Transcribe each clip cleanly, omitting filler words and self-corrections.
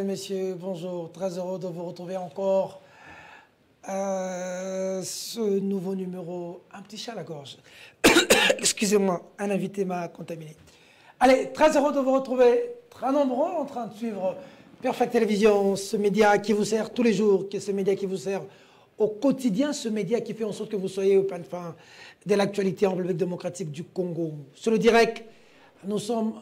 messieurs, bonjour. Très heureux de vous retrouver encore à ce nouveau numéro. Un petit chat à la gorge. Excusez-moi, un invité m'a contaminé. Allez, très heureux de vous retrouver, très nombreux en train de suivre Perfect Télévision, ce média qui vous sert tous les jours, ce média qui vous sert au quotidien, ce média qui fait en sorte que vous soyez au pain de fin de l'actualité en République démocratique du Congo. Sur le direct, nous sommes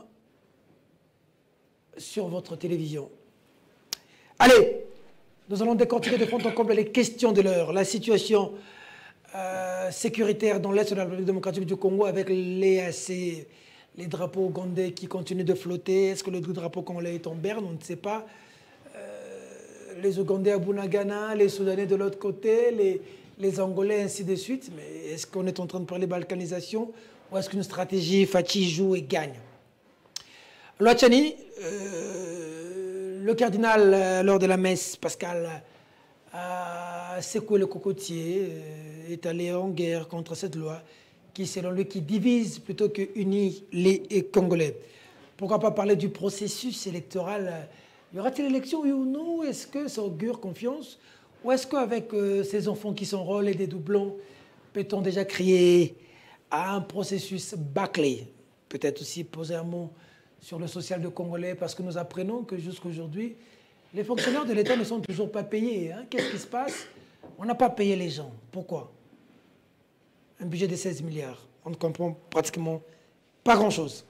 sur votre télévision. Allez, nous allons décortiquer de fond en comble les questions de l'heure, la situation sécuritaire dans l'Est de la République démocratique du Congo avec l'EAC, les drapeaux ougandais qui continuent de flotter. Est-ce que le drapeau congolais est en berne? On ne sait pas. Les Ougandais à Bunagana, les Soudanais de l'autre côté, les Angolais, ainsi de suite. Mais est-ce qu'on est en train de parler balkanisation ou est-ce qu'une stratégie Fachi joue et gagne? Loachani, le cardinal, lors de la messe, Pascal, a secoué le cocotier, est allé en guerre contre cette loi qui, selon lui, qui divise plutôt que unit les Congolais. Pourquoi pas parler du processus électoral? Y aura-t-il élection, oui ou non? Est-ce que ça augure confiance? Ou est-ce qu'avec ces enfants qui s'enrôlent et des doublons, peut-on déjà crier à un processus bâclé? Peut-être aussi poser un mot sur le social de Congolais, parce que nous apprenons que jusqu'à aujourd'hui, les fonctionnaires de l'État ne sont toujours pas payés. Hein? Qu'est-ce qui se passe? On n'a pas payé les gens. Pourquoi? Un budget de 16 milliards. On ne comprend pratiquement pas grand-chose.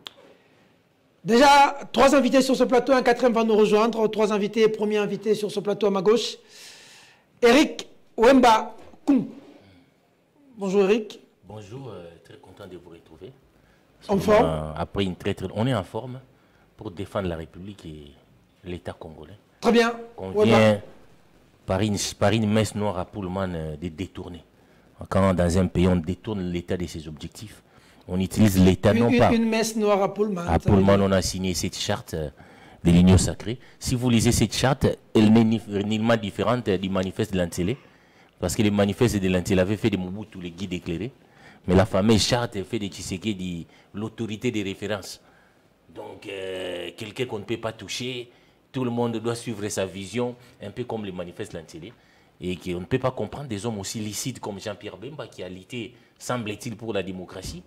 Déjà, 3 invités sur ce plateau, un 4e va nous rejoindre. 3 invités, premier invité sur ce plateau à ma gauche, Eric Wemba Koum. Bonjour Eric. Bonjour, très content de vous retrouver. En forme? Après on est en forme pour défendre la République et l'État congolais. Très bien. On vient par une messe noire à Pullman de détourner. Quand dans un pays on détourne l'État de ses objectifs, on utilise l'État non pas... Une messe noire à Pullman. À Pullman, on a signé cette charte de l'Union sacrée. Si vous lisez cette charte, elle n'est nullement différente du manifeste de l'Antélé, parce que le manifeste de l'Antélé avait fait de Mobutu les guides éclairés. Mais la fameuse charte fait de Tshisekedi l'autorité de référence. Donc, quelqu'un qu'on ne peut pas toucher, tout le monde doit suivre sa vision, un peu comme le manifeste de l'Antélé. Et qu'on ne peut pas comprendre des hommes aussi licites comme Jean-Pierre Bemba, qui a lutté, semble-t-il, pour la démocratie,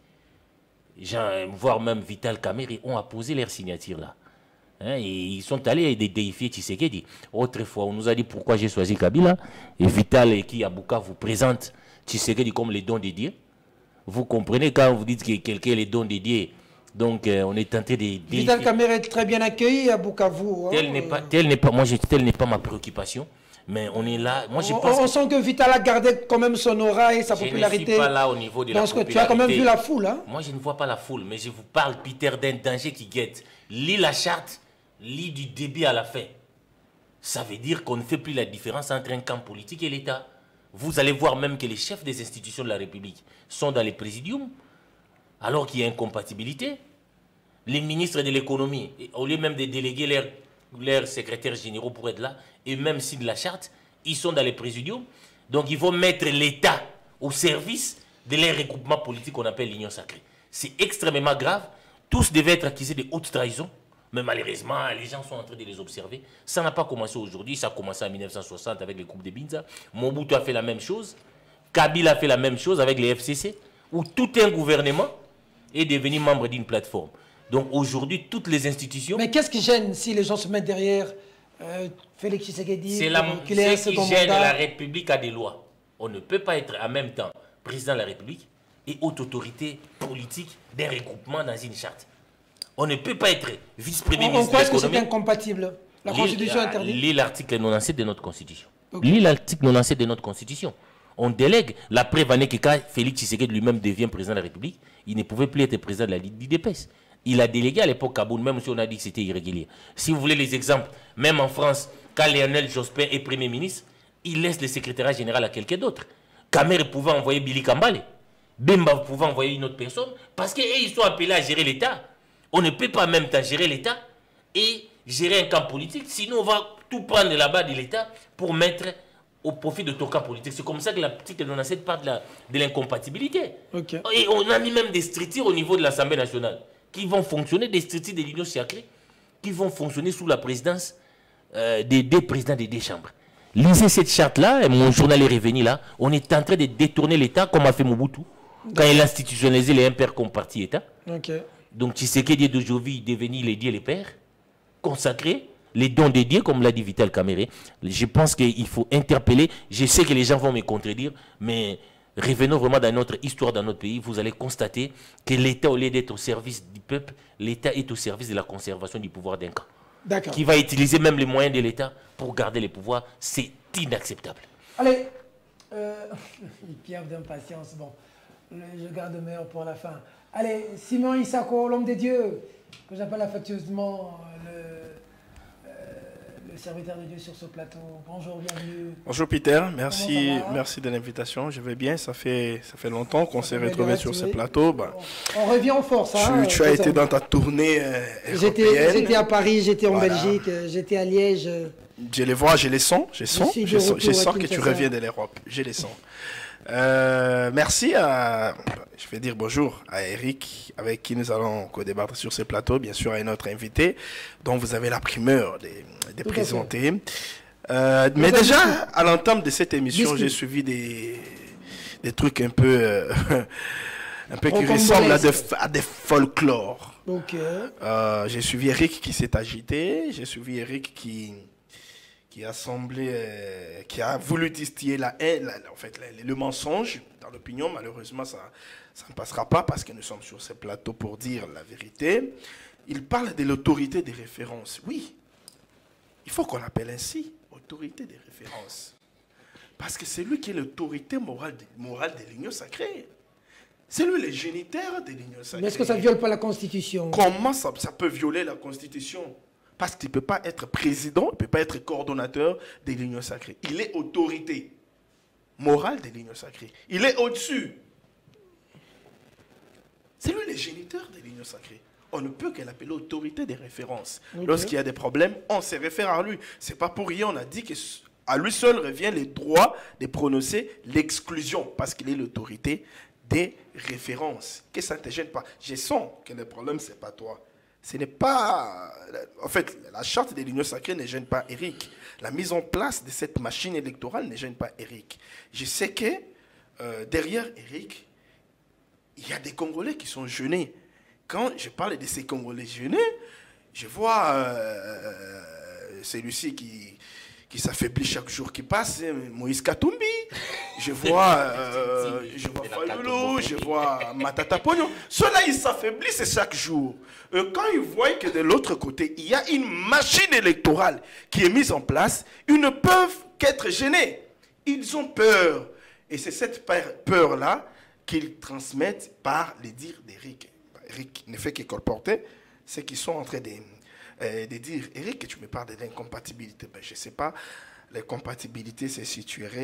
voire même Vital Kamerhe, ont apposé leur signature là. Hein, et ils sont allés déifier Tshisekedi. Autrefois, on nous a dit pourquoi j'ai choisi Kabila. Et Vital, qui à Bukavu vous présente Tshisekedi comme les dons de Dieu. Vous comprenez quand vous dites que quelqu'un est les dons de Dieu. Donc, on est tenté de... Vital Kamerhe est très bien accueilli à Bukavu. Hein, telle n'est pas ma préoccupation. Mais on est là. Moi, on sent que Vital a gardé quand même son aura et sa popularité. Je ne suis pas là au niveau de la popularité. Tu as quand même vu la foule. Hein? Moi, je ne vois pas la foule, mais je vous parle, Peter, d'un danger qui guette. Lis la charte, lis du début à la fin. Ça veut dire qu'on ne fait plus la différence entre un camp politique et l'État. Vous allez voir même que les chefs des institutions de la République sont dans les présidiums, alors qu'il y a incompatibilité. Les ministres de l'économie, au lieu même de déléguer leurs secrétaires généraux pour être là, et même si de la charte, ils sont dans les présidiums. Donc ils vont mettre l'État au service de leur regroupement politique qu'on appelle l'Union sacrée. C'est extrêmement grave. Tous devaient être accusés de haute trahison. Mais malheureusement, les gens sont en train de les observer. Ça n'a pas commencé aujourd'hui, ça a commencé en 1960 avec les groupes de Binza. Mobutu a fait la même chose. Kabila a fait la même chose avec les FCC, où tout un gouvernement est devenu membre d'une plateforme. Donc aujourd'hui, toutes les institutions... Mais qu'est-ce qui gêne si les gens se mettent derrière Félix Tshisekedi? C'est ce qui gêne la République à des lois. On ne peut pas être en même temps président de la République et haute autorité politique d'un regroupement dans une charte. On ne peut pas être vice-premier ministre de l'économie. Pourquoi est-ce que c'est incompatible? La Constitution interdit. Lis l'article 97 de notre Constitution. Okay. Lis l'article 97 de notre Constitution. On délègue. La preuve en est que quand Félix Tshisekedi lui-même devient président de la République, il ne pouvait plus être président de la l'IDPS. Il a délégué à l'époque Kaboun, même si on a dit que c'était irrégulier. Si vous voulez les exemples, même en France, quand Lionel Jospin est Premier ministre, il laisse le secrétariat général à quelqu'un d'autre. Kamerhe pouvait envoyer Billy Kambale. Bemba pouvait envoyer une autre personne, parce qu'ils sont appelés à gérer l'État. On ne peut pas en même temps gérer l'État et gérer un camp politique, sinon on va tout prendre là-bas de l'État pour mettre au profit de ton camp politique. C'est comme ça que l'article 97 parle de l'incompatibilité. Okay. Et on a mis même des structures au niveau de l'Assemblée nationale qui vont fonctionner, des structures de l'Union sacrée, qui vont fonctionner sous la présidence des deux présidents des deux chambres. Lisez cette charte-là, et mon journal est revenu là. On est en train de détourner l'État comme a fait Mobutu, quand il a institutionnalisé les impairs comme parti-État. Okay. Donc Tshisekedi d'aujourd'hui devenu les dieux et les pères, consacrés, les dons dédiés, comme l'a dit Vital Kamerhe. Je pense qu'il faut interpeller. Je sais que les gens vont me contredire, mais revenons vraiment dans notre histoire, dans notre pays. Vous allez constater que l'État, au lieu d'être au service du peuple, l'État est au service de la conservation du pouvoir d'un camp. D'accord. Qui va utiliser même les moyens de l'État pour garder les pouvoirs. C'est inacceptable. Allez, il piave d'impatience. Bon, je garde le meilleur pour la fin. Allez, Simon Isako, l'homme des dieux, que j'appelle affectueusement le serviteur de Dieu sur ce plateau. Bonjour, bienvenue. Bonjour Peter, merci de l'invitation. Je vais bien, ça fait longtemps qu'on s'est retrouvés sur ce plateau. Bah, on revient en force. Hein, tu as été dans ta tournée européenne. J'étais à Paris, j'étais en Belgique, j'étais à Liège. Je les vois, je les sens, je sens que tu reviens de l'Europe, je les sens. Merci je vais dire bonjour à Eric, avec qui nous allons co-débattre sur ce plateau, bien sûr à notre invité, dont vous avez la primeur de présenter. Mais déjà, à l'entame de cette émission, j'ai suivi des trucs un peu, qui ressemblent à des folklores. Okay. J'ai suivi Eric qui s'est agité, j'ai suivi Eric qui a semblé, qui a voulu distiller la haine, en fait, le mensonge dans l'opinion. Malheureusement, ça ne passera pas parce que nous sommes sur ce plateau pour dire la vérité. Il parle de l'autorité des références. Oui, il faut qu'on l'appelle ainsi, autorité des références. Parce que c'est lui qui est l'autorité morale de l'Union sacrée. C'est lui le géniteur de l'Union sacrée. Mais est-ce que ça ne viole pas la Constitution? Comment ça peut violer la Constitution? Parce qu'il ne peut pas être président, il ne peut pas être coordonnateur de l'Union sacrée. Il est autorité morale de l'Union sacrée. Il est au-dessus. C'est lui le géniteur de l'Union sacrée. On ne peut que l'appeler autorité des références. Okay. Lorsqu'il y a des problèmes, on se réfère à lui. Ce n'est pas pour rien, on a dit qu'à lui seul revient le droit de prononcer l'exclusion, parce qu'il est l'autorité des références. Que ça ne te gêne pas. Je sens que le problème, ce n'est pas toi. Ce n'est pas... En fait, la charte de l'Union sacrée ne gêne pas Eric. La mise en place de cette machine électorale ne gêne pas Eric. Je sais que derrière Eric, il y a des Congolais qui sont jeûnés. Quand je parle de ces Congolais jeûnés, je vois celui-ci qui s'affaiblit chaque jour qui passe, Moïse Katumbi. Je vois Fayulu, je vois Matata Pognon. Ceux-là, ils s'affaiblissent chaque jour. Quand ils voient que de l'autre côté, il y a une machine électorale qui est mise en place, ils ne peuvent qu'être gênés. Ils ont peur. Et c'est cette peur-là qu'ils transmettent par les dires d'Eric. Eric ne fait que colporter ce qu'ils sont en train de dire. Eric, tu me parles d'incompatibilité. Ben, je ne sais pas, l'incompatibilité se situerait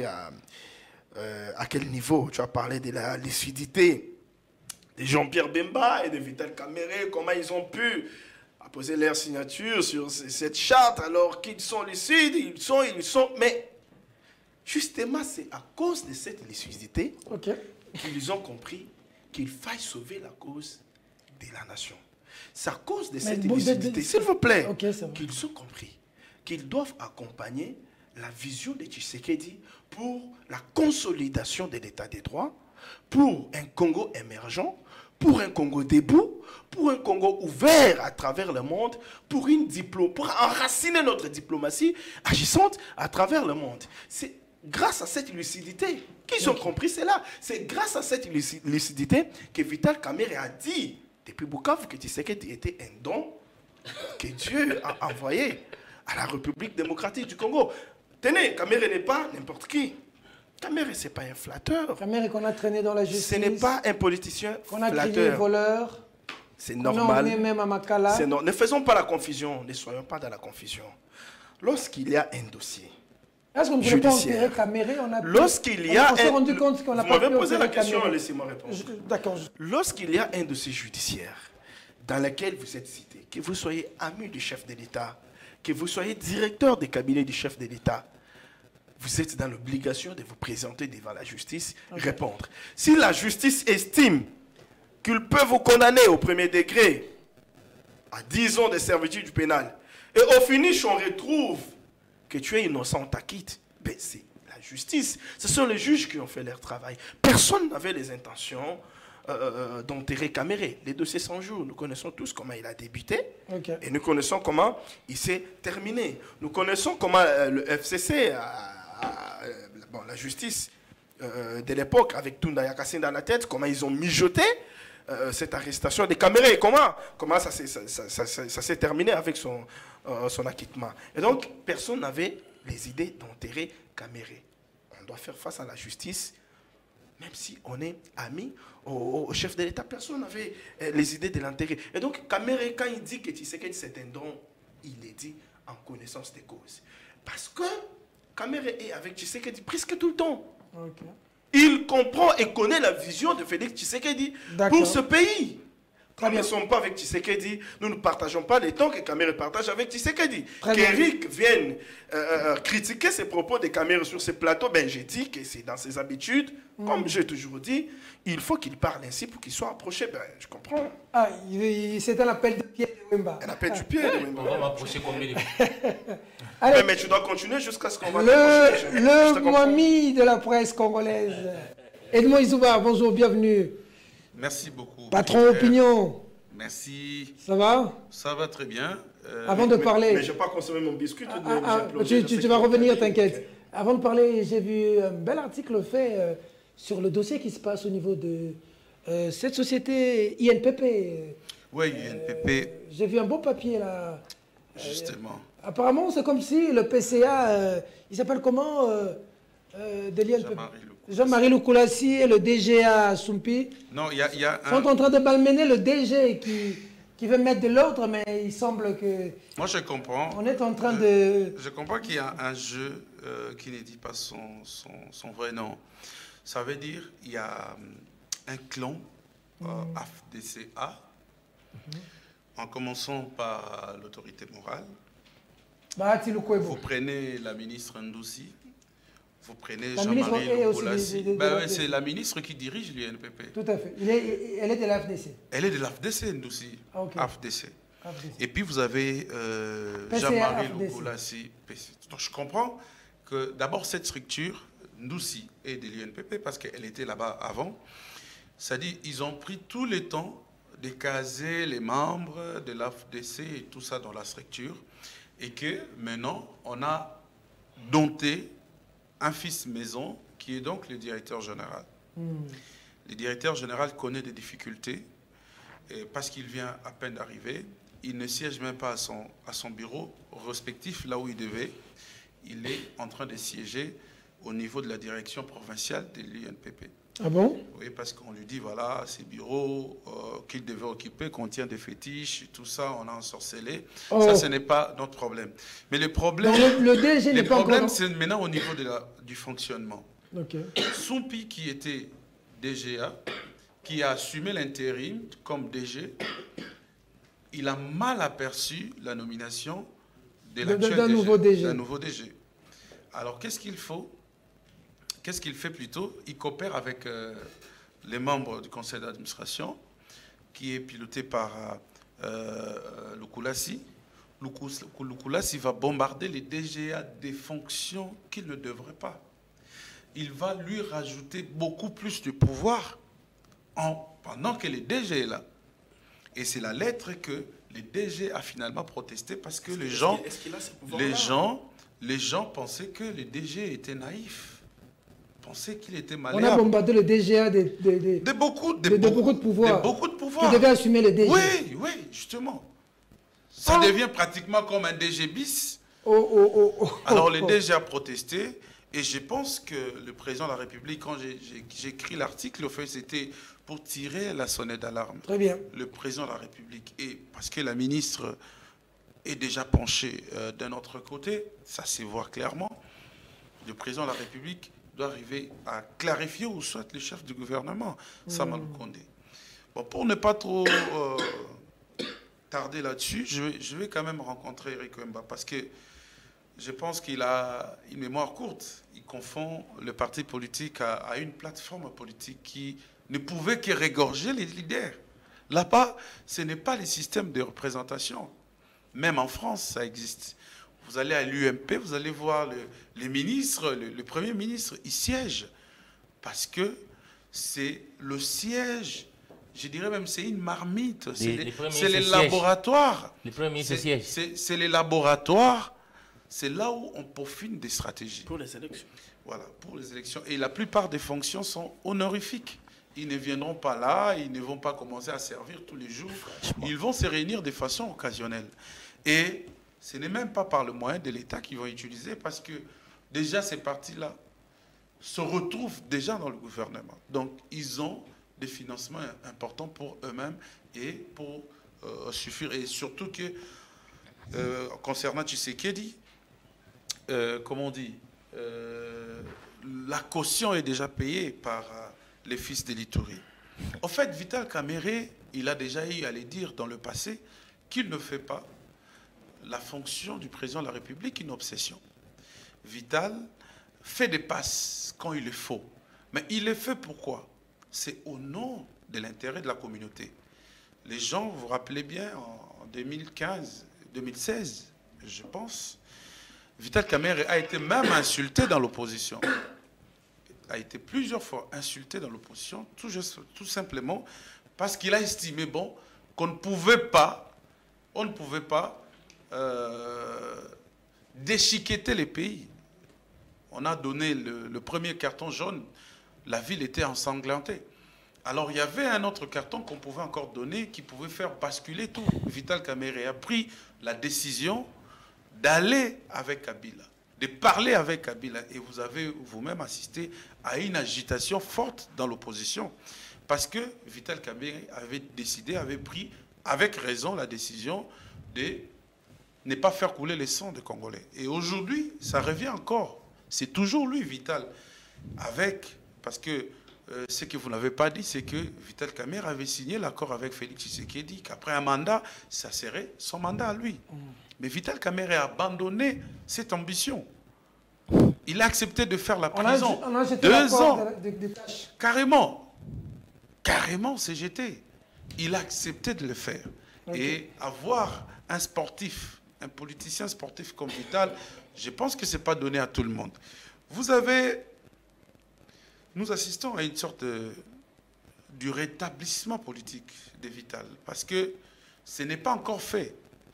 à quel niveau? Tu as parlé de la lucidité de Jean-Pierre Bemba et de Vital Kamerhe, comment ils ont pu apposer leur signature sur cette charte alors qu'ils sont lucides, ils sont... Mais justement, c'est à cause de cette lucidité qu'ils ont compris qu'il faille sauver la cause de la nation. C'est à cause de cette lucidité, s'il vous plaît, qu'ils ont compris qu'ils doivent accompagner la vision de Tshisekedi pour la consolidation de l'état des droits, pour un Congo émergent, pour un Congo debout, pour un Congo ouvert à travers le monde, pour enraciner notre diplomatie agissante à travers le monde. C'est grâce à cette lucidité qu'ils ont compris cela. C'est grâce à cette lucidité que Vital Kamerhe a dit depuis Bukavu que Tshisekedi était un don que Dieu a envoyé à la République démocratique du Congo. Tenez, Kamerhe n'est pas n'importe qui. Kamerhe, ce n'est pas un flatteur. Kamerhe qu'on a traîné dans la justice. Ce n'est pas un politicien qu'on a crié voleur. C'est normal. Même à Makala. Ne faisons pas la confusion. Ne soyons pas dans la confusion. Lorsqu'il y a un dossier judiciaire, lorsqu'il y a on s'est rendu compte qu'on n'a pas pu posé la question, laissez-moi répondre. D'accord. Lorsqu'il y a un dossier judiciaire dans lequel vous êtes cité, que vous soyez ami du chef de l'État, que vous soyez directeur des cabinets du chef de l'État, vous êtes dans l'obligation de vous présenter devant la justice, répondre. Si la justice estime qu'il peut vous condamner au premier degré à 10 ans de servitude pénale, et au finish, on retrouve que tu es innocent, on t'acquitte. Ben, c'est la justice. Ce sont les juges qui ont fait leur travail. Personne n'avait les intentions d'enterrer Caméré. Les dossiers 100 jours, nous connaissons tous comment il a débuté et nous connaissons comment il s'est terminé. Nous connaissons comment le FCC, la justice de l'époque, avec Tunda Yakassine dans la tête, comment ils ont mijoté cette arrestation de Caméré. Comment ça s'est terminé avec son acquittement. Et donc, personne n'avait les idées d'enterrer Caméré. On doit faire face à la justice. Même si on est amis au chef de l'État, personne n'avait les idées de l'enterrer. Et donc, Caméré, quand il dit que Tshisekedi c'est un don, il est dit en connaissance des causes. Parce que Caméré est avec Tshisekedi presque tout le temps. Il comprend et connaît la vision de Félix Tshisekedi pour ce pays. Quand nous ne sommes pas avec Tshisekedi, nous ne partageons pas les temps que Caméré partage avec Tshisekedi. Qu'Éric vienne critiquer ses propos de Caméré sur ces plateaux, ben j'ai dit que c'est dans ses habitudes. Comme j'ai toujours dit, il faut qu'il parle ainsi pour qu'il soit approché. Ben, je comprends. Ah, c'est un appel de pied de Wemba. Un appel du pied de Wemba. On va m'approcher combien de fois? Mais tu dois continuer jusqu'à ce qu'on va t'approcher. Le Moami de la presse congolaise. Edmond Izouba, bonjour, bienvenue. Merci beaucoup. Patron Opinion. Merci. Ça va? Ça va très bien. Avant de parler... Mais je n'ai pas consommé mon biscuit. Tu vas revenir, t'inquiète. Avant de parler, j'ai vu un bel article fait sur le dossier qui se passe au niveau de cette société INPP. Oui, INPP. J'ai vu un beau papier là. Justement. Apparemment, c'est comme si le PCA, il s'appelle comment de l'INPP? Jean-Marie Lukulassi et le DGA Sumpi sont en train de malmener le DG qui veut mettre de l'ordre, mais il semble que... Moi, je comprends. On est en train de... Je comprends qu'il y a un jeu qui ne dit pas son vrai nom. Ça veut dire qu'il y a un clan AFDCA, en commençant par l'autorité morale. Vous prenez la ministre Ndoussi. Vous prenez Jean-Marie Lukulassi. C'est la ministre qui dirige l'UNPP. Tout à fait. Elle est de l'AFDC. Elle est de l'AFDC, Ndoussi. AFDC. Et puis vous avez Jean-Marie Lukulassi. Donc je comprends que d'abord cette structure, Ndoussi, est de l'UNPP parce qu'elle était là-bas avant. C'est-à-dire ils ont pris tout le temps de caser les membres de l'AFDC et tout ça dans la structure. Et que maintenant, on a dompté un fils maison qui est donc le directeur général. Le directeur général connaît des difficultés parce qu'il vient à peine d'arriver. Il ne siège même pas à son bureau respectif, là où il devait. Il est en train de siéger au niveau de la direction provinciale de l'UNPP. Ah bon? Oui, parce qu'on lui dit, voilà, ces bureaux qu'il devait occuper contiennent des fétiches, tout ça, on a ensorcelé. Ça, ce n'est pas notre problème. Mais le problème, c'est maintenant au niveau du fonctionnement. Sumpi, qui était DGA, qui a assumé l'intérim comme DG, il a mal aperçu la nomination d'un nouveau DG. Alors, qu'est-ce qu'il faut? Qu'est-ce qu'il fait plutôt? Il coopère avec les membres du conseil d'administration, qui est piloté par Lukulassi. Lukulassi va bombarder les DGA des fonctions qu'il ne devrait pas. Il va lui rajouter beaucoup plus de pouvoir pendant que les DG est là. Et c'est la lettre que les DG a finalement protesté parce que les gens pensaient que les DG étaient naïfs. Pensaient qu'il était malade. On a bombardé le DGA de beaucoup de pouvoir. Qui devait assumer le DG. Oui, justement. Ça devient pratiquement comme un DG bis. Alors le DG a protesté et je pense que le président de la République, quand j'ai écrit l'article, au fait, c'était pour tirer la sonnette d'alarme. Très bien. Le président de la République, et parce que la ministre est déjà penchée d'un autre côté, ça se voit clairement, le président de la République doit arriver à clarifier ou soit le chef du gouvernement, Sama Lukonde. Bon, pour ne pas trop tarder là-dessus, je vais quand même rencontrer Eric Wemba parce que je pense qu'il a une mémoire courte. Il confond le parti politique à une plateforme politique qui ne pouvait que régorger les leaders. Là-bas, ce n'est pas les systèmes de représentation. Même en France, ça existe. Vous allez à l'UMP, vous allez voir les ministres, le Premier ministre, il siège. Parce que c'est le siège, je dirais même c'est une marmite. C'est les laboratoires. Les Premiers ministres siègent. C'est les laboratoires. C'est là où on peaufine des stratégies. Pour les élections. Voilà, pour les élections. Et la plupart des fonctions sont honorifiques. Ils ne viendront pas là, ils ne vont pas commencer à servir tous les jours. Ils vont se réunir de façon occasionnelle. Et ce n'est même pas par le moyen de l'État qu'ils vont utiliser, parce que déjà ces partis-là se retrouvent déjà dans le gouvernement. Donc ils ont des financements importants pour eux-mêmes et pour suffire. Et surtout que, concernant Tshisekedi, comment on dit, la caution est déjà payée par les fils de l'Ituri. En fait, Vital Kamerhe, il a déjà eu à le dire dans le passé qu'il ne fait pas la fonction du président de la République une obsession. Vital fait des passes quand il le faut. Mais il le fait pourquoi? C'est au nom de l'intérêt de la communauté. Les gens, vous vous rappelez bien, en 2015, 2016, je pense, Vital Kamerhe a été même insulté dans l'opposition. A été plusieurs fois insulté dans l'opposition, tout simplement parce qu'il a estimé bon, qu'on ne pouvait pas, déchiqueter les pays. On a donné le premier carton jaune, la ville était ensanglantée. Alors il y avait un autre carton qu'on pouvait encore donner qui pouvait faire basculer tout. Vital Kamerhe a pris la décision d'aller avec Kabila, de parler avec Kabila. Et vous avez vous-même assisté à une agitation forte dans l'opposition. Parce que Vital Kamerhe avait décidé, avait pris avec raison la décision de ne pas faire couler les sangs des Congolais. Et aujourd'hui, ça revient encore. C'est toujours lui, Vital. Parce que ce que vous n'avez pas dit, c'est que Vital Kamerhe avait signé l'accord avec Félix Tshisekedi, qu'après un mandat, ça serait son mandat à lui. Mais Vital Kamerhe a abandonné cette ambition. Il a accepté de faire la prison. 2 ans. Carrément. Carrément, c'est jeté. Il a accepté de le faire. Okay. Et avoir un sportif, un politicien sportif comme Vital, je pense que ce n'est pas donné à tout le monde. Nous assistons à une sorte du rétablissement politique de Vital, parce que ce n'est pas encore fait.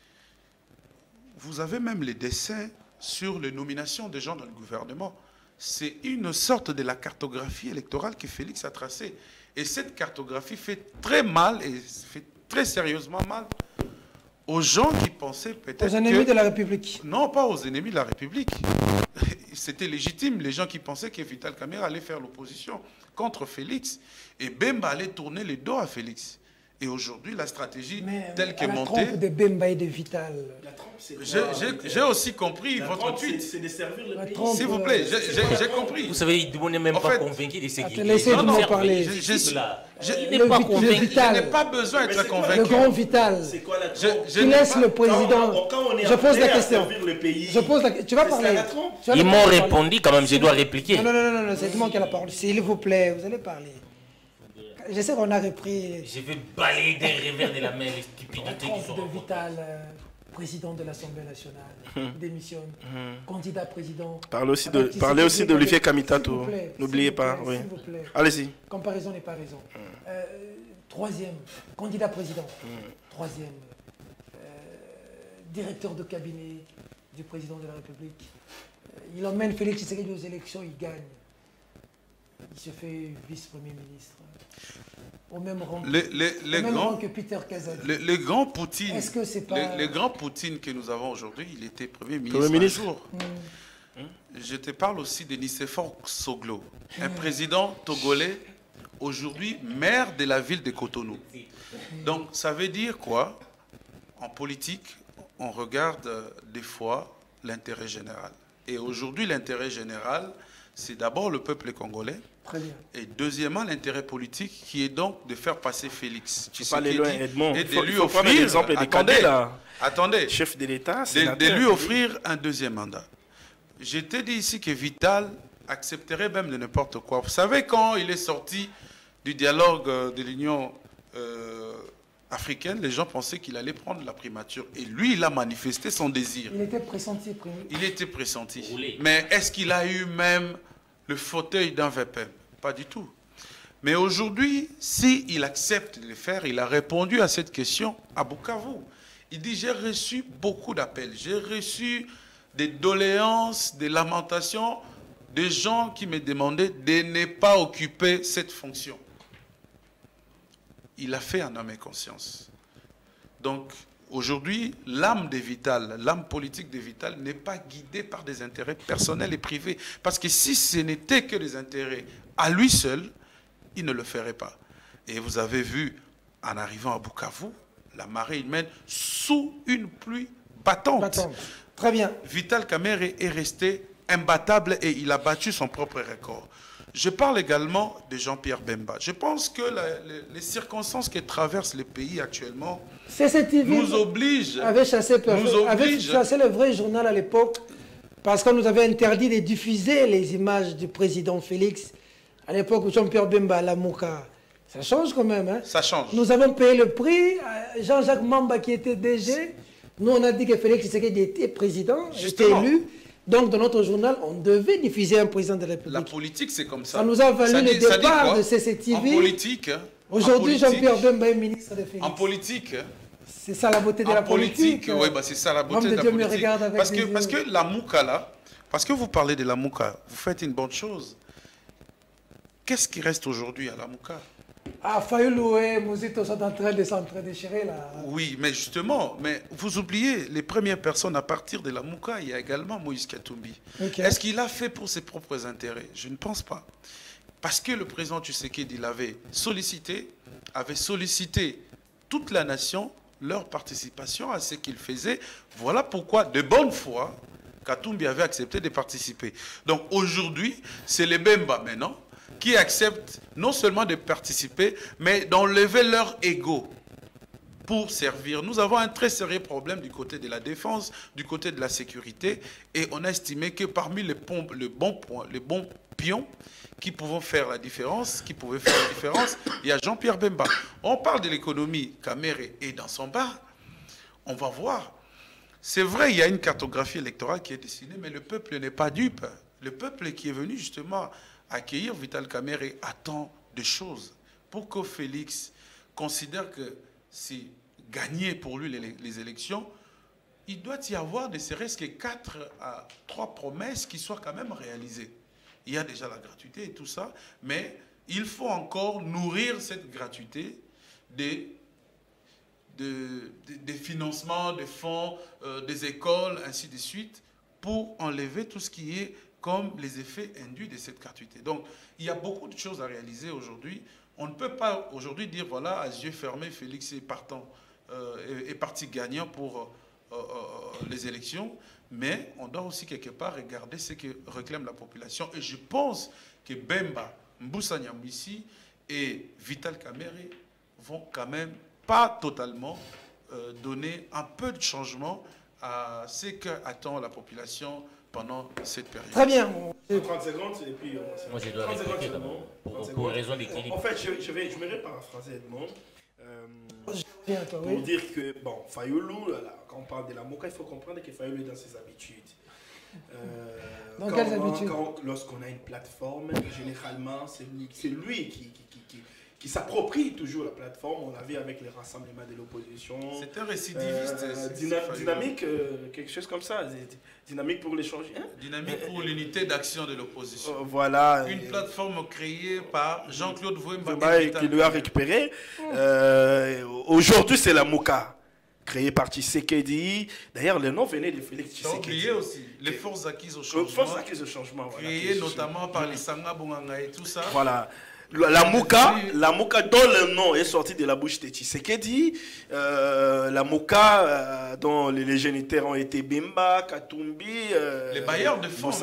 Vous avez même les dessins sur les nominations des gens dans le gouvernement. C'est une sorte de la cartographie électorale que Félix a tracée. Et cette cartographie fait très mal, et fait très sérieusement mal, aux gens qui pensaient peut-être aux ennemis de la République. Non, pas aux ennemis de la République. C'était légitime, les gens qui pensaient que Vital Kamerhe allait faire l'opposition contre Félix. Et Bemba allait tourner le dos à Félix. Et aujourd'hui, la stratégie telle qu'elle est montée... La trompe de Bemba et de Vital. J'ai aussi compris votre tweet. C'est de servir le pays. S'il vous plaît, j'ai compris. Vous savez, il n'est même pas convaincu de ce qu'il dit. Laissez-moi parler. Il n'est pas convaincu. Je n'ai pas besoin d'être convaincu. Le grand Vital. C'est quoi la trompe? Qui laisse le président. Je pose la question. Tu vas parler. Ils m'ont répondu quand même, je dois répliquer. Non, c'est moi qui ai la parole. S'il vous plaît, vous allez parler. Je sais qu'on a repris... Je vais balayer d'un revers de la main les stupidités qui sont... de Vital, président de l'Assemblée nationale, démissionne, candidat président... Parlez aussi d'Olivier Kamitato, n'oubliez pas. Oui. Allez-y. Comparaison n'est pas raison. Troisième, candidat président. Troisième, directeur de cabinet du président de la République. Il emmène Félix Tshisekedi aux élections, il gagne. Il se fait vice-premier ministre. Au même rang, rang que Peter Kazadi. Le grand Poutine, est-ce que c'est pas... le grand Poutine que nous avons aujourd'hui, il était Premier ministre un jour. Je te parle aussi de Nicéphore Soglo, un président togolais, aujourd'hui maire de la ville de Cotonou. Donc ça veut dire quoi? En politique, on regarde des fois l'intérêt général. Et aujourd'hui, l'intérêt général, c'est d'abord le peuple congolais. Très bien. Et deuxièmement, l'intérêt politique qui est donc de faire passer Félix Tshisekedi et de lui offrir, attendez, chef de l'État, de lui offrir un deuxième mandat. Je t'ai dit ici que Vital accepterait même de n'importe quoi. Vous savez, quand il est sorti du dialogue de l'Union africaine, les gens pensaient qu'il allait prendre la primature. Et lui, il a manifesté son désir. Il était pressenti. Il était pressenti. Mais est-ce qu'il a eu même le fauteuil d'un VPM? Pas du tout. Mais aujourd'hui, s'il accepte de le faire, il a répondu à cette question à Bukavu. Il dit, j'ai reçu beaucoup d'appels. J'ai reçu des doléances, des lamentations, des gens qui me demandaient de ne pas occuper cette fonction. Il a fait en âme et conscience. Donc, aujourd'hui, l'âme de Vital, l'âme politique de Vital n'est pas guidée par des intérêts personnels et privés. Parce que si ce n'était que des intérêts à lui seul, il ne le ferait pas. Et vous avez vu, en arrivant à Bukavu, la marée humaine sous une pluie battante. Très bien. Vital Kamerhe est resté imbattable et il a battu son propre record. Je parle également de Jean-Pierre Bemba. Je pense que les circonstances qui traversent le pays actuellement nous obligent. Avait chassé le vrai journal à l'époque parce qu'on nous avait interdit de diffuser les images du président Félix. À l'époque où Jean-Pierre Bemba à la Mouka. Ça change quand même. Hein? Ça change. Nous avons payé le prix. Jean-Jacques Mamba qui était DG. Nous, on a dit que Félix Tshisekedi était président, était élu. Donc, dans notre journal, on devait diffuser un président de la République. La politique, c'est comme ça. Ça nous a valu le départ de CCTV. En politique. Aujourd'hui, Jean-Pierre Bemba est ministre de Félix. En politique. C'est ça la beauté de la politique. Oui, bah, c'est ça la beauté de la politique. Parce que la Mouka, là, parce que vous parlez de la Mouka, vous faites une bonne chose. Qu'est-ce qui reste aujourd'hui à la Mouka? Ah, Fayoulou et Mouzito sont en train de s'entre-déchirer là. Oui, mais justement, mais vous oubliez les premières personnes à partir de la Mouka, il y a également Moïse Katumbi. Okay. Est-ce qu'il a fait pour ses propres intérêts? Je ne pense pas. Parce que le président Tshisekedi l'avait sollicité toute la nation, leur participation à ce qu'il faisait. Voilà pourquoi, de bonne foi, Katumbi avait accepté de participer. Donc aujourd'hui, c'est les Bemba maintenant qui acceptent non seulement de participer, mais d'enlever leur ego pour servir. Nous avons un très sérieux problème du côté de la défense, du côté de la sécurité, et on a estimé que parmi les bons pions qui pouvaient faire la différence, il y a Jean-Pierre Bemba. On parle de l'économie, Kamerhe est dans son bar, on va voir. C'est vrai, il y a une cartographie électorale qui est dessinée, mais le peuple n'est pas dupe. Le peuple qui est venu justement accueillir Vital Kamerhe attend des choses pour que Félix considère que c'est gagné pour lui les élections. Il doit y avoir ne serait-ce que 4 à 3 promesses qui soient quand même réalisées. Il y a déjà la gratuité et tout ça, mais il faut encore nourrir cette gratuité des financements, des fonds, des écoles, ainsi de suite, pour enlever tout ce qui est comme les effets induits de cette gratuité. Donc, il y a beaucoup de choses à réaliser aujourd'hui. On ne peut pas aujourd'hui dire, voilà, à yeux fermés, Félix est parti gagnant pour les élections, mais on doit aussi quelque part regarder ce que réclame la population. Et je pense que Bemba, Mboussa Nyamwisi et Vital Kamerhe vont quand même pas totalement donner un peu de changement à ce qu'attend la population pendant cette période. Très bien. 30 secondes et puis... Moi, je dois répliquer pour raison d'équilibre. En fait, je vais paraphraser Edmond. Pour dire que, bon, Fayoulou, quand on parle de la Mouka, il faut comprendre que Fayoulou est dans ses habitudes. Dans quelles habitudes? Lorsqu'on a une plateforme, généralement, c'est lui qui s'approprie toujours la plateforme. On l'a vu avec les rassemblements de l'opposition. C'est un récidiviste. Dynamique, quelque chose comme ça. Dynamique pour l'échange. Hein? Dynamique pour l'unité d'action de l'opposition. Voilà. Une plateforme créée par Jean-Claude Wemba qui lui a récupéré. Aujourd'hui, c'est la Mouka, créée par Tshisekedi. D'ailleurs, le nom venait de Félix Tshisekedi. Oublié aussi les forces acquises au changement. Forces acquises au changement. Créées notamment par les Sanga Bonganga et tout ça. Voilà. La Mouka dont le nom est sorti de la bouche de Tshisekedi, la Mouka dont les génitaires ont été Bemba, Katumbi, les bailleurs de fonds.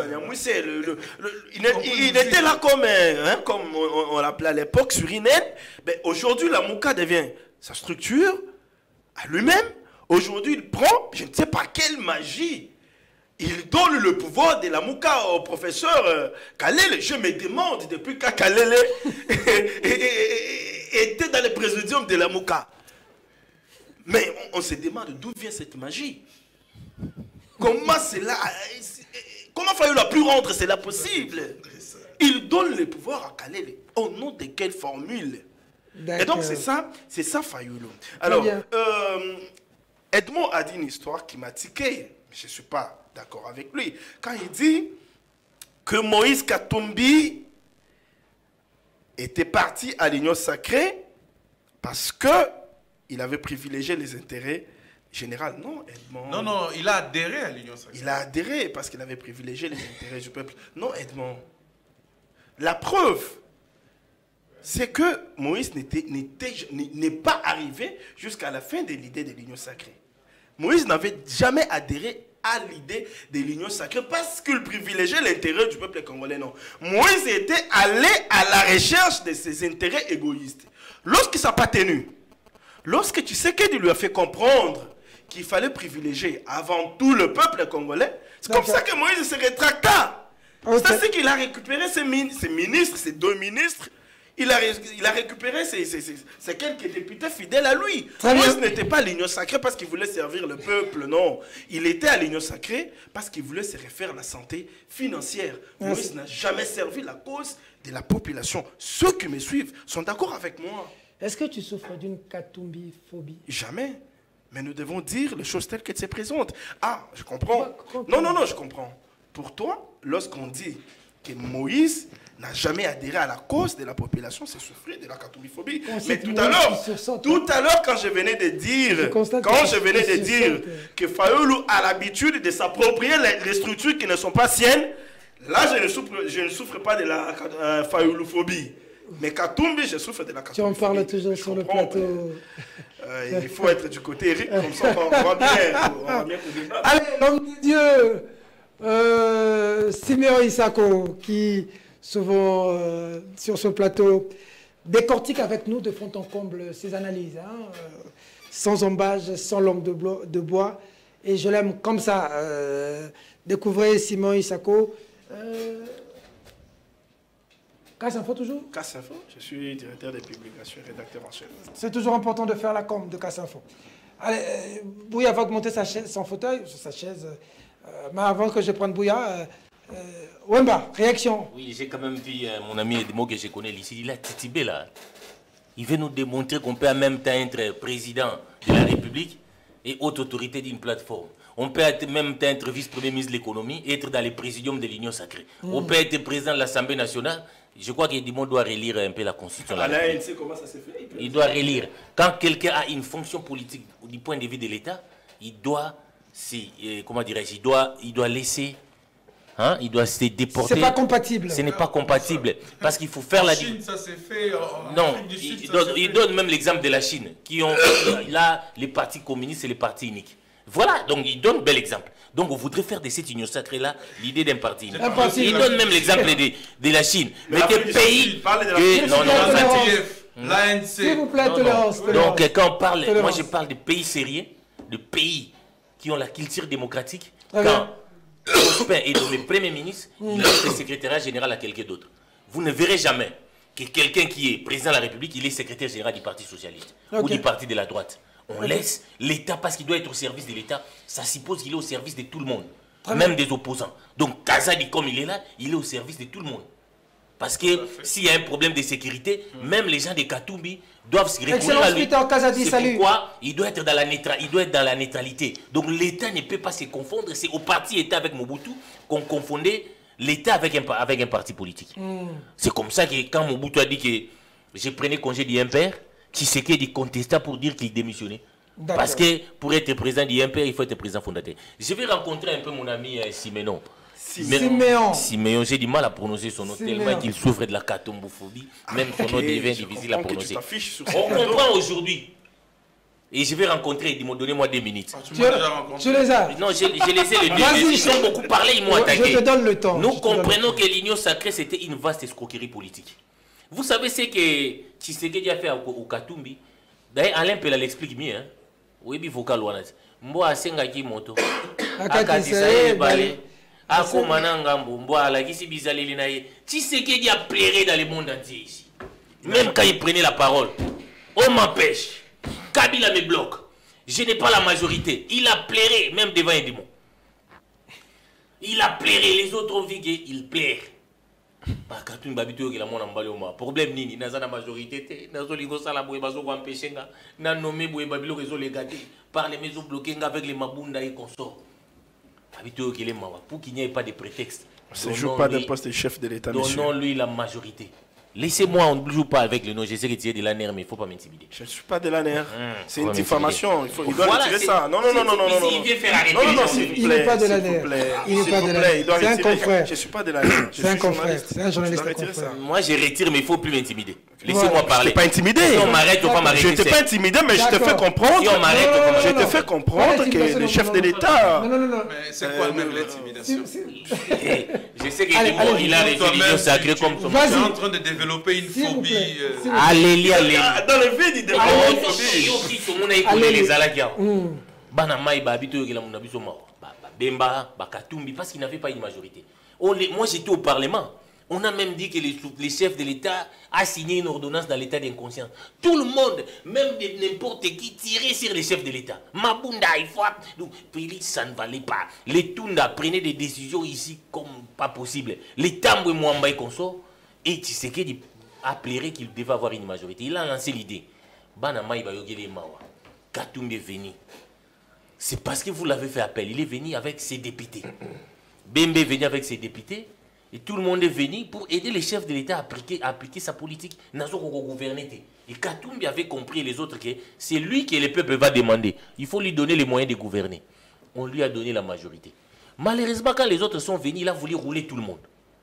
Il était là comme on l'appelait à l'époque, sur Inen. Aujourd'hui, la Mouka devient sa structure à lui-même. Aujourd'hui, il prend, je ne sais pas quelle magie, il donne le pouvoir de la Mouka au professeur Kalele. Je me demande depuis quand Kalele était dans le présidium de la Mouka. Mais on se demande d'où vient cette magie. Comment cela... Comment Fayoulou a pu rendre cela possible? Il donne le pouvoir à Kalele. Au nom de quelle formule? Et donc c'est ça Fayoulou. Alors, Edmond a dit une histoire qui m'a tiqué. Je ne suis pas d'accord avec lui. Quand il dit que Moïse Katumbi était parti à l'Union sacrée parce qu'il avait privilégié les intérêts généraux. Non, Edmond. Non, il a adhéré à l'Union sacrée. Il a adhéré parce qu'il avait privilégié les intérêts du peuple. Non, Edmond. La preuve, c'est que Moïse n'est pas arrivé jusqu'à la fin de l'idée de l'Union sacrée. Moïse n'avait jamais adhéré à l'idée de l'Union sacrée parce qu'il privilégiait l'intérêt du peuple congolais. Non. Moïse était allé à la recherche de ses intérêts égoïstes. Lorsqu'il ne s'est pas tenu, lorsque tu sais qu'il lui a fait comprendre qu'il fallait privilégier avant tout le peuple congolais, c'est comme ça que Moïse se rétracta. C'est qu'il a récupéré ses ministres, ses 2 ministres. Il a récupéré ces quelques députés fidèles à lui. Moïse n'était pas à l'Union sacrée parce qu'il voulait servir le peuple, non. Il était à l'Union sacrée parce qu'il voulait se refaire la santé financière. Moïse n'a jamais servi la cause de la population. Ceux qui me suivent sont d'accord avec moi. Est-ce que tu souffres d'une Katumbi-phobie? Jamais. Mais nous devons dire les choses telles qu'elles se présentent. Ah, je comprends. Non, je comprends. Pour toi, lorsqu'on dit que Moïse n'a jamais adhéré à la cause de la population, c'est souffrir de la Katumbi-phobie. Mais tout à l'heure, quand je venais de dire, que Fayoulou a l'habitude de s'approprier les structures qui ne sont pas siennes, là, je ne souffre pas de la Fayoulou-phobie. Mais Katumbi, je souffre de la Katumbi. Tu en parles toujours sur le plateau. Il faut être du côté Eric, comme ça on va bien. Allez, l'homme de Dieu, Siméon Isako, qui souvent sur ce plateau décortique avec nous de fond en comble ses analyses, sans embâge, sans langue de bois. Et je l'aime comme ça. Découvrez Siméon Isako. Casse-Info toujours? Casse-Info, je suis directeur des publications et rédacteur en chef. C'est toujours important de faire la com de Casse-Info. Allez, Bouya va augmenter son fauteuil, sa chaise. Mais avant que je prenne Bouya, Wemba, réaction? Oui, j'ai quand même vu mon ami Edmo que je connais ici, il a titibé là. Il veut nous démontrer qu'on peut en même temps être président de la République et haute autorité d'une plateforme. On peut en même temps être vice-premier ministre de l'économie et être dans le présidium de l'Union sacrée. On peut être président de l'Assemblée nationale. Je crois qu'Edmond doit relire un peu la Constitution. l'ANC, comment ça s'est fait? Il doit relire. Quand quelqu'un a une fonction politique du point de vue de l'État, il doit, comment dirais-je, il doit laisser, il doit se déporter. C'est pas compatible. Ce n'est pas compatible. Parce qu'il faut faire la Chine, ça s'est fait. Non, il donne même l'exemple de la Chine, qui ont là les partis communistes et les partis uniques. Voilà, donc il donne un bel exemple. Donc on voudrait faire de cette union sacrée-là l'idée d'un parti unique. Il donne même l'exemple de la Chine. Mais quel pays... L'ANC. S'il vous plaît, tolérance. Donc quand on parle, moi je parle de pays sérieux, de pays qui ont la culture démocratique. Quand Jospin est nommé Premier ministre, il a fait secrétaire général à quelqu'un d'autre. Vous ne verrez jamais que quelqu'un qui est président de la République, il est secrétaire général du Parti socialiste ou du Parti de la droite. On laisse l'État, parce qu'il doit être au service de l'État, ça suppose qu'il est au service de tout le monde, même des opposants. Donc Kazadi, comme il est là, il est au service de tout le monde. Parce que s'il y a un problème de sécurité, même les gens de Katumbi doivent se recourir à lui. C'est pourquoi il doit être dans la neutralité. Donc l'État ne peut pas se confondre. C'est au parti État avec Mobutu qu'on confondait l'État avec un parti politique. C'est comme ça que quand Mobutu a dit que je prenais congé du père, Tshisekedi contesta pour dire qu'il démissionnait. Parce que pour être président du MPR, il faut être président fondateur. Je vais rencontrer un peu mon ami Siméon. Siméon, j'ai du mal à prononcer son nom tellement qu'il souffre de la katombophobie. Même son nom devient difficile à prononcer. On comprend aujourd'hui. Et je vais rencontrer, ils m'ont donné moi 2 minutes. Tu les as? Non, je les ai les 2 minutes. Ils ont beaucoup parlé, ils m'ont attaqué. Je te donne le temps. Nous comprenons que l'union sacrée, c'était une vaste escroquerie politique. Vous savez ce que Tshisekedi a fait au Katumbi? D'ailleurs, Alain Pela l'explique mieux. Oui, il faut qu'il Mboa Sengaki Moto. Akatisaye Bale. Akomana Ngambo. Mboa Alagisi Bizaleli Naye. Tshisekedi a plairé dans le monde entier ici. Même quand il prenait la parole. On m'empêche. Kabila me bloque. Je n'ai pas la majorité. Il a plairé, même devant un démon. Il a plairé, les autres ont vu qu'il plaire. Problème nini, naza na majorité te, nazo lingo sala boye bazo ko empêcher nga, na nommé boye babilo réseau les gâter, par les maisons bloquées avec les mabunda et consorts. Babito qu'il est mawa, pour qu'il n'y ait pas de prétexte. On ne joue pas d'un poste de chef de l'État, monsieur. Donnons-lui la majorité. Laissez-moi, on ne joue pas avec le nom. Je sais que tu es de la nerf, mais il ne faut pas m'intimider. Je ne suis pas de la nerf. C'est une diffamation. Il doit voilà, retirer ça. Non. Il vient faire arrêter. Non, s'il vous plaît. Il n'est pas de la nerf. Il n'est pas de la nerf. C'est un confrère. Je ne suis pas de la nerf. C'est un confrère. C'est un journaliste confrère. Moi, je retire, mais il ne faut plus m'intimider. Laissez-moi parler. Je ne t'ai pas intimidé. Si on m'arrête, on va m'arrêter. Je ne t'ai pas intimidé, mais je te fais comprendre. Si on m'arrête, je te fais comprendre que le chef de l'État. Non. Mais c'est quoi même l'intimidation? Je sais qu'il a les religions sacrées comme son. Tu es en train de développer une phobie. Allez. Dans le vide, il développe une phobie. Parce qu'il n'avait pas une majorité. Moi, j'étais au Parlement. On a même dit que les chefs de l'État a signé une ordonnance dans l'état d'inconscience. Tout le monde, même n'importe qui, tirait sur les chefs de l'État. Mabunda, il faut... Félix, ça ne valait pas. Les Tunda prenaient des décisions ici comme pas possible. Les Tamboué Mwamba et consort. Et Tshisekedi a plairé qu'il devait avoir une majorité. Il a lancé l'idée. Banamaï Bayogele Mawa. Katumbi est venu. C'est parce que vous l'avez fait appel. Il est venu avec ses députés. Bembe est venu avec ses députés. Et tout le monde est venu pour aider les chefs de l'État à appliquer sa politique. Et Katumbi avait compris les autres que c'est lui que le peuple va demander. Il faut lui donner les moyens de gouverner. On lui a donné la majorité. Malheureusement, quand les autres sont venus, il a voulu rouler tout le monde.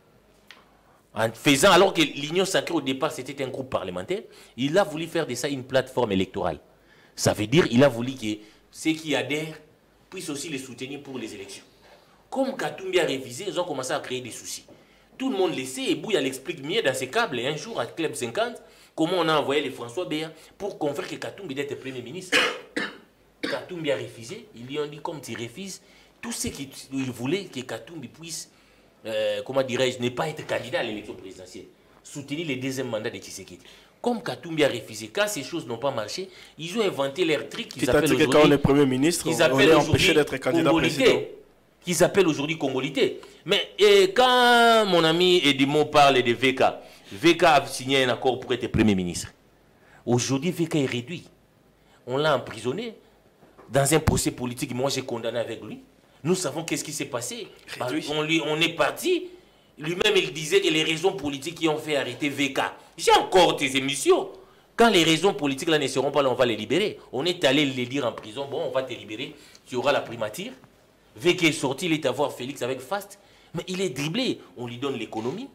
En faisant, alors que l'Union sacrée au départ c'était un groupe parlementaire, il a voulu faire de ça une plateforme électorale. Ça veut dire qu'il a voulu que ceux qui adhèrent puissent aussi les soutenir pour les élections. Comme Katumbi a révisé, ils ont commencé à créer des soucis. Tout le monde le sait, et Bouya l'explique mieux dans ses câbles. Un jour, à Club 50, comment on a envoyé les François Béa pour convaincre que Katumbi d'être Premier ministre. Katumbi a refusé. Ils lui ont dit, comme tu refuses, tout ce qu'ils voulaient que Katumbi puisse, comment dirais-je, ne pas être candidat à l'élection présidentielle. Soutenir le deuxième mandat de Tshisekedi. Comme Katumbi a refusé, quand ces choses n'ont pas marché, ils ont inventé leur truc qu'ils appellent aujourd'hui... Quand on est Premier ministre, on est empêché d'être candidat président. Qu'ils appellent aujourd'hui congolité. Mais quand mon ami Edimo parle de VK, VK a signé un accord pour être Premier ministre. Aujourd'hui, VK est réduit. On l'a emprisonné dans un procès politique. Moi, j'ai condamné avec lui. Nous savons qu'est-ce qui s'est passé. On est parti. Lui-même, il disait que les raisons politiques qui ont fait arrêter VK. J'ai encore tes émissions. Quand les raisons politiques là ne seront pas là, on va les libérer. On est allé les dire en prison. Bon, on va te libérer. Tu auras la primature. VK est sorti, il est à voir Félix avec Fast, mais il est dribblé. On lui donne l'économie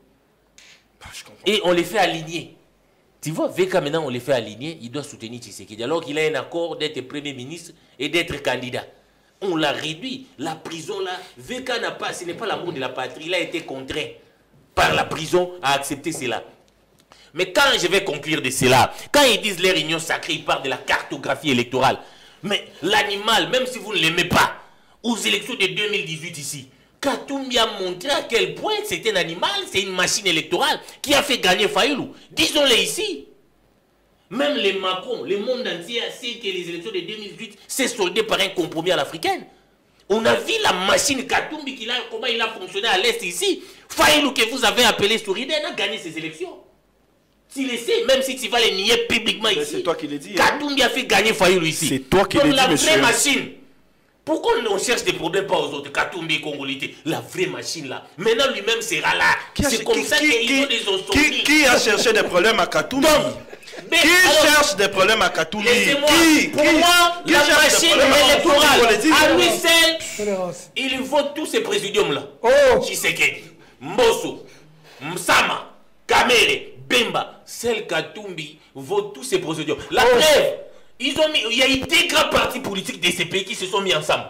et on les fait aligner. Tu vois, VK maintenant, on les fait aligner, il doit soutenir Tshisekedi. Alors qu'il a un accord d'être Premier ministre et d'être candidat. On l'a réduit. La prison là, VK n'a pas, ce n'est pas l'amour de la patrie, il a été contraint par la prison à accepter cela. Mais quand je vais conclure de cela, quand ils disent leur union sacrée, ils parlent de la cartographie électorale. Mais l'animal, même si vous ne l'aimez pas, aux élections de 2018 ici, Katumbi a montré à quel point c'est un animal, c'est une machine électorale qui a fait gagner Fayoulou. Disons-le ici. Même les Macron, le monde entier sait que les élections de 2018 s'est soldées par un compromis à l'africaine. On a vu la machine Katumbi, comment il a fonctionné à l'Est ici. Fayoulou que vous avez appelé Souriden a gagné ces élections. Tu le sais, même si tu vas les nier publiquement ici. C'est toi qui l'as dit. Katumbi a fait gagner Fayoulou ici. C'est toi qui l'as dit, monsieur. La vraie machine. Pourquoi on cherche des problèmes pas aux autres? Katumbi et Congolité, la vraie machine là. Maintenant lui-même sera là. C'est comme ça qu'ils ont des osomnies. Qui a cherché des problèmes à Katumbi? Qui cherche des problèmes à Katumbi? Pour moi, la machine électorale, à lui seul, il vote tous ces présidiums là. Tshisekedi, Mbosso, Msama, Kamere, Bemba, celle Katumbi vote tous ces présidiums. La preuve. Il y a eu des grands partis politiques de ces pays qui se sont mis ensemble.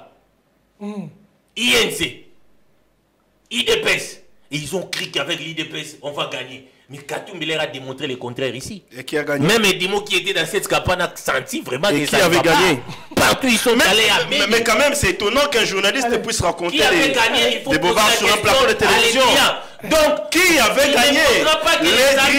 INC, IDPS. Et ils ont crié qu'avec l'IDPS, on va gagner. Mais Katumbi leur a démontré le contraire ici. Et qui a gagné? Même Edimo qui était dans cette campagne a senti vraiment que ça avait gagné. Partout ils sont allés à Béni. Mais quand même, c'est étonnant qu'un journaliste puisse raconter des bobards sur un plateau de télévision. Donc, qui avait gagné?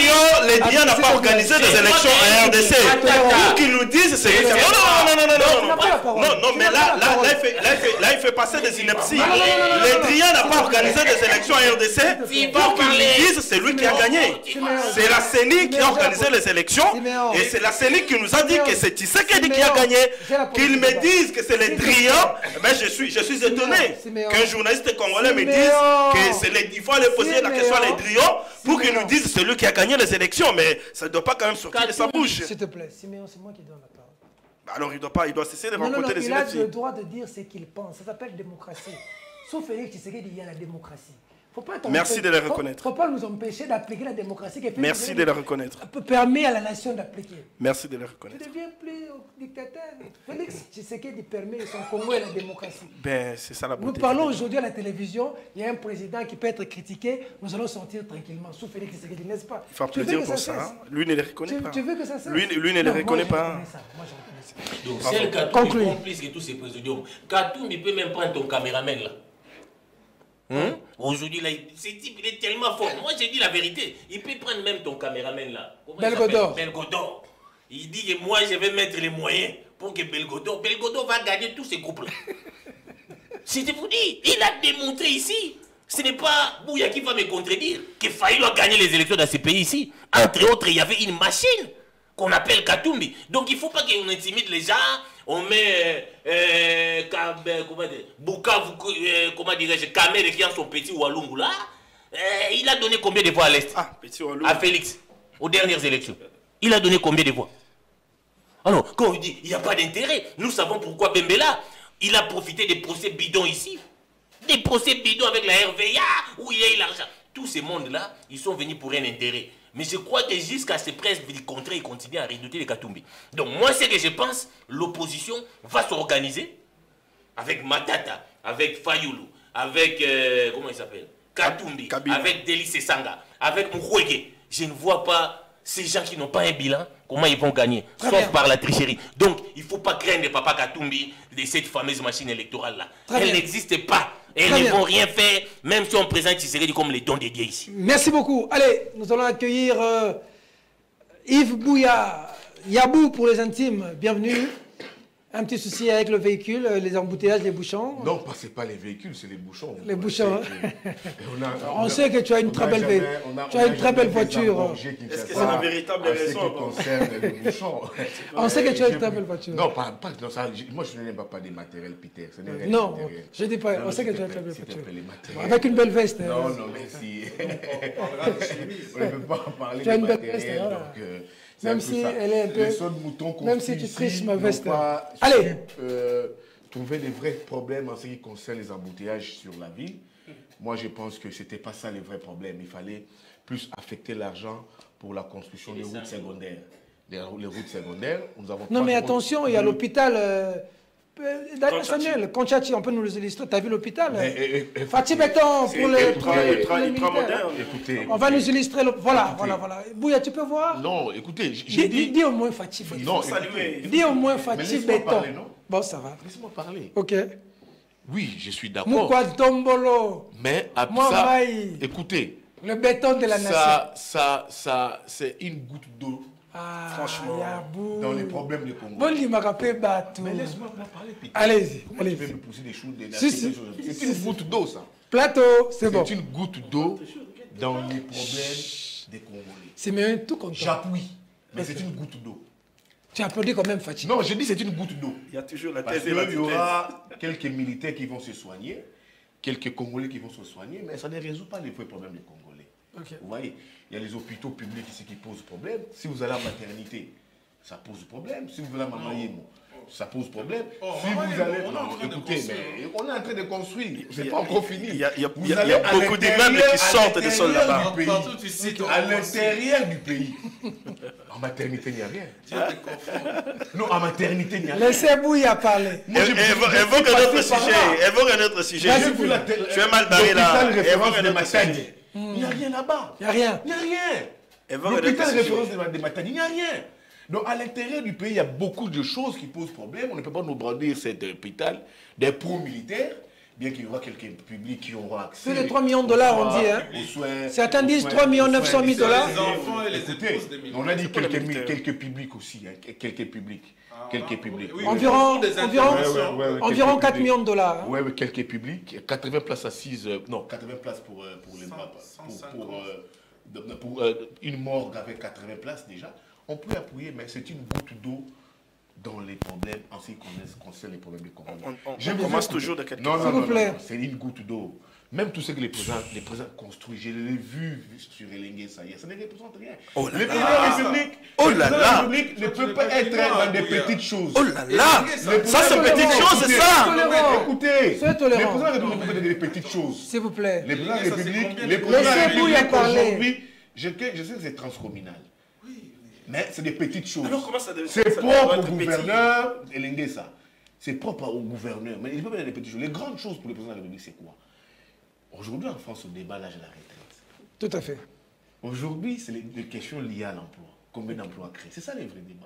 Les Drian n'a pas organisé des élections à RDC. Pour qu'ils nous disent, c'est... Non. non, mais là, il fait passer des inepties. Le Drian n'a pas organisé des élections à RDC pour qu'ils lui disent c'est lui qui a gagné. C'est la CENI qui a organisé les élections et c'est la CENI qui nous a dit que c'est Tshisekedi qui a gagné. Qu'ils me disent que c'est le Drian, ben je suis étonné qu'un journaliste congolais me dise qu'il faut aller poser la question à les Drian pour qu'ils nous disent c'est lui qui a gagné les élections. Mais ça ne doit pas quand même sortir de sa bouche. S'il te plaît, Siméon, c'est moi qui donne la parole. Alors il doit cesser de rencontrer les inepties. Il a le droit de dire ce qu'il pense. Ça s'appelle démocratie. Sauf Félix Tshisekedi, il y a la démocratie. Merci de le reconnaître. Il ne faut pas nous empêcher d'appliquer la démocratie. Merci de le reconnaître. Permet à la nation d'appliquer. Merci de le reconnaître. Tu ne deviens plus dictateur. Félix Tshisekedi permet son Congo et la démocratie. Ben, c'est ça la beauté. Nous parlons aujourd'hui à la télévision, il y a un président qui peut être critiqué, nous allons sortir tranquillement sous Félix Tshisekedi, n'est-ce pas? Il faut plaisir pour ça. Hein? Lui ne les reconnaît pas. Tu veux que ça cesse? Lui ne les reconnaît pas. Moi, je reconnais ça. Donc, c'est le Katoum complice que tous ces présidents. Katoum, il peut même prendre ton caméraman là. Aujourd'hui, là, ce type, il est tellement fort. Moi, j'ai dit la vérité. Il peut prendre même ton caméraman là. Belgodor. Belgodor. Il dit que moi, je vais mettre les moyens pour que Belgodor va gagner tous ces groupes là. C'est de vous dire, il a démontré ici. Ce n'est pas Bouya qui va me contredire que Fayulu a gagné les élections dans ce pays ici. Entre autres, il y avait une machine qu'on appelle Katumbi. Donc, il ne faut pas qu'on intimide les gens. On met Bukavu, comment dirais-je, Kamel qui a son petit Walungu là. Il a donné combien de voix à l'Est? Petit Walungu. À Félix, aux dernières élections. Il a donné combien de voix? Alors, quand on dit il n'y a pas d'intérêt, nous savons pourquoi Bembela, il a profité des procès bidons ici. Des procès bidons avec la RVA, où il y a eu l'argent. Tous ces mondes-là, ils sont venus pour un intérêt. Mais je crois que jusqu'à ce presque du contraire, ils continuent à redouter les Katumbi. Donc moi, ce que je pense, l'opposition va s'organiser avec Matata, avec Fayulu, avec, comment il s'appelle, Katumbi, avec Délice Sanga, avec Mukwege. Je ne vois pas ces gens qui n'ont pas un bilan, comment ils vont gagner, sauf par la tricherie. Donc, il ne faut pas craindre Papa Katumbi de cette fameuse machine électorale-là. Elle n'existe pas. Elles ne vont rien faire, même si on présente Tshisekedi comme les dons des dieux ici. Merci beaucoup. Allez, nous allons accueillir Yves Bouya, Yabou pour les intimes. Bienvenue. Un petit souci avec le véhicule, les embouteillages, les bouchons? Non, ce n'est pas les véhicules, c'est les bouchons. Les bouchons. On sait que tu as une très belle voiture. Est-ce que c'est la véritable raison? En ce qui concerne les bouchons. On sait que tu as une très belle voiture. Non, pas ça. Moi, je n'aime pas des matériels, Peter. Non, je ne dis pas. On sait que tu as une très belle voiture. Avec une belle veste. Non, merci. On ne peut pas en parler. Tu as une belle veste. Même si elle est un peu. Même si tu triches ma veste. Allez. Trouver les vrais problèmes en ce qui concerne les embouteillages sur la ville. Moi, je pense que ce n'était pas ça les vrais problèmes. Il fallait plus affecter l'argent pour la construction des routes secondaires. Les routes secondaires, nous avons. Non, mais attention, il y a l'hôpital. Samuel, Conchati, on peut nous illustrer. Tu as vu l'hôpital? Fatih Béton pour les militaires. Écoutez, on va nous illustrer. Voilà. Bouya, tu peux voir? Non, écoutez, dis au moins Fatih Béton. Non, dis au moins Fatih Béton. Bon, ça va. Laisse-moi parler. Ok. Oui, je suis d'accord. Moukwa Dombolo. Mais à ça, écoutez. Le béton de la nation. Ça, c'est une goutte d'eau. Franchement, dans les problèmes du Congo. Mais laisse-moi parler, Peter. Allez-y. Je vais me pousser des choses. C'est une goutte d'eau, ça. Plateau, c'est bon. C'est une goutte d'eau dans les problèmes des Congolais. C'est même tout content. J'appuie, mais c'est une goutte d'eau. Tu applaudis quand même, Fatih. Non, je dis c'est une goutte d'eau. Il y a toujours la thèse et la il y aura quelques militaires qui vont se soigner, quelques Congolais qui vont se soigner, mais ça ne résout pas les vrais problèmes des Congolais. Okay. Vous voyez, il y a les hôpitaux publics ici qui posent problème. Si vous allez à la maternité, ça pose problème. Si vous allez à Mamayemo, ça pose problème. Si vous allez... Écoutez, mais on est en train de construire. C'est pas encore fini. Il y a beaucoup d'immeubles qui sortent de sol là-bas. À l'intérieur du pays. En maternité, il n'y a rien. Non, en maternité, il n'y a rien. Laissez Bouya parler. Évoque un autre sujet. Tu es mal barré là. Évoque un autre sujet. Il n'y a rien là-bas. Il n'y a rien. Il n'y a rien. L'hôpital référence des Matani, il n'y a rien. Donc à l'intérieur du pays, il y a beaucoup de choses qui posent problème. On ne peut pas nous brandir cet hôpital des pro-militaires, bien qu'il y aura quelques publics qui auront accès. C'est les 3 millions de dollars, on dit. Hein. Certains disent 3 900 000 dollars. Les enfants et les épouses des on a dit quelques publics aussi, hein, quelques publics. Oui, environ 4 millions de dollars. Oui, quelques publics. 80 places assises, non, 80 places pour une morgue avec 80 places déjà. On peut appuyer, mais c'est une goutte d'eau dans les problèmes en ce qui concerne les problèmes de Congolais. On commence toujours de quelque Non, S'il vous plaît. c'est une goutte d'eau. Même tout ce que les présidents construisent, je l'ai vu sur Elengue Saïa, ça ne représente rien. Oh là Le président là. de la République, Oh là là. ne peut pas être dans des petites choses. Oh là là. Ça, c'est une petite chose, c'est ça. Écoutez, Soyez le tolérant. président de la République peut faire des petites choses. S'il vous plaît. Les présidents de la République, Laissez Bouya parler. aujourd'hui, je sais que c'est transcommunal. Mais c'est des petites choses. Alors, comment ça C'est ça propre doit au être petit? gouverneur, Elengue ça. C'est propre au gouverneur. Mais il peut pas faire des petites choses. Les grandes choses pour le président de la République, c'est quoi? Aujourd'hui, en France, on débat l'âge de la retraite. Tout à fait. Aujourd'hui, c'est les questions liées à l'emploi. Combien d'emplois créés? C'est ça les vrais débats.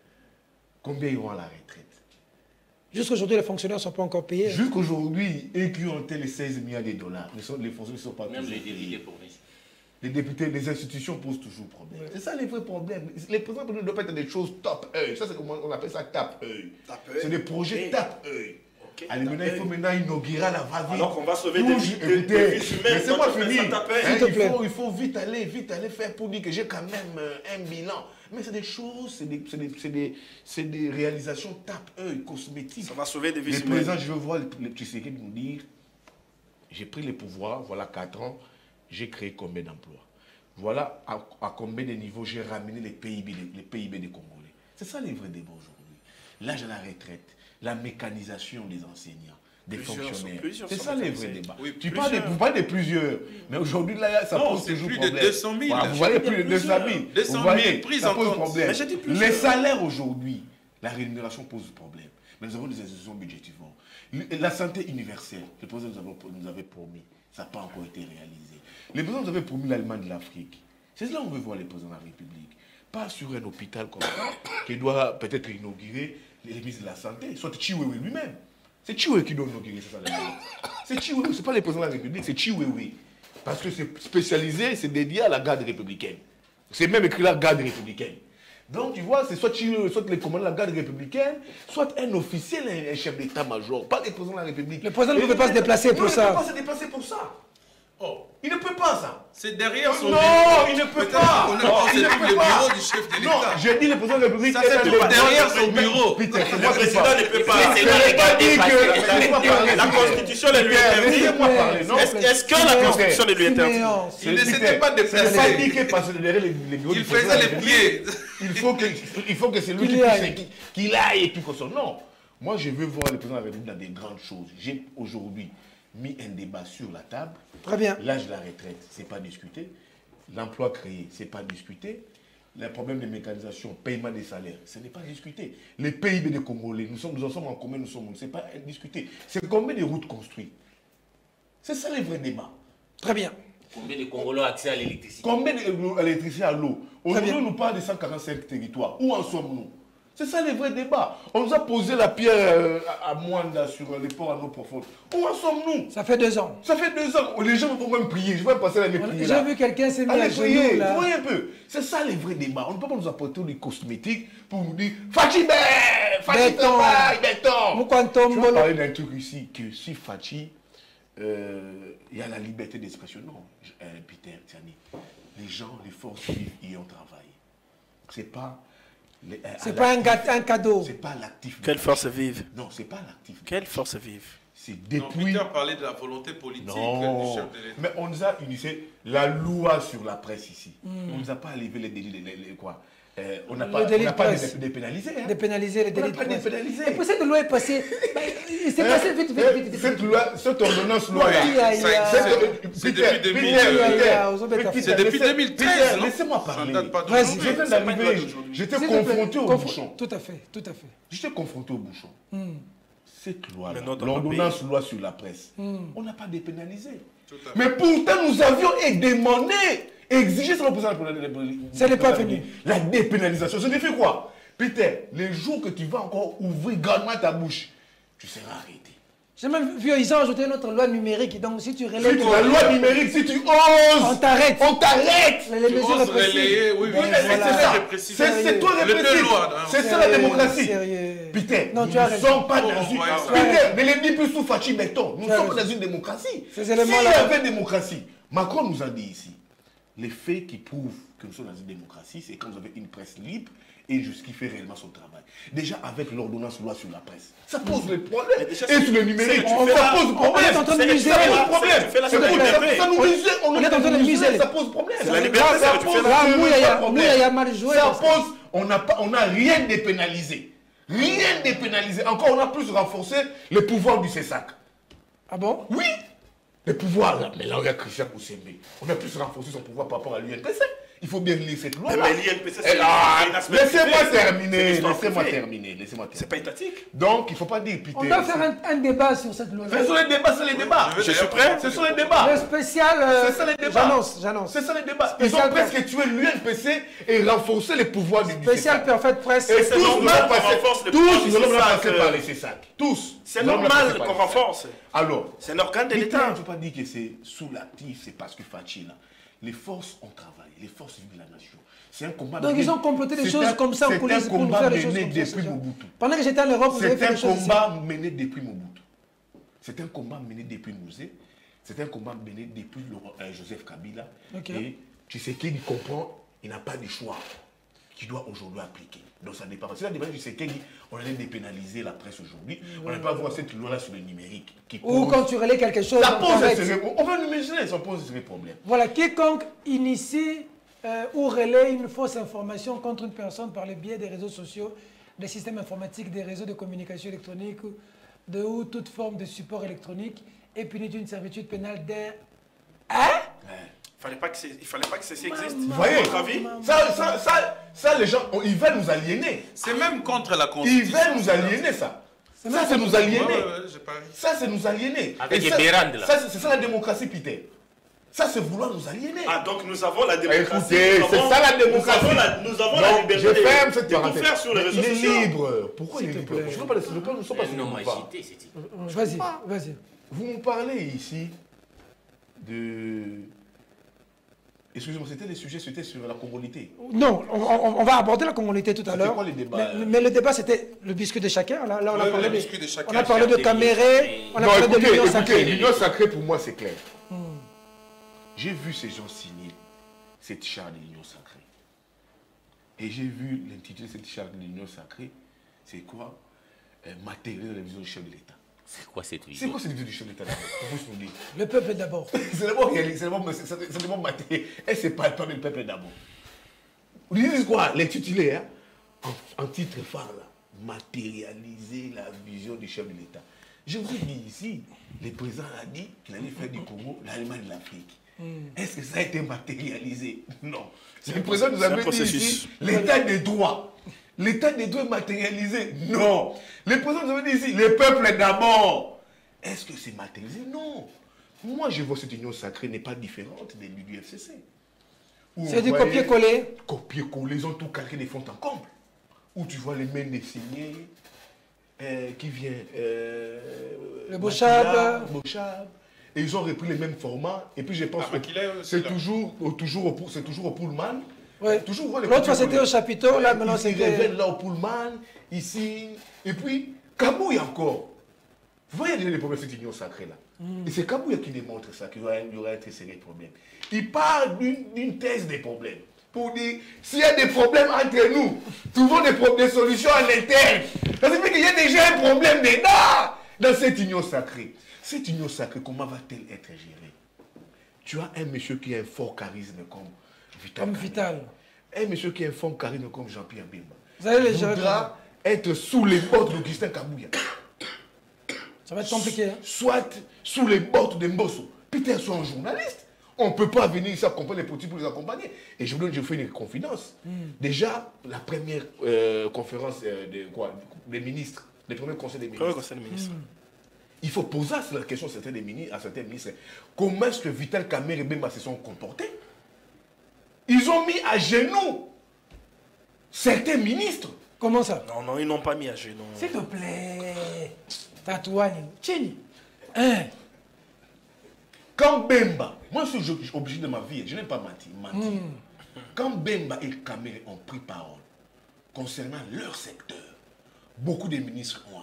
Combien iront à la retraite? Jusqu'aujourd'hui, les fonctionnaires ne sont pas encore payés. Jusqu'aujourd'hui, eux qui ont atteint les 16 milliards de dollars, les fonctionnaires ne sont pas Même toujours les députés payés. pour nous. Les députés, les institutions posent toujours problème. C'est ça les vrais problèmes. Les présidents ne doivent pas être des choses top œil. Ça, c'est comment on appelle ça tape œil. Tape-œil. C'est des projets Ok. tape œil. Ok, Allez, maintenant, il faut tape-œil. maintenant inaugurer la va-vite. Alors qu'on va sauver Toujours, des vies écoutez, humaines. laissez-moi Toi, tu fais finir. ça, tape-œil. Hein, S'il te plaît. il faut vite aller faire pour dire que j'ai quand même un bilan. Mais c'est des choses, c'est des réalisations tape-œil, cosmétiques. Ça va sauver des vies Les humaines. présidents, je veux voir le petit secret nous dire, j'ai pris les pouvoirs, voilà 4 ans, j'ai créé combien d'emplois? Voilà à combien de niveaux j'ai ramené les PIB des Congolais. C'est ça les vrais débats aujourd'hui. L'âge à la retraite, la mécanisation des enseignants, des fonctionnaires. C'est ça les vrais débats. Oui, Vous parlez de plusieurs, mais aujourd'hui là, ça Non, pose c'est toujours plus problème. de 200 000. Voilà, vous voyez plus de 200 000. 200 000 Vous voyez, prises ça en pose compte. problème. Mais j'ai dit plusieurs. Les salaires aujourd'hui, la rémunération pose problème. Mais nous avons des institutions budgétivores. La santé universelle, le président nous avait promis, ça n'a pas encore été réalisé. Les présidents nous avaient promis l'Allemagne de l'Afrique. C'est là où on veut voir les présidents de la République. Pas sur un hôpital comme ça, qui doit peut-être inaugurer les ministres de la Santé, soit Chiwewe lui-même. C'est Chiwewe qui doit inaugurer ça. C'est Chiwewe, ce n'est pas les présidents de la République, c'est Chiwewe. Parce que c'est spécialisé, c'est dédié à la garde républicaine. C'est même écrit la garde républicaine. Donc, tu vois, c'est soit les commandants de la garde républicaine, soit un officiel, un chef d'état-major, pas des présidents de la République. Le président ne peut pas se déplacer pour ça. Il ne peut pas se déplacer pour ça. Oh, Il ne peut pas ça. c'est derrière son Non, bureau. il ne peut Peut-être pas. qu'on a Non, pensé il ne plus peut le pas. bureau du chef de Non, l'État. j'ai dit le président de la République. Ça, c'est tout derrière son bureau. Peter, c'est Le moi qui président parle. ne peut pas. C'est Je n'ai pas dit que. Laissez-moi parler. La Constitution le lui interdit. Laissez-moi parler. Non. Est-ce que la Constitution le lui interdit? Siméon, Il ne s'était pas Je n'ai pas déplacé. dit que parce que derrière les bureaux Il du président faisait de la les République, pieds. il faut que c'est lui Qu'il qui y aille. puisse, qu'il aille et puis qu'on sorte. Non. Moi, je veux voir le président de la République dans des grandes choses. J'ai aujourd'hui mis un débat sur la table. Très bien. L'âge de la retraite, ce n'est pas discuté. L'emploi créé, ce n'est pas discuté. Le problème de mécanisation, paiement des salaires, ce n'est pas discuté. Les PIB des Congolais, nous en sommes en commun, ce n'est pas discuté. C'est combien de routes construites? C'est ça les vrais débats. Très bien. Combien de Congolais ont accès à l'électricité? Combien d'électricité à l'eau? Aujourd'hui, bien. on nous parle de 145 territoires. Où en sommes-nous? C'est ça les vrais débats. On nous a posé la pierre à Mwanda sur les ports à l'eau profonde. Où en sommes-nous? Ça fait 2 ans. Ça fait 2 ans. Les gens vont même prier. Je vais passer la prier là. J'ai vu quelqu'un s'est mis Allez à prier, genoux là. voyez un peu. C'est ça les vrais débats. On ne peut pas nous apporter des cosmétiques pour nous dire Fachi Fachi Béton. travail, béton. Moukantom, Je vais Bolo. parler d'un truc ici que si Fachi, il y a la liberté d'expression. Non, Peter Tiani, les gens, les forces vives y ont travaillé. C'est pas. C'est pas un cadeau. C'est pas l'actif. Quelle force vive. Non, c'est pas l'actif. Quelle force vive. C'est Non, depuis. Peter parlait de la volonté politique du Non, chef de l'État. mais on nous a initié la loi sur la presse ici. On ne nous a pas levé les délits, quoi. On n'a Le pas, délit on n'a de pas presse. dépénalisé. Hein. Dépénaliser les On délits n'a de pas presse. dépénalisé. Et pour cette loi est passée. Il s'est passé vite, vite, vite, vite. Cette loi, cette ordonnance loi là. Aïe, aïe, aïe. C'est depuis 2000. C'est depuis 2013, non? Laissez-moi Ça parler. ne date pas Vas-y. d'aujourd'hui. Je viens d'arriver, j'étais S'il te plaît, confronté au bouchon. Tout à fait, tout à fait. J'étais confronté au bouchon. Cette loi, Mais non, dans l'ordonnance loi sur la presse, on n'a pas dépénalisé. Tout à fait. Mais pourtant, nous avions demandé, exigé sur le président de la République. Ça n'est pas venu. La dépénalisation, ça signifie quoi? Peter, les jours que tu vas encore ouvrir grandement ta bouche, tu seras arrêté. J'ai même vu, ils ont ajouté notre loi numérique. Donc, si tu relèves... La loi numérique, si tu oses... On t'arrête. On t'arrête. Les mesures répressives. Oui, c'est toi répressif. C'est ça la démocratie. Putain, nous ne sommes pas dans une... Putain, ne les dis plus sous Fachi Béton. Nous sommes dans une démocratie. S'il y avait une démocratie, Macron nous a dit ici, les faits qui prouvent que nous sommes dans une démocratie, c'est quand vous avez une presse libre et qui fait réellement son travail. Déjà avec l'ordonnance loi sur la presse, ça pose les problèmes. Et sur le numérique, ça pose problème. On est en train de muser. On est en train de muser. Ça pose problème. C'est la liberté, ça pose. On n'a rien dépénalisé. Rien dépénalisé. Encore, on a plus renforcé le pouvoir du CESAC. Ah bon? Oui. Le pouvoir, là. Mais là, on a Christian Koussembe. On a plus renforcé son pouvoir par rapport à l'UNPC. Il faut bien lire cette loi. Mais l'INPC, c'est laissez-moi terminer. Laissez-moi terminer. C'est pas étatique. Donc, il ne faut pas dire pitié. On doit faire un débat sur cette loi. Ce sont les débats, c'est les débats. Je suis prêt. Ce sont les débats. Le spécial. C'est ça les débats. J'annonce. C'est ça les débats. Ils ont presque tué l'UNPC et renforcé les pouvoirs du spécial Perfect Press. Et c'est normal qu'on renforce les pouvoirs du CESAC par les CESAC. Tous. C'est normal qu'on renforce. Alors, c'est un organe de l'État. On ne peut pas dire que c'est sous l'actif, c'est parce que Fachi là. Les forces ont travaillé, les forces vives de la nation. C'est un combat. Donc ils ont comploté des choses comme ça en coulisses pour nous faire des choses comme ça. Pendant que j'étais en Europe, vous avez fait des choses. C'est un combat mené depuis Mobutu. C'est un combat mené depuis Mouzé. C'est un combat mené depuis Joseph Kabila. Et Tshisekedi comprend, il n'a pas de choix qu'il doit aujourd'hui appliquer. Donc ça dépend. C'est la débat du Tshisekedi, on allait dépénaliser la presse aujourd'hui. On n'a pas voir cette loi-là sur le numérique. Ou quand tu relais quelque chose. Ça pose on va nous imaginer, ça pose des problèmes. Voilà, quiconque initie ou relaie une fausse information contre une personne par le biais des réseaux sociaux, des systèmes informatiques, des réseaux de communication électronique ou toute forme de support électronique est puni d'une servitude pénale d'un... Hein? Il ne fallait pas que ceci existe. Vous voyez, ça, les gens, ils veulent nous aliéner. C'est même contre la Constitution. Ils veulent nous aliéner, ça. Ça, c'est nous aliéner. Ça, c'est nous aliéner. Avec les bérandes, là. C'est ça la démocratie, Peter. Ça, c'est vouloir nous aliéner. Ah, donc nous avons la démocratie. Écoutez, c'est ça la démocratie. Nous avons la liberté je ferme cette de tout faire sur les réseaux sociaux. Il est libre. Pourquoi il est libre? Je ne sais pas si non, Vas-y. Vous me parlez ici de... Excusez-moi, c'était sur la congolité. Non, on va aborder la congolité tout à l'heure. C'est quoi les débats? Mais le débat, c'était le biscuit de chacun. Là, on a parlé de on a parlé de Caméré, on a parlé de l'Union sacrée. L'Union sacrée, pour moi, c'est clair. J'ai vu ces gens signer cette charte de l'Union sacrée. Et j'ai vu l'intitulé de cette charte de l'Union sacrée, c'est quoi? Matériel de la vision du chef de l'État. C'est quoi cette vision? C'est quoi cette vision du chef de l'État? Le peuple d'abord. C'est d'abord matériel. Et c'est pas le peuple d'abord. Vous dites quoi? L'intitulé, hein? En titre phare, là. Matérialiser la vision du chef de l'État. Je vous ai dit ici, le président a dit qu'il allait faire du Congo l'Allemagne de l'Afrique. Est-ce que ça a été matérialisé? Non. Le président nous avait dit ici, l'état des droits. L'état des droits est matérialisé? Non. Le président nous avait dit ici, le peuple d'abord. Est-ce que c'est matérialisé? Non. Moi, je vois cette union sacrée n'est pas différente de l'UFCC. C'est du copier-coller. Copier-coller, ils ont tout calqué des fonds en comble. Où tu vois les mains dessinées, qui vient... le Bochab. Et ils ont repris les mêmes formats. Et puis je pense que c'est toujours au Pullman. Ouais. L'autre fois c'était au chapiteau, là maintenant c'est là au Pullman, ici. Et puis, Kabouya encore. Vous voyez les problèmes de cette union sacrée là. Et c'est Kabouya qui démontre ça, qu'il y aura un très sérieux problème. Il parle d'une thèse des problèmes. Pour dire, s'il y a des problèmes entre nous, trouvons des solutions à l'interne. Ça veut dire qu'il y a déjà un problème dedans dans cette union sacrée. Cette union sacrée, comment va-t-elle être gérée? Tu as un monsieur qui a un fort charisme comme Vital. Un monsieur qui a un fort charisme comme Jean-Pierre Bemba. Vous allez les gérer. Voudra être sous les bottes d'Augustin Kabouya. Ça va être compliqué. Hein? Soit sous les bottes de Mbosso. Peter soit un journaliste. On ne peut pas venir ici accompagner les politiques pour les accompagner. Et je fais une confidence. Déjà, la première conférence des ministres, le premier conseil des ministres. Il faut poser la question à certains ministres. Comment est-ce que Vital Kamerhe et Bemba se sont comportés? Ils ont mis à genoux certains ministres. Comment ça? Non, ils n'ont pas mis à genoux. S'il te plaît. Tatouane. Chini. Hein? Quand Bemba, moi je suis obligé de ma vie, je n'ai pas menti. Quand Bemba et Kamere ont pris parole concernant leur secteur, beaucoup de ministres ont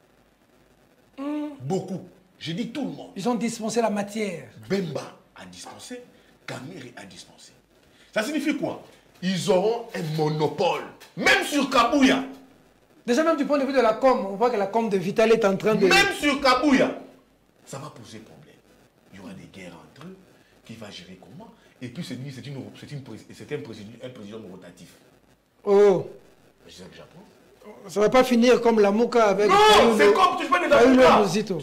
appris. Beaucoup. J'ai dit tout le monde. Ils ont dispensé la matière. Bemba a dispensé, Kamere a dispensé. Ça signifie quoi? Ils auront un monopole, même sur Kabouya. Déjà même du point de vue de la com, on voit que la com de Vital est en train de... Même sur Kabouya, ça va poser problème. Il y aura des guerres entre eux. Qui va gérer comment? Et puis c'est un président rotatif. Oh. C'est ça que j'apprends. Ça ne va pas finir comme la Mouka avec... Non, c'est comme tu parles de la Mouka.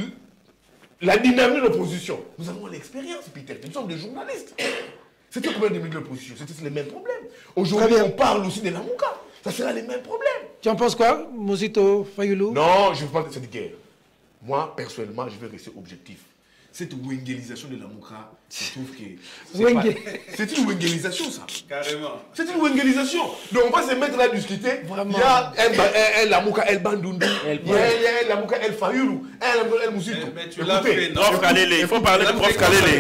La dynamique de l'opposition. Nous avons l'expérience, Peter. Nous sommes des journalistes. C'était combien de minutes de l'opposition? C'était les mêmes problèmes. Aujourd'hui, on parle aussi de la Mouka. Ça sera les mêmes problèmes. Tu en penses quoi, Mozito Fayoulou? Non, je ne veux pas de cette guerre. Moi, personnellement, je vais rester objectif. Cette wengelisation de la Mouka, je trouve que... C'est une wengelisation, ça. Carrément. C'est une wengelisation. Donc, on va se mettre là à discuter. Vraiment. Il y a la Mouka, El Bandundu. Il y a la Mouka, El Fayoulou. El Mousito. Mais tu l'as fait. Prof Kalele, il faut parler de Prof Kalele.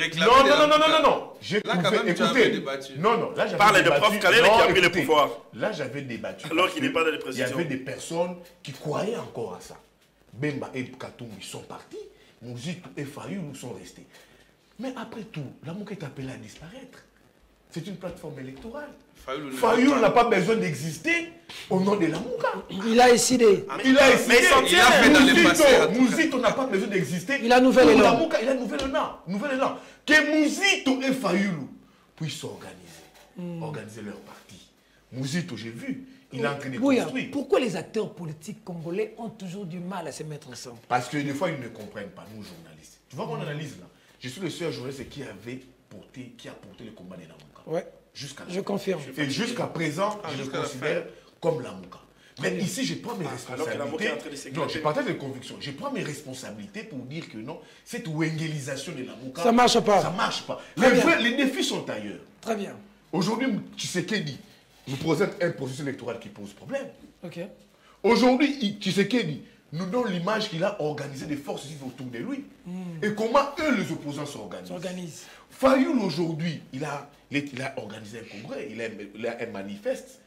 Non. Écoutez. Non. Là, parle de Prof Kalele qui a pris le pouvoir. Là, j'avais débattu. Alors qu'il n'est pas dans les précisions. Il y avait des personnes qui croyaient encore à ça. Bemba et Katumbi sont partis. Mouzito et Fayoulou sont restés. Mais après tout, la Mouka est appelée à disparaître. C'est une plateforme électorale. Fayoulou n'a pas besoin d'exister au nom de la Mouka. Il a décidé. Il a décidé. Il a fait dans le passé. Mouzito n'a pas besoin d'exister. Il a nouvel élan. La Mouka, il a nouvel élan. Que Mouzito et Fayoulou puissent s'organiser. Organiser leur parti. Mouzito, j'ai vu. Il est en train de construire. Pourquoi les acteurs politiques congolais ont toujours du mal à se mettre ensemble? Parce que des fois, ils ne comprennent pas, nous, journalistes. Tu vois qu'on analyse là. Je suis le seul journaliste qui a porté le combat de la Mouka. Ouais. Jusqu'à Je confirme. Et jusqu'à présent, je le considère comme la Mouka. Mais ici, je prends mes responsabilités. Non, je partage des convictions. Je prends mes responsabilités pour dire que non, cette wengelisation de la Mouka... Ça ne marche pas. Ça ne marche pas. Les défis sont ailleurs. Très bien. Aujourd'hui, Tshisekedi nous présente un processus électoral qui pose problème. Ok. Aujourd'hui, Tshisekedi nous donne l'image qu'il a organisé des forces autour de lui. Et comment eux, les opposants, s'organisent. Fayoulou, aujourd'hui, il a organisé un congrès, il a un manifeste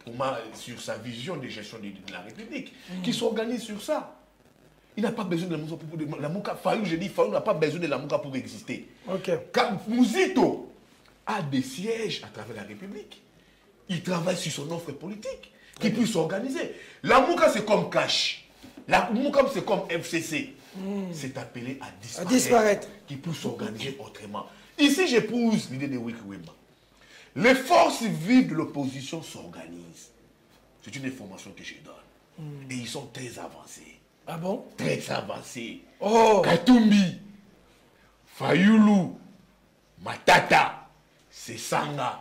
sur sa vision de gestion de la République, qui s'organise sur ça. Il n'a pas besoin de la Mouka. Fayoulou n'a pas besoin de la Mouka pour exister. Ok. Mouzito a des sièges à travers la République. Il travaille sur son offre politique, qui puisse s'organiser. La Mouka, c'est comme Cash. La Mouka, c'est comme FCC. C'est appelé à disparaître. Qui puisse s'organiser autrement. Ici, j'épouse l'idée de Wiki-Wemba. Les forces vives de l'opposition s'organisent. C'est une information que je donne. Et ils sont très avancés. Ah bon? Très avancés. Oh! Katumbi, Fayoulou, Matata, Sesanga,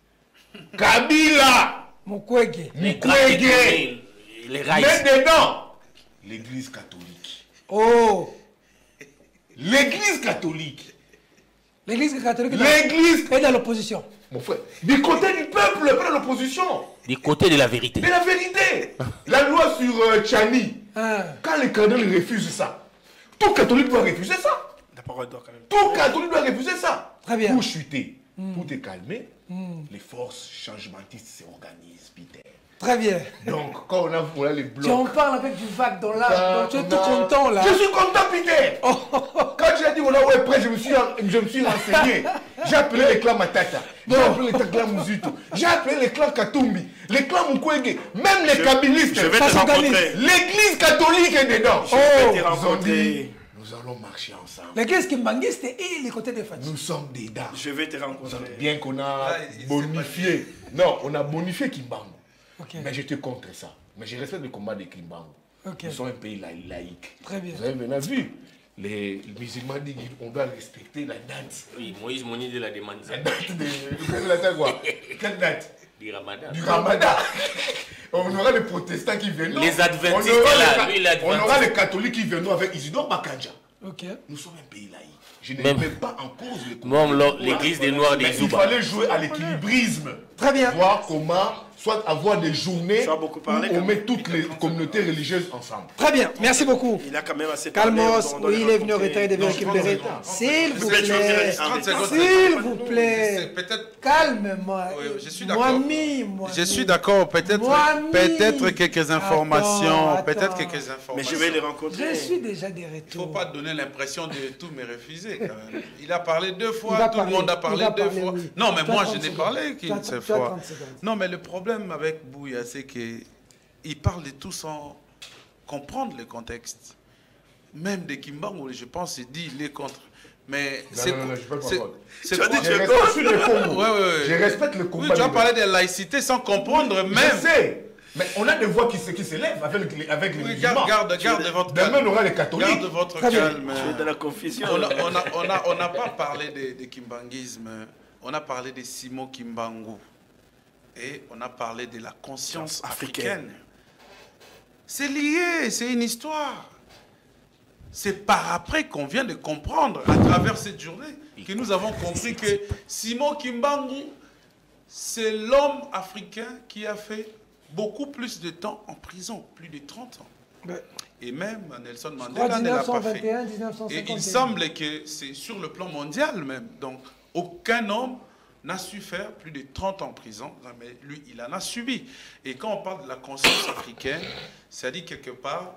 Kabila, Mukwege. Les rails. Mais dedans, l'église catholique. Oh! L'église catholique. L'église catholique est dans l'opposition. Mon frère, du côté du peuple, pas de l'opposition. Du côté de la vérité. De la vérité. La loi sur Tchani, quand les cardinaux refusent ça, tout catholique doit refuser ça. Tout catholique doit refuser ça. Très bien. Pour chuter, pour te calmer, les forces changementistes s'organisent, Peter. Très bien. Donc, quand on a voilà les blocs... Tu en parles avec du vague dans l'âme. Tu es tout content, là. Je suis content, Peter. Quand j'ai dit, voilà, ouais, prêt, je me suis renseigné. J'ai appelé les clans Matata. J'ai appelé les clans Mouzito. J'ai appelé les clans Katumbi. Les clans Mukwege. Même les kabylistes. Je vais te rencontrer. L'église catholique est dedans. Je vais te rencontrer. Nous allons marcher ensemble. L'église kimbangiste et les côtés des Fati. Nous sommes dedans. Je vais te rencontrer. Bien qu'on a bonifié. Non, on a bonifié Kimbangu. Okay. Mais j'étais contre ça. Mais je respecte le combat de Kimbangu. Okay. Nous sommes un pays laïque. Très bien. Vous avez maintenant vu, les musulmans disent qu'on doit respecter la date. Oui, Moïse Moni de la demande. La date de quoi? Quelle date? Du Ramadan. Du Ramadan. On aura les protestants qui viennent. Les adventistes là, on aura les catholiques qui viennent avec Isidore Bakanja. Okay. Nous sommes un pays laïque. Je ne mets pas en cause l'église des Noirs des Zouba. Il fallait jouer à l'équilibrisme. Très bien. Voir comment soit avoir des journées beaucoup parlé, où on met toutes les communautés religieuses ensemble. Très bien, merci beaucoup. Il a quand même assez Calmos, oui, il est venu retirer des vieux récupérer. S'il vous plaît, s'il vous plaît, calme-moi. Je suis d'accord. Je suis d'accord, peut-être quelques informations, Mais je vais les rencontrer. Je suis déjà des retours. Il ne faut pas donner l'impression de tout me refuser quand même. Il a parlé 2 fois, tout le monde a parlé 2 fois. Oui. Non, mais moi je n'ai parlé qu'une seule fois. Non, mais le problème avec Bouya, c'est qu'il parle de tout sans comprendre le contexte. Même de Kimbangu, je pense, il dit il est contre. Mais c'est quoi? Je respecte le combat. Oui, tu as parlé de laïcité sans comprendre même. Je sais. Mais on a des voix qui s'élèvent avec les musulmans. Garde votre calme. Demain, on aura les catholiques. Garde votre calme. Je suis de la confusion. On n'a pas parlé de kimbanguisme. On a parlé de Simon Kimbangu. Et on a parlé de la conscience africaine. C'est lié, c'est une histoire. C'est par après qu'on vient de comprendre, à travers cette journée, que nous avons compris que Simon Kimbangu, c'est l'homme africain qui a fait beaucoup plus de temps en prison, plus de 30 ans. Et même Nelson Mandela ne l'a pas fait. Et il semble que c'est sur le plan mondial même. Donc, aucun homme n'a su faire plus de 30 ans en prison, mais lui, il en a subi. Et quand on parle de la conscience africaine, ça dit quelque part,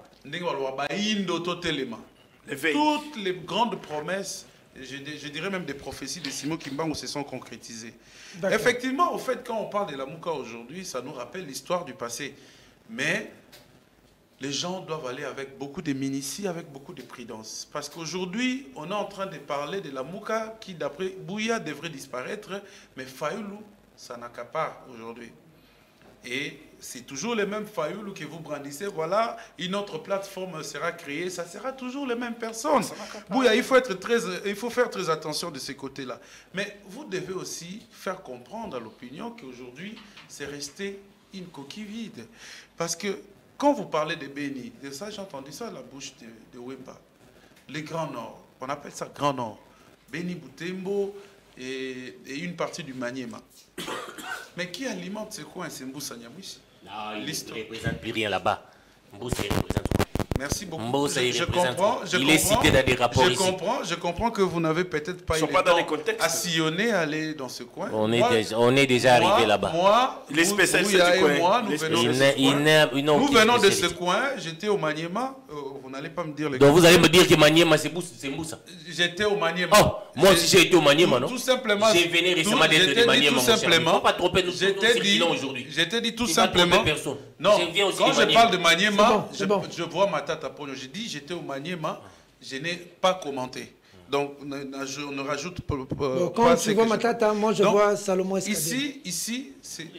toutes les grandes promesses, je dirais même des prophéties de Simon Kimbangu se sont concrétisées. Effectivement, au fait, quand on parle de la Mouka aujourd'hui, ça nous rappelle l'histoire du passé. Mais les gens doivent aller avec beaucoup de minutie, avec beaucoup de prudence. Parce qu'aujourd'hui, on est en train de parler de la Mouka qui, d'après Bouya, devrait disparaître, mais Fayoulou, ça n'accapare aujourd'hui. Et c'est toujours les mêmes Fayoulou que vous brandissez. Voilà, une autre plateforme sera créée, ça sera toujours les mêmes personnes. Bouya, il faut faire très attention de ces côtés-là. Mais vous devez aussi faire comprendre à l'opinion qu'aujourd'hui, c'est resté une coquille vide. Parce que quand vous parlez de Béni, de ça, j'ai entendu ça à la bouche de Wemba. Les Grands Nord, on appelle ça Grand Nord. Béni Boutembo et une partie du Maniema. Mais qui alimente ce coin, c'est Mboussa Nyamwisi. Non, il ne représente plus rien là-bas. Mboussa, il représente quoi? Merci beaucoup. Mboussa, il est cité dans des rapports ici. Je comprends que vous n'avez peut-être pas eu le temps à sillonner, aller dans ce coin. On est déjà arrivé là-bas. Moi, les spécialistes du coin. Nous venons de ce coin. J'étais au Maniema. Vous n'allez pas me dire... Donc vous allez me dire que Maniema, c'est Mboussa? J'étais au Maniema. Oh, moi aussi j'ai été au Maniema, non? Tout simplement. J'ai venu récemment d'être de Maniema, mon cher. Il ne faut pas tromper nous aujourd'hui. J'étais dit tout simplement... Non, quand je parle de Maniema, je vois ma tata Pogno. J'ai dit j'étais au Maniema, je n'ai pas commenté. Donc on ne rajoute pas... Quand tu vois ma tata, moi je vois Salomon Escadé. Ici,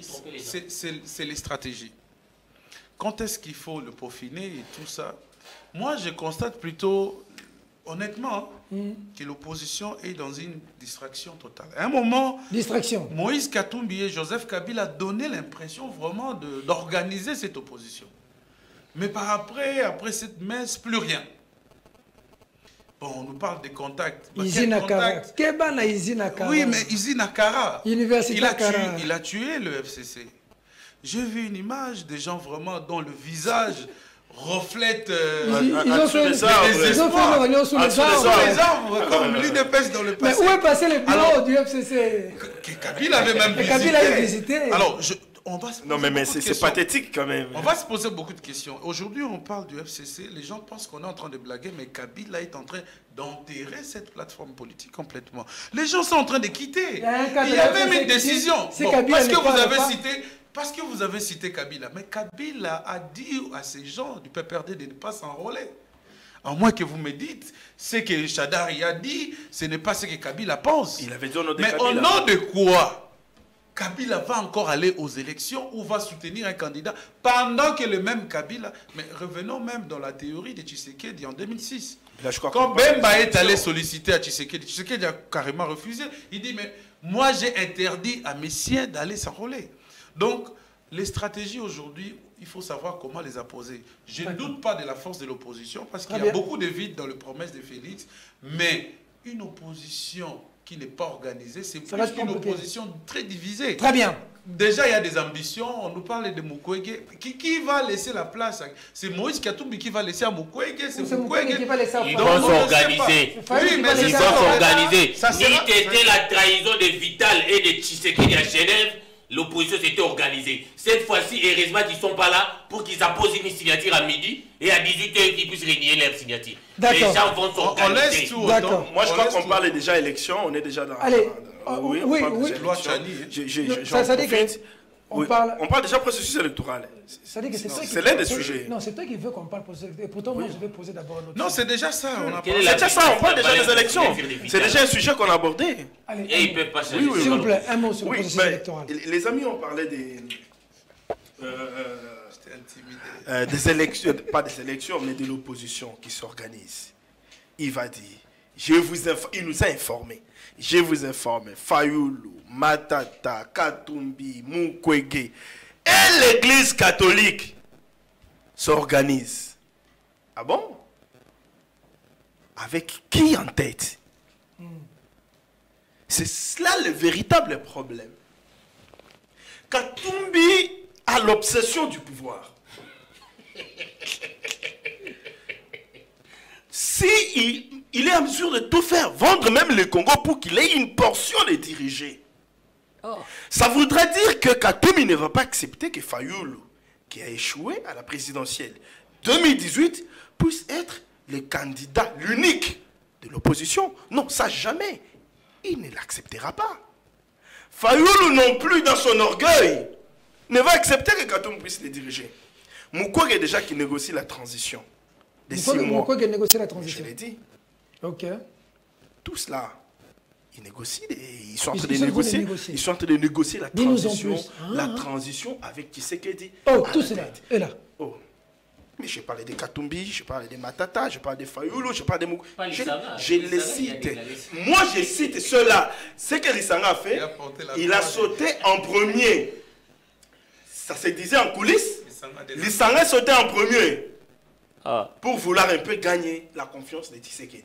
c'est les stratégies. Quand est-ce qu'il faut le peaufiner et tout ça? Moi, je constate plutôt, honnêtement, que l'opposition est dans une distraction totale. À un moment, Moïse Katumbi et Joseph Kabila donné l'impression vraiment d'organiser cette opposition. Mais après cette messe, plus rien. Bon, on nous parle des contacts. Izina Kara. Oui, mais Izina Kara, il a tué le FCC. J'ai vu une image des gens vraiment dont le visage reflète ils ont fait les réunions sous les arbres, comme l'UDPS dans le passé. Mais où est passé le bureau du FCC? Kabila avait même visité. Kabila a visité. Alors, on va se poser mais c'est pathétique quand même. On va se poser beaucoup de questions. Aujourd'hui, on parle du FCC. Les gens pensent qu'on est en train de blaguer, mais Kabila est en train d'enterrer cette plateforme politique complètement. Les gens sont en train de quitter. Il y a même une décision. Parce que vous avez cité Kabila. Mais Kabila a dit à ces gens du PPRD de ne pas s'enrôler. À moins que vous me dites, ce que Chadari a dit, ce n'est pas ce que Kabila pense. Il avait dit au nom de Mais Kabila. au nom de quoi Kabila va encore aller aux élections ou va soutenir un candidat pendant que le même Kabila... Mais revenons même dans la théorie de Tshisekedi en 2006. Là, je crois quand Bemba est allé solliciter à Tshisekedi, Tshisekedi a carrément refusé. Il dit, mais moi j'ai interdit à mes siens d'aller s'enrôler. Donc, les stratégies aujourd'hui, il faut savoir comment les apposer. Je ne doute pas de la force de l'opposition parce qu'il y a beaucoup de vides dans les promesses de Félix, mais une opposition qui n'est pas organisée, c'est plus qu'une opposition très divisée. Très bien. déjà, il y a des ambitions. On nous parle de Mukwege. Qui va laisser la place? C'est Moïse Katumbi qui va laisser à Mukwege. C'est Mukwege qui va laisser à Ils vont s'organiser. Oui, mais Ils vont s'organiser. Ça Si sera- c'était la trahison de Vital et de Tshisekedi à Genève, l'opposition s'était organisée. Cette fois-ci, heureusement qu'ils ne sont pas là pour qu'ils apposent une signature à midi et à 18h qu'ils puissent renier leur signature. Les gens vont On s'organiser. laisse tout. D'accord. Moi, je crois qu'on parle déjà élection, on est déjà dans... Allez, oui, oui, on parle oui. déjà Loi élection. Chani, Ça dit que Oui, on parle déjà processus électoral. Ça dit que c'est toi qui... C'est l'un des sujets. Non, c'est toi qui veux qu'on parle processus. Et pourtant, moi, je vais poser d'abord un autre. Non, c'est déjà ça. On a Quelle est C'est la déjà ça, on parle déjà des élections. Vital. C'est déjà un sujet qu'on a abordé. Allez, Et ils ne peuvent pas changer. Oui, s'il vous plaît, un mot sur le Oui, processus mais électoral. les amis ont parlé des élections, pas des élections, mais de l'opposition qui s'organise. Il va dire, il nous a informés. Je vous informe, Fayoulou, Matata, Katumbi, Mukwege et l'église catholique s'organisent. Ah bon? Avec qui en tête? C'est cela le véritable problème. Katumbi a l'obsession du pouvoir. Si il est en mesure de tout faire, vendre même le Congo pour qu'il ait une portion de diriger. Ça voudrait dire que Katumbi ne va pas accepter que Fayoulou, qui a échoué à la présidentielle 2018, puisse être le candidat, l'unique de l'opposition. Non, ça jamais. Il ne l'acceptera pas. Fayoulou non plus, dans son orgueil, ne va accepter que Katumbi puisse le diriger. Mukwege déjà qui négocie la transition. Des 6 mois. Mukwege négocie la Je transition. l'ai dit. Ok. Tout cela, ils négocient. Ils sont en train Ils de sont en train de négocier. négocier. Ils sont en train de négocier la Dis-nous en transition. plus. La transition avec Tshisekedi. Oh, à tout la cela tête. est là. Oh. Mais je parlais de Katumbi, je parlais de Matata, je parle de Fayoulou, je parle de Mouk. Pas Lissanga. Je les Lissanga, il a cite. dit, il a laissé. Moi, je cite ceux-là. Ce que Lissanga a fait, Il a porté la il a croix. sauté en premier. Ça se disait en coulisses. Lissanga des- Lissanga sautait en premier Ah. pour vouloir un peu gagner la confiance de Tshisekedi.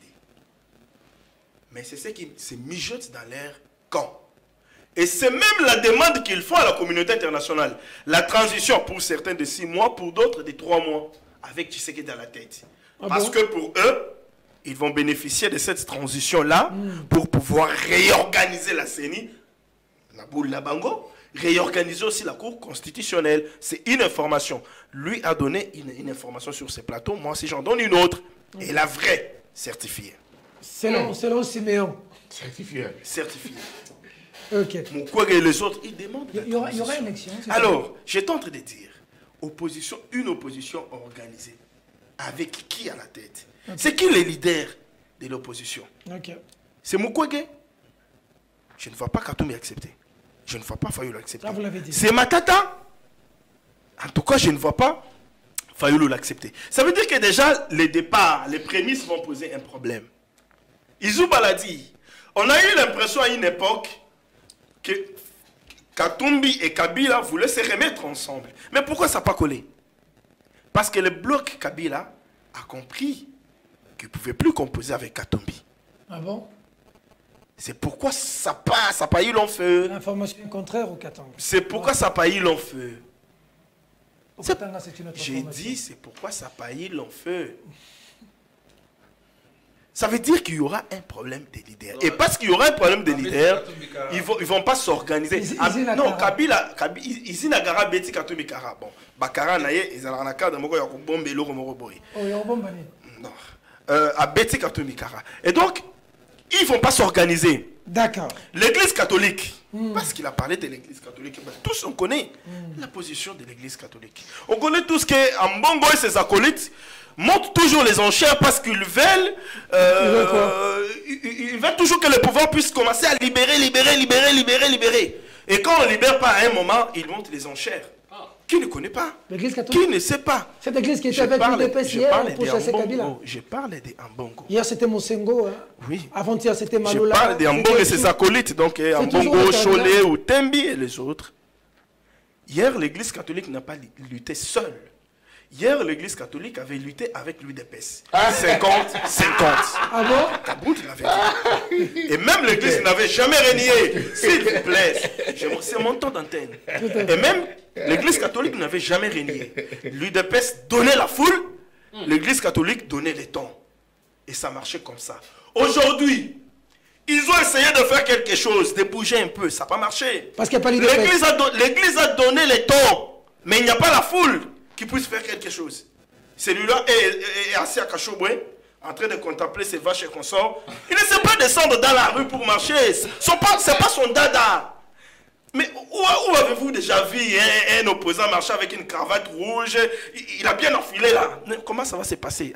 Mais c'est ce qui se mijote dans l'air camp. Et c'est même la demande qu'ils font à la communauté internationale. La transition pour certains de 6 mois, pour d'autres de 3 mois, avec Tshisekedi à la tête. Parce que pour eux, ils vont bénéficier de cette transition-là pour pouvoir réorganiser la CENI, la boule la bango, réorganiser aussi la Cour constitutionnelle. C'est une information. Lui a donné une information sur ces plateaux. Moi aussi, j'en donne une autre. Et la vraie, certifiée. Selon Siméon. Certifié. Certifiée. Ok. Mukwege et les autres, ils demandent. Il y aura une élection. c'est ça? Alors, j'étais en train de dire, une opposition organisée. Avec qui à la tête? C'est qui les leaders de l'opposition? Ok. C'est Mukwege. Je ne vois pas Katumbi accepter. Je ne vois pas Fayoulou accepter. Ça, vous l'avez dit. C'est Matata. En tout cas, je ne vois pas Fayoulou l'accepter. Ça veut dire que déjà, les départs, les prémices vont poser un problème. Izou Baladi, on a eu l'impression à une époque que Katumbi et Kabila voulaient se remettre ensemble. Mais pourquoi ça n'a pas collé? Parce que le bloc Kabila a compris qu'il ne pouvait plus composer avec Katumbi. Ah bon? C'est pourquoi ça n'a pas eu long feu. L'information est contraire au Katanga. C'est pourquoi ça n'a pas eu long feu. Au Katanga, c'est une autre J'ai information. dit, c'est pourquoi ça n'a pas eu long feu. Ça veut dire qu'il y aura un problème des leaders. Et parce qu'il y aura un problème des leaders, ils vont pas s'organiser. Non, Kabila, Izinagara Beti Katumbi Kara. Bon, Bakara Naye, ils ont un cadre, ils ont bombe et l'eau Moroboy. Oh, il y a un bon bani. Non. À Beti Katumbi Kara. Et donc, ils vont pas s'organiser. D'accord. L'église catholique, parce qu'il a parlé de l'église catholique, ben, tous on connaît la position de l'église catholique. On connaît tous que Mbongo et ses acolytes montent toujours les enchères parce qu'ils veulent, ils veulent toujours que le pouvoir puisse commencer à libérer. Et quand on ne libère pas à un moment, ils montent les enchères. Qui ne connaît pas? L'église catholique. Qui ne sait pas? Cette église qui était avec l'UDPS hier pour chasser Kabila. Je parle de Ambongo. Hier c'était Mosengo. Hein. Oui. Avant-hier c'était Je Maloula. parle de Ambongo et ses acolytes, donc Ambongo, Cholet ou Tembi et les autres. Hier, l'église catholique n'a pas lutté seule. Hier, l'église catholique avait lutté avec l'UDPS. 50-50. Ah bon? Kabout l'avait dit. Et même l'église n'avait jamais renié. S'il vous plaît, c'est mon temps d'antenne. Et même l'église catholique n'avait jamais renié. L'UDPS donnait la foule, l'église catholique donnait les temps. Et ça marchait comme ça. Aujourd'hui, ils ont essayé de faire quelque chose, de bouger un peu. Ça n'a pas marché. Parce qu'il n'y a pas l'UDPS. L'église a donné les temps, mais il n'y a pas la foule qui puisse faire quelque chose. Celui-là est assis à Kachoboué, en train de contempler ses vaches et consorts. Il ne sait pas descendre dans la rue pour marcher. Ce n'est pas son dada. Mais où avez-vous déjà vu un opposant marcher avec une cravate rouge? Il a bien enfilé là. Comment ça va se passer?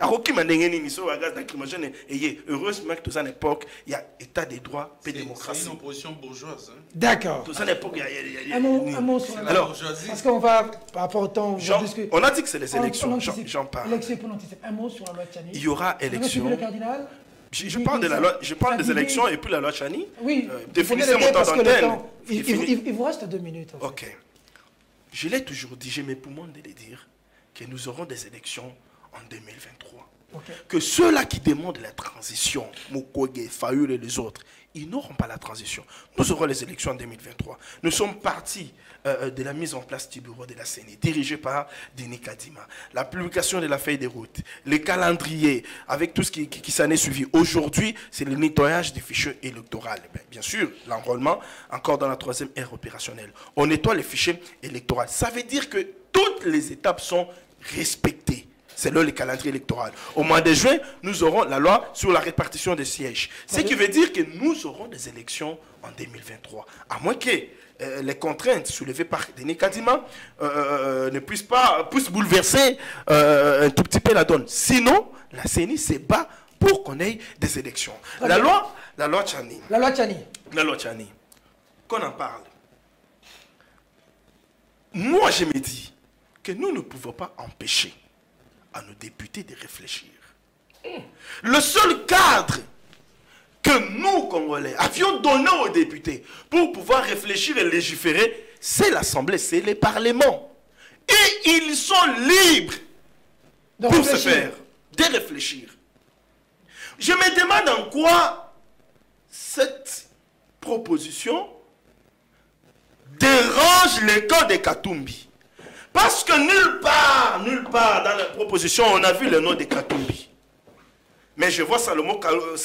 Heureusement que dans une époque, il y a état des droits et démocratie. C'est une opposition bourgeoise. Hein? D'accord. Dans une époque, il y a un mot sur la bourgeoisie. Parce qu'on va, par rapport au temps, on a dit que c'est les élections. J'en parle. Un mot sur la loi Tchani. Il y aura élection. Le cardinal. Je parle de la loi, je parle des élections et puis la loi Tchani. Oui. Définissez mon temps d'antenne. Il vous reste 2 minutes. En fait. Ok. Je l'ai toujours dit, j'ai mes poumons de le dire, que nous aurons des élections en 2023. Okay. Que ceux-là qui demandent la transition, Mukwege, Fayul et les autres, ils n'auront pas la transition. Nous aurons les élections en 2023. Nous sommes partis de la mise en place du bureau de la CENI, dirigé par Denis Kadima. La publication de la feuille de route, les calendriers, avec tout ce qui s'en est suivi. Aujourd'hui, c'est le nettoyage des fichiers électoraux. Bien sûr, l'enrôlement, encore dans la 3e ère opérationnelle. On nettoie les fichiers électoraux. Ça veut dire que toutes les étapes sont respectées. C'est là le calendrier électoral. Au mois de juin, nous aurons la loi sur la répartition des sièges. Ce qui veut dire que nous aurons des élections en 2023. À moins que les contraintes soulevées par Denis Kadima ne puissent bouleverser un tout petit peu la donne. Sinon, la CENI se bat pour qu'on ait des élections. La loi Tchani. La loi Tchani. La loi Tchani. Qu'on en parle. Moi, je me dis que nous ne pouvons pas empêcher à nos députés de réfléchir. Le seul cadre que nous, Congolais, avions donné aux députés pour pouvoir réfléchir et légiférer, c'est l'Assemblée, c'est le Parlement. Et ils sont libres pour se faire, de réfléchir. Je me demande en quoi cette proposition dérange le cas de Katumbi. Parce que nulle part dans la proposition, on a vu le nom de Katumbi. Mais je vois Salomon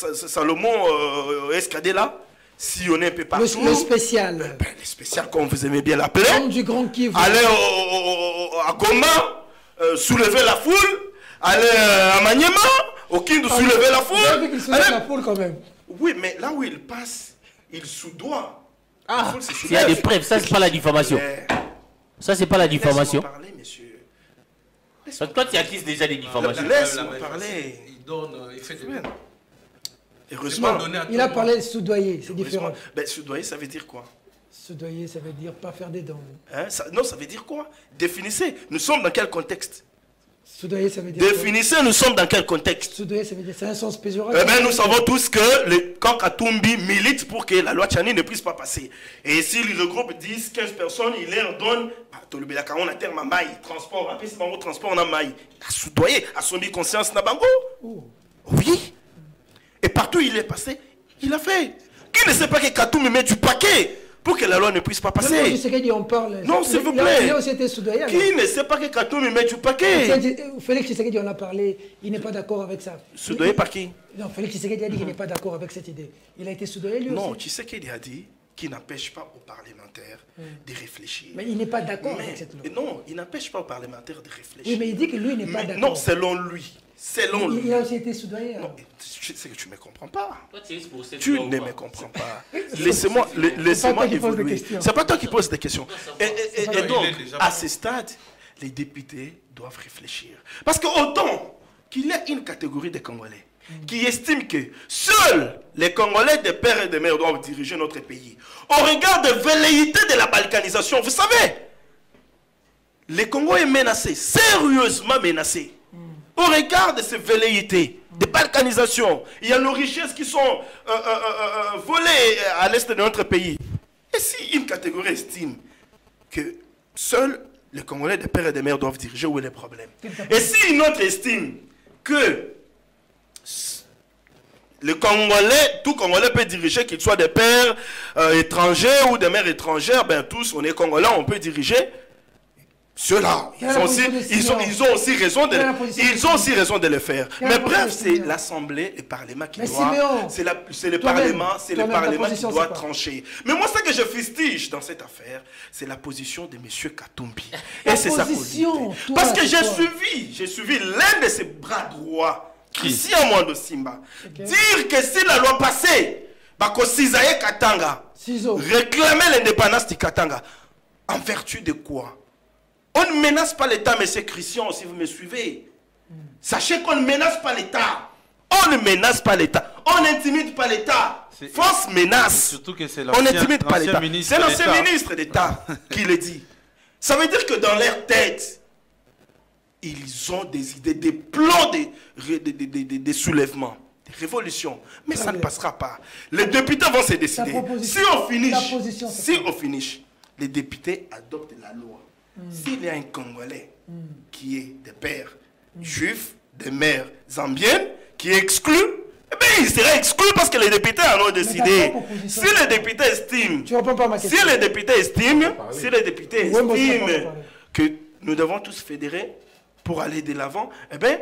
Escadé là, sillonner un peu partout. Le spécial. Le spécial, comme vous aimez bien l'appeler. Comme du Grand Kivu. Aller à Goma, soulever la foule. Aller à Maniema, au Kindu, soulever la foule. Vous avez vu qu'il soulève la foule quand même. Oui, mais là où il passe, il soudoie. Ah, il y a des preuves, ça c'est pas la diffamation. Ça c'est pas la diffamation. Laisse-moi parler, monsieur. Toi tu acquises déjà des diffamations. Laisse-moi parler. Il fait des... Heureusement. Il a parlé de soudoyer, c'est différent. Ben, soudoyer, ça veut dire quoi? Soudoyer, ça veut dire pas faire des dents. Hein? Non, ça veut dire quoi? Définissez. Nous sommes dans quel contexte? Soudoyer, ça veut dire définissez, quoi? Nous sommes dans quel contexte? Soudoyer, ça veut dire, c'est un sens péjoratif. Eh bien, nous savons tous que quand Katumbi milite pour que la loi Tchani ne puisse pas passer. Et s'il regroupe 10, 15 personnes, il leur donne, on a terme à maille, transport, après c'est un transport, on a maille. À soudoyer, à son conscience, Nabango. Oui. Et partout où il est passé, il a fait. Qui ne sait pas que Katumbi met du paquet pour que la loi ne puisse pas passer? On parle. Non, s'il vous plaît. Il a aussi été soudoyé. Qui ne sait pas que Katumbi met du paquet? Félix Tshisekedi en a parlé. Il n'est pas d'accord avec ça. Soudoyé par qui? Non, Félix Tshisekedi a dit qu'il n'est pas d'accord avec cette idée. Il a été soudoyé lui aussi. Non, Tshisekedi a dit qu'il n'empêche pas aux parlementaires de réfléchir. Mais il n'est pas d'accord avec cette loi. Non, il n'empêche pas aux parlementaires de réfléchir. Oui, mais il dit que lui n'est pas d'accord. Non, selon lui. Selon lui. Il a aussi été soudoyé. Non, je sais que tu ne me comprends pas. Toi, tu ne me comprends pas. Laissez-moi évoluer. C'est pas toi qui poses des questions. Et donc, à ce stade, les députés doivent réfléchir. Parce que autant qu'il y a une catégorie de Congolais qui estime que seuls les Congolais de père et de mère doivent diriger notre pays. Au regard de velléité de la balkanisation, vous savez, le Congo est menacé, sérieusement menacé. Au regard de ces velléités de balkanisation, il y a nos richesses qui sont volées à l'est de notre pays. Et si une catégorie estime que seuls les Congolais des pères et des mères doivent diriger, où est le problème? Et si une autre estime que le Congolais, tout Congolais peut diriger, qu'il soit des pères étrangers ou des mères étrangères, ben tous, on est Congolais, on peut diriger. Ceux-là, ils ont aussi raison de le faire. Mais bref, c'est l'Assemblée, le Parlement qui doit... C'est le Parlement qui doit trancher. Mais moi, ce que je fustige dans cette affaire, c'est la position de M. Katumbi. Et c'est sa position. Parce que j'ai suivi l'un de ses bras droits, Christian Mwando Simba, dire que si la loi passait, Bakosizaye Katanga, réclamer l'indépendance du Katanga, en vertu de quoi? On ne menace pas l'État, M. Christian, si vous me suivez. Sachez qu'on ne menace pas l'État. On ne menace pas l'État. On n'intimide pas l'État. Fausse menace. Surtout que c'est on n'intimide pas l'État. C'est l'ancien ministre d'État qui le dit. Ça veut dire que dans leur tête, ils ont des idées, des plans de soulèvement, des révolutions. Mais ça ne passera pas. Les députés vont se décider. Si on finish, les députés adoptent la loi. S'il y a un Congolais qui est des pères juifs, des mères zambiennes, qui est exclu, eh bien, il sera exclu parce que les députés en ont décidé. Si les députés estiment, que nous devons tous fédérer pour aller de l'avant, eh bien,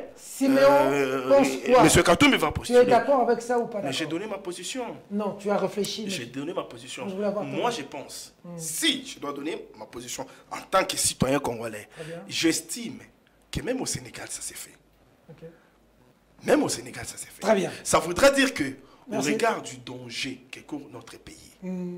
M. Katumbi va postuler. Tu es d'accord avec ça ou pas? Mais j'ai donné ma position. Non, tu as réfléchi. J'ai donné ma position. Moi, je pense, si je dois donner ma position en tant que citoyen congolais, j'estime que même au Sénégal, ça s'est fait. Okay. Même au Sénégal, ça s'est fait. Très bien. Ça voudrait dire que, au regard du danger que court notre pays,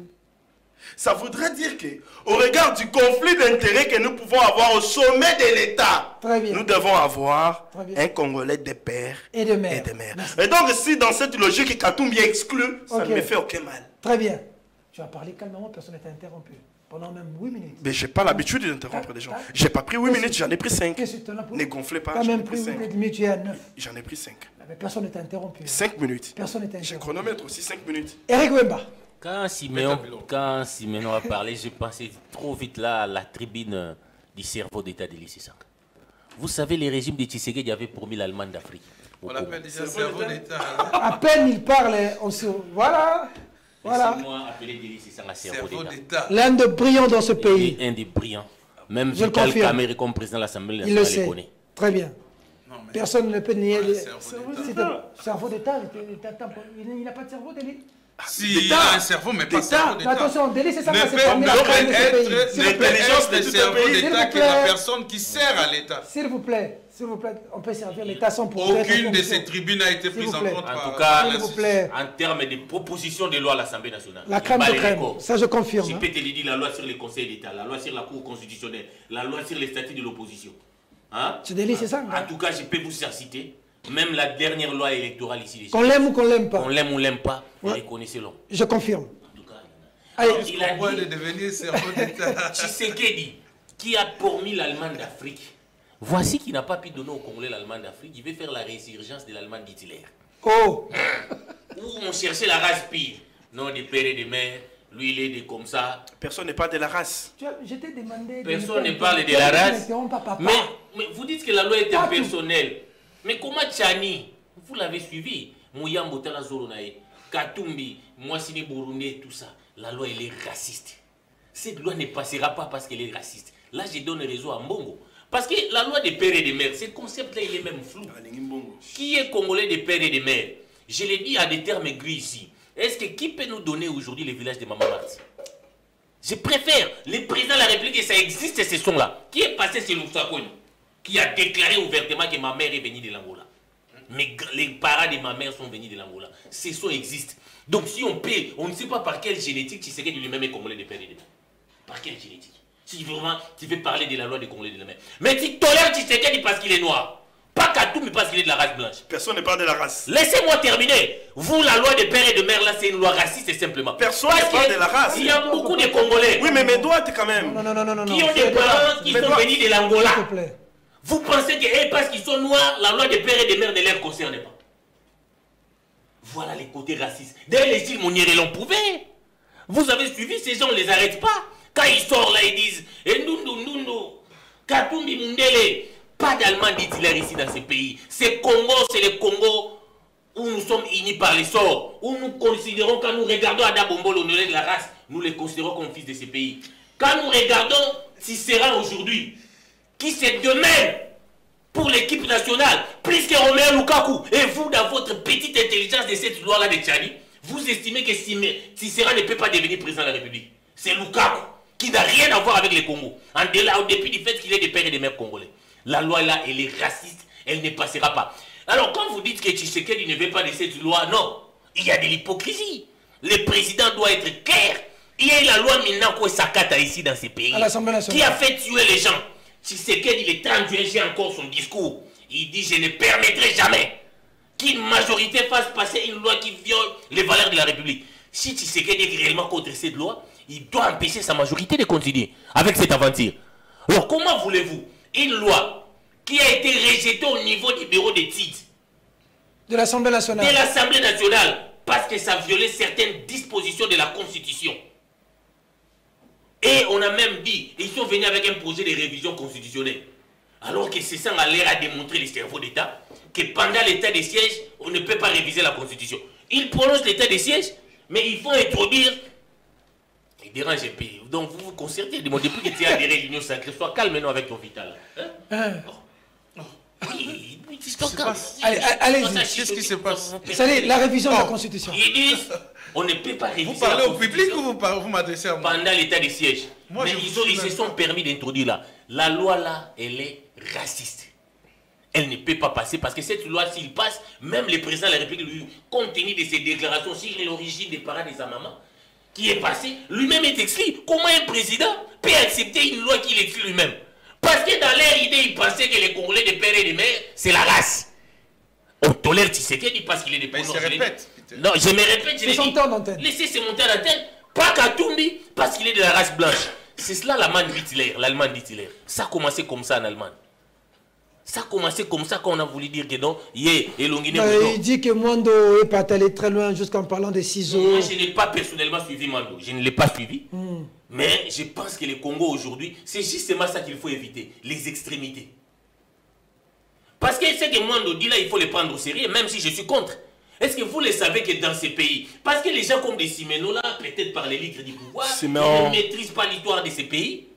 ça voudrait dire que, au regard du conflit d'intérêts que nous pouvons avoir au sommet de l'État, nous devons avoir un Congolais de pères et de mères. Et donc, si dans cette logique, Katumbi est exclu, ça ne me fait aucun mal. Très bien. Tu as parlé calmement, personne n'est interrompu. Pendant même 8 minutes. Mais je n'ai pas l'habitude d'interrompre les gens. Je n'ai pas pris 8 minutes, j'en ai pris 5. Ne gonflez pas. J'en ai pris 8 minutes, tu es à 9. J'en ai pris 5. Mais personne n'est interrompu. 5 minutes. Personne n'est interrompu. J'ai chronomètre aussi, 5 minutes. Eric Wemba. Quand Siméon a parlé, j'ai pensé trop vite là à la tribune du cerveau d'État de l'ICSAC. Vous savez, les régimes de Tshisekedi avaient promis l'Allemagne d'Afrique. On l'appelle déjà cerveau d'État. À peine il parle, on se... Voilà. Laissez-moi appeler l'ICSAC un cerveau d'État. L'un de brillants dans ce pays. Un des brillants. Même Vital Kamerhe comme président de l'Assemblée nationale, il le connaît. Très bien. Personne ne peut nier... Cerveau d'État, il n'a pas de cerveau, Délit. Si, il a un cerveau, mais pas cerveau d'État. Attention, Délit, c'est ça. Ne peut être l'intelligence de cerveau d'État que la personne qui sert à l'État. S'il vous plaît, on peut servir l'État sans pour aucune de ces tribunes n'a été prise en compte. En tout cas, en termes de propositions de loi à l'Assemblée nationale. La crème de crème, ça je confirme. Je peux te le dire, la loi sur les conseils d'État, la loi sur la Cour constitutionnelle, la loi sur les statuts de l'opposition. Tu délices, c'est ça? En tout cas, je peux vous citer. Même la dernière loi électorale ici. Qu'on l'aime ou qu'on l'aime pas. Qu'on l'aime ou l'aime pas, reconnaissez-le. Je confirme. En tout cas, il a dit de devenir cerveau d'État. Tshisekedi, qui a promis l'Allemagne d'Afrique. Voici qui n'a pas pu donner au Congolais l'Allemagne d'Afrique. Il veut faire la résurgence de l'Allemagne d'Hitler. Oh! Où on cherchait la race pire. Non, des pères et des mères. Lui, il est comme ça. Personne n'est pas de la race. Je t'ai demandé... Personne ne parle de la race. Mais vous dites que la loi est impersonnelle. Mais comment Tchani, vous l'avez suivi, Mouyambo Talazoronae, Katumbi, Mwasini Burundi, tout ça, la loi elle est raciste. Cette loi ne passera pas parce qu'elle est raciste. Là, je donne raison à Mbongo. Parce que la loi des pères et des mères, ce concept-là, il est même flou. Qui est Congolais des pères et des mères? Je l'ai dit à des termes gris ici. Est-ce que qui peut nous donner aujourd'hui les villages de Maman Marti? Je préfère les présidents de la République et ça existe ces sons-là. Qui est passé chez Lusakoni? Qui a déclaré ouvertement que ma mère est venue de l'Angola. Mais les parents de ma mère sont venus de l'Angola. Ces sons existent. Donc si on peut, on ne sait pas par quelle génétique Tshisekedi lui-même est Congolais de père et de mère. Par quelle génétique? Si vraiment tu veux parler de la loi des Congolais de la mère. Mais tu tolères Tshisekedi parce qu'il est noir. Pas Katumbi parce qu'il est de la race blanche. Personne ne parle de la race. Laissez-moi terminer. Vous, la loi des pères et de mères, là, c'est une loi raciste simplement. Personne ne parle de la race. Il y a beaucoup de Congolais. Oui, mais mes doigts, quand même. Non. Qui ont des parents qui sont venus de l'Angola. S'il te plaît. Vous pensez que parce qu'ils sont noirs, la loi des pères et des mères ne les concerne pas. Voilà les côtés racistes. D'ailleurs, les styles Monier l'ont prouvé. Vous avez suivi, ces gens, on ne les arrête pas. Quand ils sortent là, ils disent « Et nous, Katumbi Mundele, pas d'Allemand titulaire ici dans ce pays. C'est Congo, c'est le Congo où nous sommes unis par les sorts, où nous considérons, quand nous regardons Ada Bombo, l'honoré de la race, nous les considérons comme fils de ce pays. Quand nous regardons Cicéron aujourd'hui, qui c'est demain pour l'équipe nationale, plus que Romelu Lukaku, et vous, dans votre petite intelligence de cette loi-là de Tchadi, vous estimez que Cicéron ne peut pas devenir président de la République. C'est Lukaku, qui n'a rien à voir avec les Congos, au dépit du fait qu'il est des pères et des mères congolais. La loi là, elle est raciste, elle ne passera pas. Alors quand vous dites que Tshisekedi ne veut pas de cette loi, non, il y a de l'hypocrisie. Le président doit être clair. Il y a la loi Minako Sakata ici dans ces pays, qui a fait tuer les gens. Tshisekedi, le 30 juin, j'ai encore son discours. Il dit, je ne permettrai jamais qu'une majorité fasse passer une loi qui viole les valeurs de la République. Si Tshisekedi est réellement contre cette loi, il doit empêcher sa majorité de continuer avec cette aventure. Alors comment voulez-vous une loi qui a été rejetée au niveau du bureau d'études de l'Assemblée nationale, parce que ça violait certaines dispositions de la Constitution. Et on a même dit, ils sont venus avec un projet de révision constitutionnelle. Alors que c'est ça, on a l'air à démontrer les cerveaux d'État, que pendant l'état de siège, on ne peut pas réviser la Constitution. Ils prononcent l'état de siège, mais il faut introduire... Il dérange un peu. Donc vous vous concertez. Depuis que tu as adhéré à l'Union sacrée, sois calme maintenant avec ton vital. Oui, allez-y. Qu'est-ce qui se passe? C'est la révision de la Constitution. Ils disent, on ne peut pas réviser. Vous parlez au public ou vous m'adressez à moi? Pendant l'état de siège. Mais ils se sont permis d'introduire là. La loi là, elle est raciste. Elle ne peut pas passer parce que cette loi, s'il passe, même le président de la République, lui, compte tenu de ses déclarations sur l'origine des parents de sa maman, qui est passé, lui-même est exclu. Comment un président peut accepter une loi qu'il exclut lui-même? Parce que dans leur idée, ils pensaient que les Congolais de père et de mère, c'est la race. On tolère Tshisekedi parce qu'il est des paysans. Mais il se répète. Non, je me répète, je l'ai dit. Laissez ses montants d'antenne. Pas Katumbi parce qu'il est de la race blanche. C'est cela l'Allemagne d'Hitler. L'Allemagne d'Hitler. Ça a commencé comme ça en Allemagne. Ça a commencé comme ça quand on a voulu dire que non, il dit que Mwando est pas allé très loin jusqu'en parlant des ciseaux. Moi, je n'ai pas personnellement suivi Mwando. Je ne l'ai pas suivi. Mais je pense que le Congo aujourd'hui, c'est justement ça qu'il faut éviter. Les extrémités. Parce que ce que Mwando dit là, il faut les prendre au sérieux, même si je suis contre. Est-ce que vous le savez que dans ces pays, parce que les gens comme des Siméno là, peut-être par les litres du pouvoir, ils ne maîtrisent pas l'histoire de ces pays.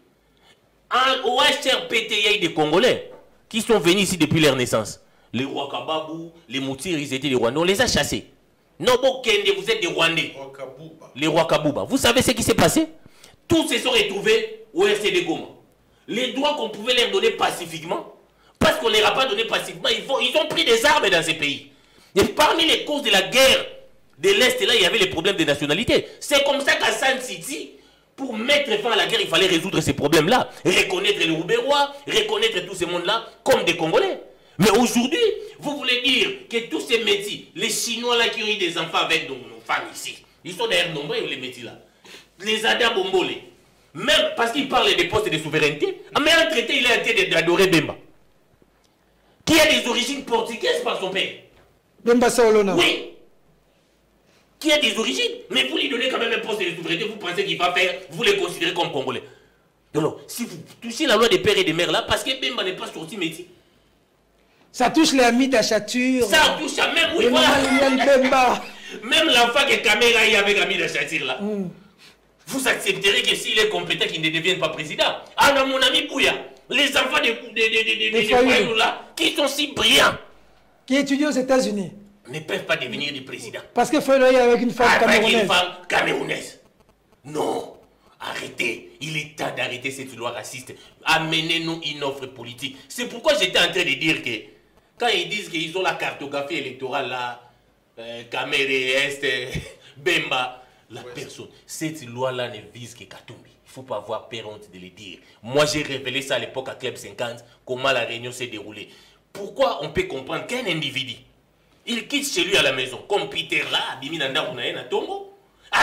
Au HRPT, il y a eu des Congolais qui sont venus ici depuis leur naissance. Les rois Kababou, les Moutir, ils étaient des Rwandais. On les a chassés. Non, Kende, vous êtes des Rwandais. Les rois Kabouba. Vous savez ce qui s'est passé? Tous se sont retrouvés au RCD Goma. Les droits qu'on pouvait leur donner pacifiquement, parce qu'on ne leur a pas donné pacifiquement, ils ont pris des armes dans ces pays. Et parmi les causes de la guerre de l'Est, là, il y avait les problèmes de nationalité. C'est comme ça qu'à San City, pour mettre fin à la guerre, il fallait résoudre ces problèmes-là. Reconnaître les Rouberois, reconnaître tous ces mondes-là comme des Congolais. Mais aujourd'hui, vous voulez dire que tous ces métis, les Chinois là qui ont eu des enfants avec nos femmes ici, ils sont d'ailleurs nombreux, les métis là. Les Ada Bombole, même parce qu'ils parlent des postes de souveraineté, mais un traité, il a été d'adorer Bemba, qui a des origines portugaises par son père. Bemba Saolona. Oui. Qui a des origines, mais vous lui donnez quand même un poste de souveraineté, vous pensez qu'il va faire, vous les considérez comme Congolais. Donc, si vous touchez la loi des pères et des mères là, parce que Bemba n'est pas sorti métier. Ça touche les amis d'Achature. Ça touche à même, oui, voilà. Même l'enfant que Caméra y avec l'ami d'Achature là. Vous accepterez que s'il est compétent, qu'il ne devienne pas président. Ah non, mon ami Bouya, les enfants des Fayoulou là, qui sont si brillants, qui étudient aux États-Unis, ne peuvent pas devenir des présidents. Parce qu'il faut aller avec une femme camerounaise. Avec une femme camerounaise. Non. Arrêtez. Il est temps d'arrêter cette loi raciste. Amenez-nous une offre politique. C'est pourquoi j'étais en train de dire que quand ils disent qu'ils ont la cartographie électorale là, Caméré, Est, Bemba, la personne. Cette loi-là ne vise que Katumbi. Il ne faut pas avoir peur honte de le dire. Moi, j'ai révélé ça à l'époque à Club 50, comment la réunion s'est déroulée. Pourquoi on peut comprendre qu'un individu, il quitte chez lui à la maison, comme Peter là, Biminanda Unaena Tongo,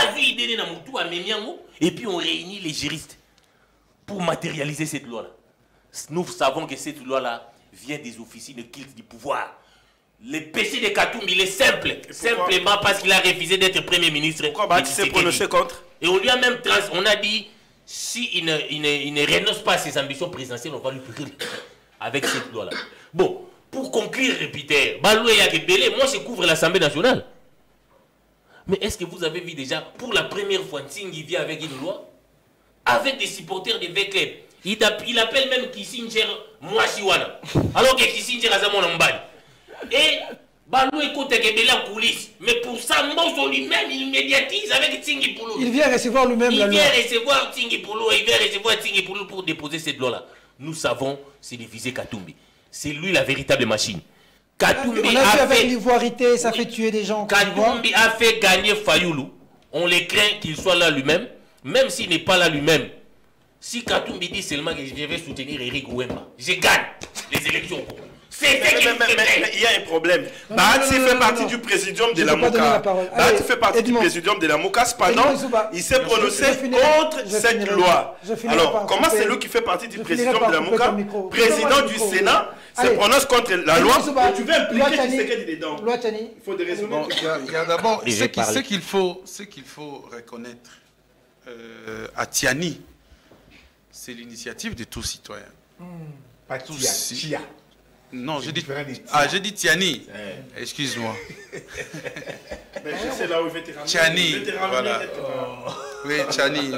et puis on réunit les juristes pour matérialiser cette loi-là. Nous savons que cette loi-là vient des officiers de culte du pouvoir. Le péché de Katumbi, il est simple. Simplement parce qu'il a refusé d'être Premier ministre. Pourquoi il s'est prononcé contre? Et on lui a même on a dit, s'il ne renonce pas à ses ambitions présidentielles, on va lui brûler avec cette loi-là. Bon, pour conclure, Peter, Baloué Yakebele, moi je couvre l'Assemblée nationale. Mais est-ce que vous avez vu déjà, pour la première fois, Ntingi vient avec une loi, avec des supporters de V-Club. Il appelle même Kissinger Mwashiwana. Alors que Kissinger a Zamon Mbali. Et Balou écoute Yakebele en coulisses. Mais pour ça, Mboso lui-même, il médiatise avec Tingi Poulou. Il vient recevoir lui-même la loi. Il vient recevoir Tingi Poulou. Il vient recevoir Tingi Poulou pour déposer cette loi-là. Nous savons, c'est de viser Katumbi. C'est lui la véritable machine. Katumbi on a vu avec l'ivoirité, ça fait tuer des gens. Katumbi a fait gagner Fayoulou. On les craint qu'il soit là lui-même. Même s'il n'est pas là lui-même. Si Katumbi dit seulement que je vais soutenir Eric Ouemba, je gagne les élections. Mais il y a un problème. Bahati fait partie du présidium de la MOCA. Bahati fait partie du présidium de la MOCA. Cependant, il s'est prononcé contre cette loi. Alors, comment c'est lui qui fait partie du présidium de la MOCA, président du Sénat, se prononce contre la loi? Tu veux impliquer Tshisekedi dedans? Il faut des raisons. Il y a d'abord ce qu'il faut reconnaître à Tiani, c'est l'initiative de tous citoyens. Pas Tia. Non, j'ai dit Tiani. Excuse-moi. Mais c'est là où il veut te ramener. Tiani, voilà. Oui, Tiani.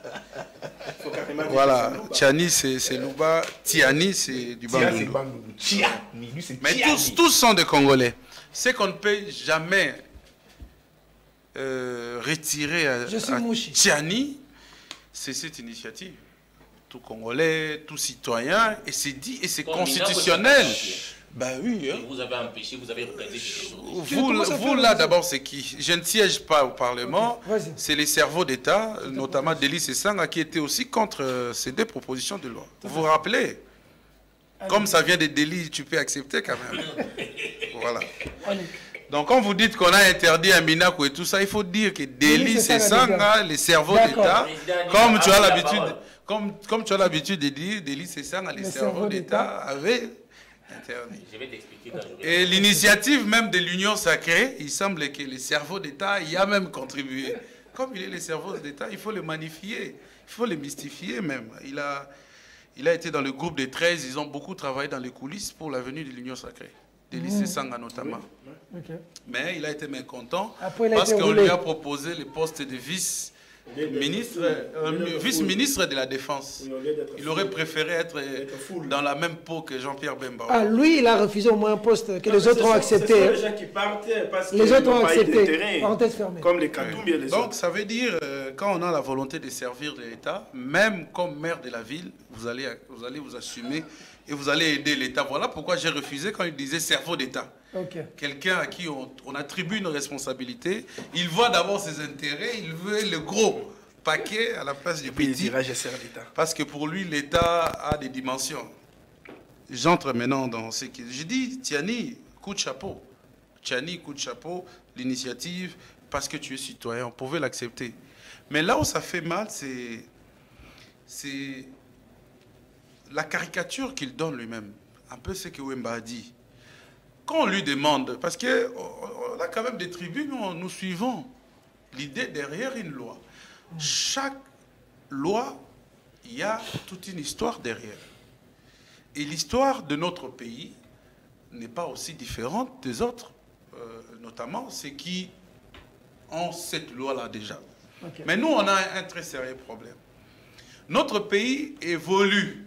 Voilà, Tiani c'est Louba, Tiani c'est du Bandundu. Mais tous sont des Congolais. C'est qu'on ne peut jamais retirer à Tiani, c'est cette initiative. Tout Congolais, tout citoyen, et c'est dit, et c'est constitutionnel. Ben oui. Hein. Vous avez empêché, vous avez regardé. Vous là d'abord, c'est qui? Je ne siège pas au Parlement. C'est les cerveaux d'État, notamment Delis Esanga, qui étaient aussi contre ces deux propositions de loi. Vous vous rappelez? Comme ça vient de Delis, tu peux accepter quand même. Voilà. Donc quand vous dites qu'on a interdit un Minakou et tout ça, il faut dire que Delis Esanga, les cerveaux d'État, comme tu as l'habitude... Comme tu as l'habitude de dire, Delis Esanga, les cerveaux d'État avaient interdit. Je vais t'expliquer. Et l'initiative même de l'Union sacrée, il semble que les cerveaux d'État y a même contribué. Comme il est les cerveaux d'État, il faut le magnifier, il faut le mystifier même. Il a été dans le groupe des 13, ils ont beaucoup travaillé dans les coulisses pour la venue de l'Union sacrée. Delis Esanga notamment. Oui. Okay. Mais il a été mécontent parce qu'on lui a proposé le poste de vice-ministre de la Défense. Il aurait préféré être dans la même peau que Jean-Pierre Bemba. Ah, lui, il a refusé au moins un poste que les autres ont accepté. C'est les gens qui partaient parce les autres ont accepté. Parenthèse fermée. Comme les Katumbi et les autres. Donc, ça veut dire, quand on a la volonté de servir l'État, même comme maire de la ville, vous allez vous assumer et vous allez aider l'État. Voilà pourquoi j'ai refusé quand il disait cerveau d'État. Okay. Quelqu'un à qui on attribue une responsabilité, il voit d'abord ses intérêts, il veut le gros paquet à la place du petit. Parce que pour lui, l'État a des dimensions. J'entre maintenant dans ce que je dis. Tiani, coup de chapeau. Tiani, coup de chapeau, l'initiative, parce que tu es citoyen, on pouvait l'accepter. Mais là où ça fait mal, c'est la caricature qu'il donne lui-même. Un peu ce que Ouemba a dit. Quand on lui demande, parce qu'on a quand même des tribunes, nous suivons l'idée derrière une loi. Chaque loi, il y a toute une histoire derrière. Et l'histoire de notre pays n'est pas aussi différente des autres, notamment ceux qui ont cette loi-là déjà. Okay. Mais nous, on a un très sérieux problème. Notre pays évolue.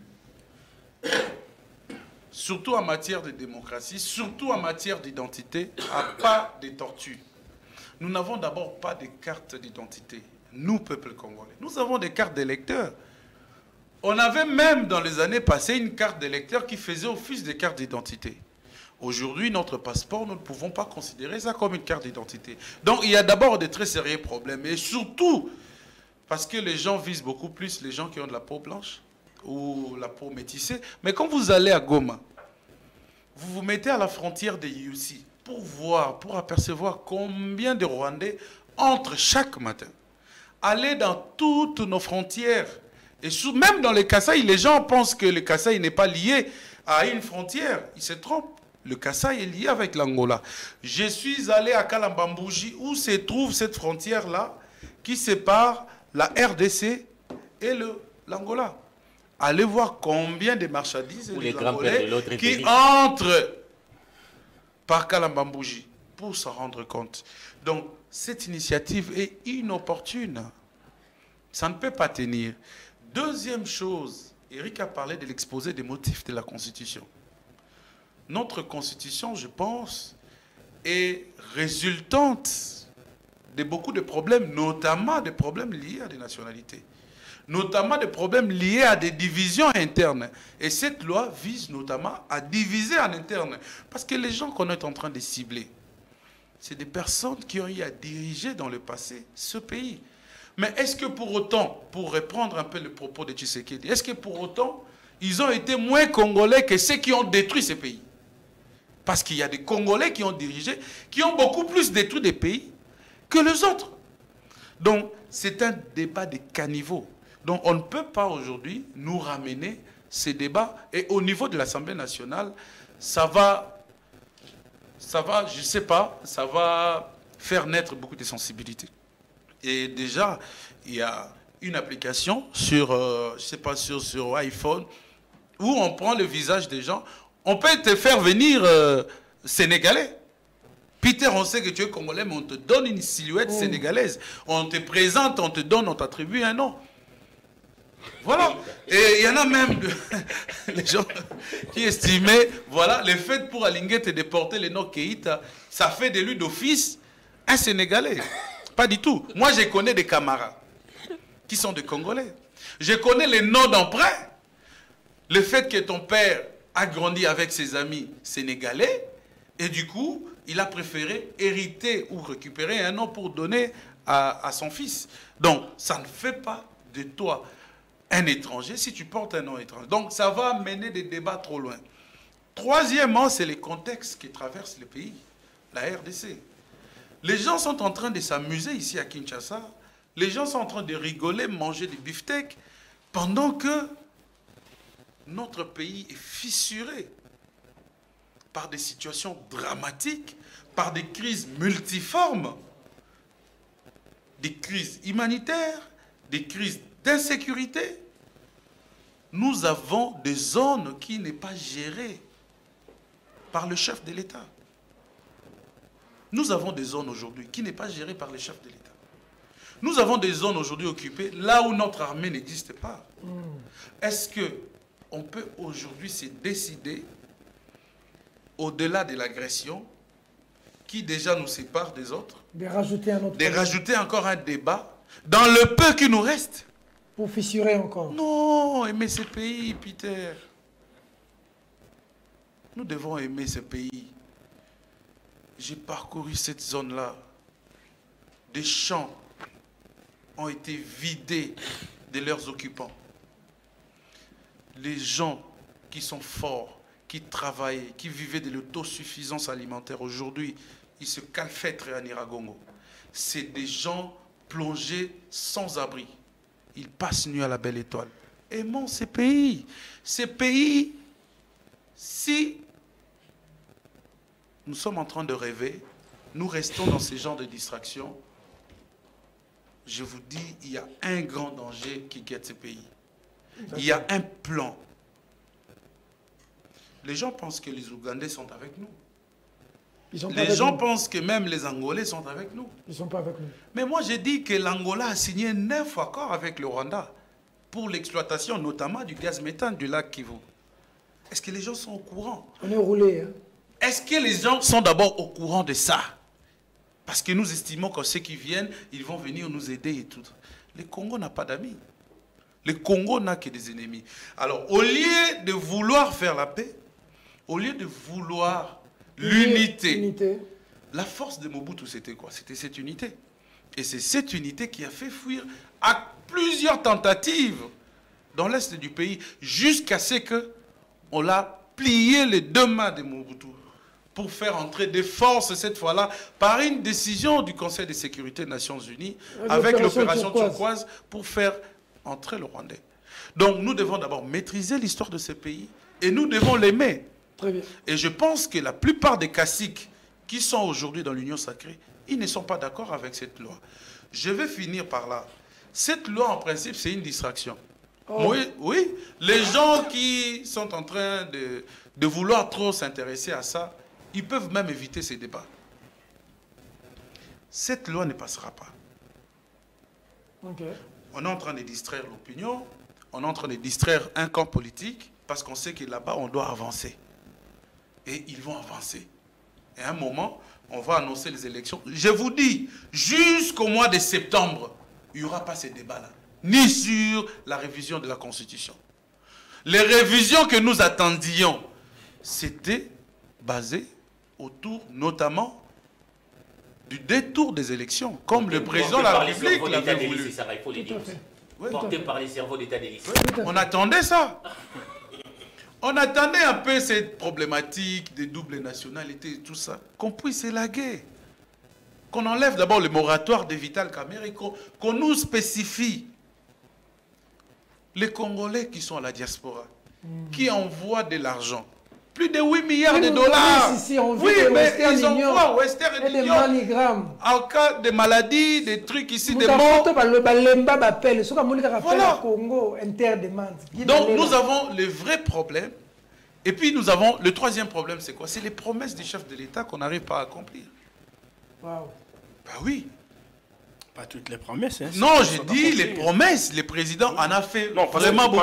Surtout en matière de démocratie, surtout en matière d'identité, à pas de tortue. Nous n'avons d'abord pas de carte d'identité, nous, peuple congolais. Nous avons des cartes d'électeurs. On avait même dans les années passées une carte d'électeur qui faisait office de carte d'identité. Aujourd'hui, notre passeport, nous ne pouvons pas considérer ça comme une carte d'identité. Donc il y a d'abord de très sérieux problèmes. Et surtout, parce que les gens visent beaucoup plus les gens qui ont de la peau blanche ou la peau métissée. Mais quand vous allez à Goma, vous vous mettez à la frontière de Yussi pour voir, pour apercevoir combien de Rwandais entrent chaque matin. Allez dans toutes nos frontières. Et même dans les Kasaï, les gens pensent que le Kasaï n'est pas lié à une frontière. Ils se trompent. Le Kasaï est lié avec l'Angola. Je suis allé à Kalambambouji où se trouve cette frontière-là qui sépare la RDC et l'Angola. Allez voir combien de marchandises les Angolais qui entrent par Kalambambouji pour s'en rendre compte. Donc, cette initiative est inopportune. Ça ne peut pas tenir. Deuxième chose, Eric a parlé de l'exposé des motifs de la Constitution. Notre Constitution, je pense, est résultante de beaucoup de problèmes, notamment des problèmes liés à des nationalités, notamment des problèmes liés à des divisions internes. Et cette loi vise notamment à diviser en interne. Parce que les gens qu'on est en train de cibler, c'est des personnes qui ont eu à diriger dans le passé ce pays. Mais est-ce que pour autant, pour reprendre un peu le propos de Tshisekedi, est-ce que pour autant, ils ont été moins congolais que ceux qui ont détruit ces pays? Parce qu'il y a des Congolais qui ont dirigé, qui ont beaucoup plus détruit des pays que les autres. Donc, c'est un débat de caniveau. Donc, on ne peut pas aujourd'hui nous ramener ces débats. Et au niveau de l'Assemblée nationale, ça va, je ne sais pas, ça va faire naître beaucoup de sensibilité. Et déjà, il y a une application sur, je sais pas, sur iPhone, où on prend le visage des gens. On peut te faire venir sénégalais. Peter, on sait que tu es congolais, mais on te donne une silhouette sénégalaise. On te présente, on te donne, on t'attribue un nom. Voilà. Et il y en a même les gens qui estimaient, voilà, le fait pour Alinguet te déporter le nom Keïta, ça fait de lui d'office un Sénégalais. Pas du tout. Moi, je connais des camarades qui sont des Congolais. Je connais les noms d'emprunt. Le fait que ton père a grandi avec ses amis sénégalais, et du coup, il a préféré hériter ou récupérer un nom pour donner à son fils. Donc, ça ne fait pas de toi un étranger si tu portes un nom étranger. Donc, ça va mener des débats trop loin. Troisièmement, c'est les contextes qui traversent le pays, la RDC. Les gens sont en train de s'amuser ici à Kinshasa. Les gens sont en train de rigoler, manger des beefsteaks, pendant que notre pays est fissuré par des situations dramatiques, par des crises multiformes, des crises humanitaires, des crises d'insécurité. Nous avons des zones qui ne sont pas gérées par le chef de l'État. Nous avons des zones aujourd'hui qui ne sont pas gérées par le chef de l'État. Nous avons des zones aujourd'hui occupées là où notre armée n'existe pas. Est-ce qu'on peut aujourd'hui se décider, au-delà de l'agression, qui déjà nous sépare des autres, de rajouter encore un débat dans le peu qui nous reste? Pour fissurer encore. Non, aimer ce pays, Peter. Nous devons aimer ce pays. J'ai parcouru cette zone-là. Des champs ont été vidés de leurs occupants. Les gens qui sont forts, qui travaillaient, qui vivaient de l'autosuffisance alimentaire, aujourd'hui, ils se calfêtrent à Niragongo. C'est des gens plongés sans abri. Ils passent nuit à la belle étoile. Aimons ces pays. Ces pays, si nous sommes en train de rêver, nous restons dans ces genres de distractions, je vous dis, il y a un grand danger qui guette ces pays. Il y a un plan. Les gens pensent que les Ougandais sont avec nous. Les gens pensent que même les Angolais sont avec nous. Ils ne sont pas avec nous. Mais moi, j'ai dit que l'Angola a signé 9 accords avec le Rwanda pour l'exploitation, notamment du gaz méthane du lac Kivu. Est-ce que les gens sont au courant? On est roulé. Hein? Est-ce que les gens sont d'abord au courant de ça? Parce que nous estimons que ceux qui viennent, ils vont venir nous aider et tout. Le Congo n'a pas d'amis. Le Congo n'a que des ennemis. Alors, au lieu de vouloir faire la paix, au lieu de vouloir l'unité, la force de Mobutu, c'était quoi? C'était cette unité. Et c'est cette unité qui a fait fuir à plusieurs tentatives dans l'est du pays, jusqu'à ce qu'on l'a plié les deux mains de Mobutu pour faire entrer des forces, cette fois-là, par une décision du Conseil de sécurité des Nations Unies, avec l'opération Turquoise, pour faire entrer le Rwandais. Donc nous devons d'abord maîtriser l'histoire de ce pays, et nous devons l'aimer. Très bien. Et je pense que la plupart des caciques qui sont aujourd'hui dans l'Union sacrée, ils ne sont pas d'accord avec cette loi. Je vais finir par là. Cette loi, en principe, c'est une distraction. Oh. Oui, les gens qui sont en train de vouloir trop s'intéresser à ça, ils peuvent même éviter ces débats. Cette loi ne passera pas. Okay. On est en train de distraire l'opinion, on est en train de distraire un camp politique, parce qu'on sait que là-bas, on doit avancer. Et ils vont avancer. Et à un moment, on va annoncer les élections. Je vous dis, jusqu'au mois de septembre, il n'y aura pas ces débats-là. Ni sur la révision de la Constitution. Les révisions que nous attendions, c'était basé autour, notamment, du détour des élections, comme le président de la République l'avait voulu. Porté par les cerveaux d'État d'élite. On attendait ça. On attendait un peu cette problématique des doubles nationalités et tout ça. Qu'on puisse élaguer. Qu'on enlève d'abord le moratoire de Vital Kamerhe et qu'on nous spécifie les Congolais qui sont à la diaspora, qui envoient de l'argent. Plus de 8 milliards de dollars. Ici, oui, mais ils envoient Western Union. En cas de maladie, des trucs ici, des morts. Voilà. Donc nous avons le vrai problème. Et puis nous avons le troisième problème, c'est quoi? C'est les promesses des chefs de l'État qu'on n'arrive pas à accomplir. Wow. Ben oui. Pas toutes les promesses. Hein, non, j'ai dit les promesses. Le président en a fait vraiment beaucoup.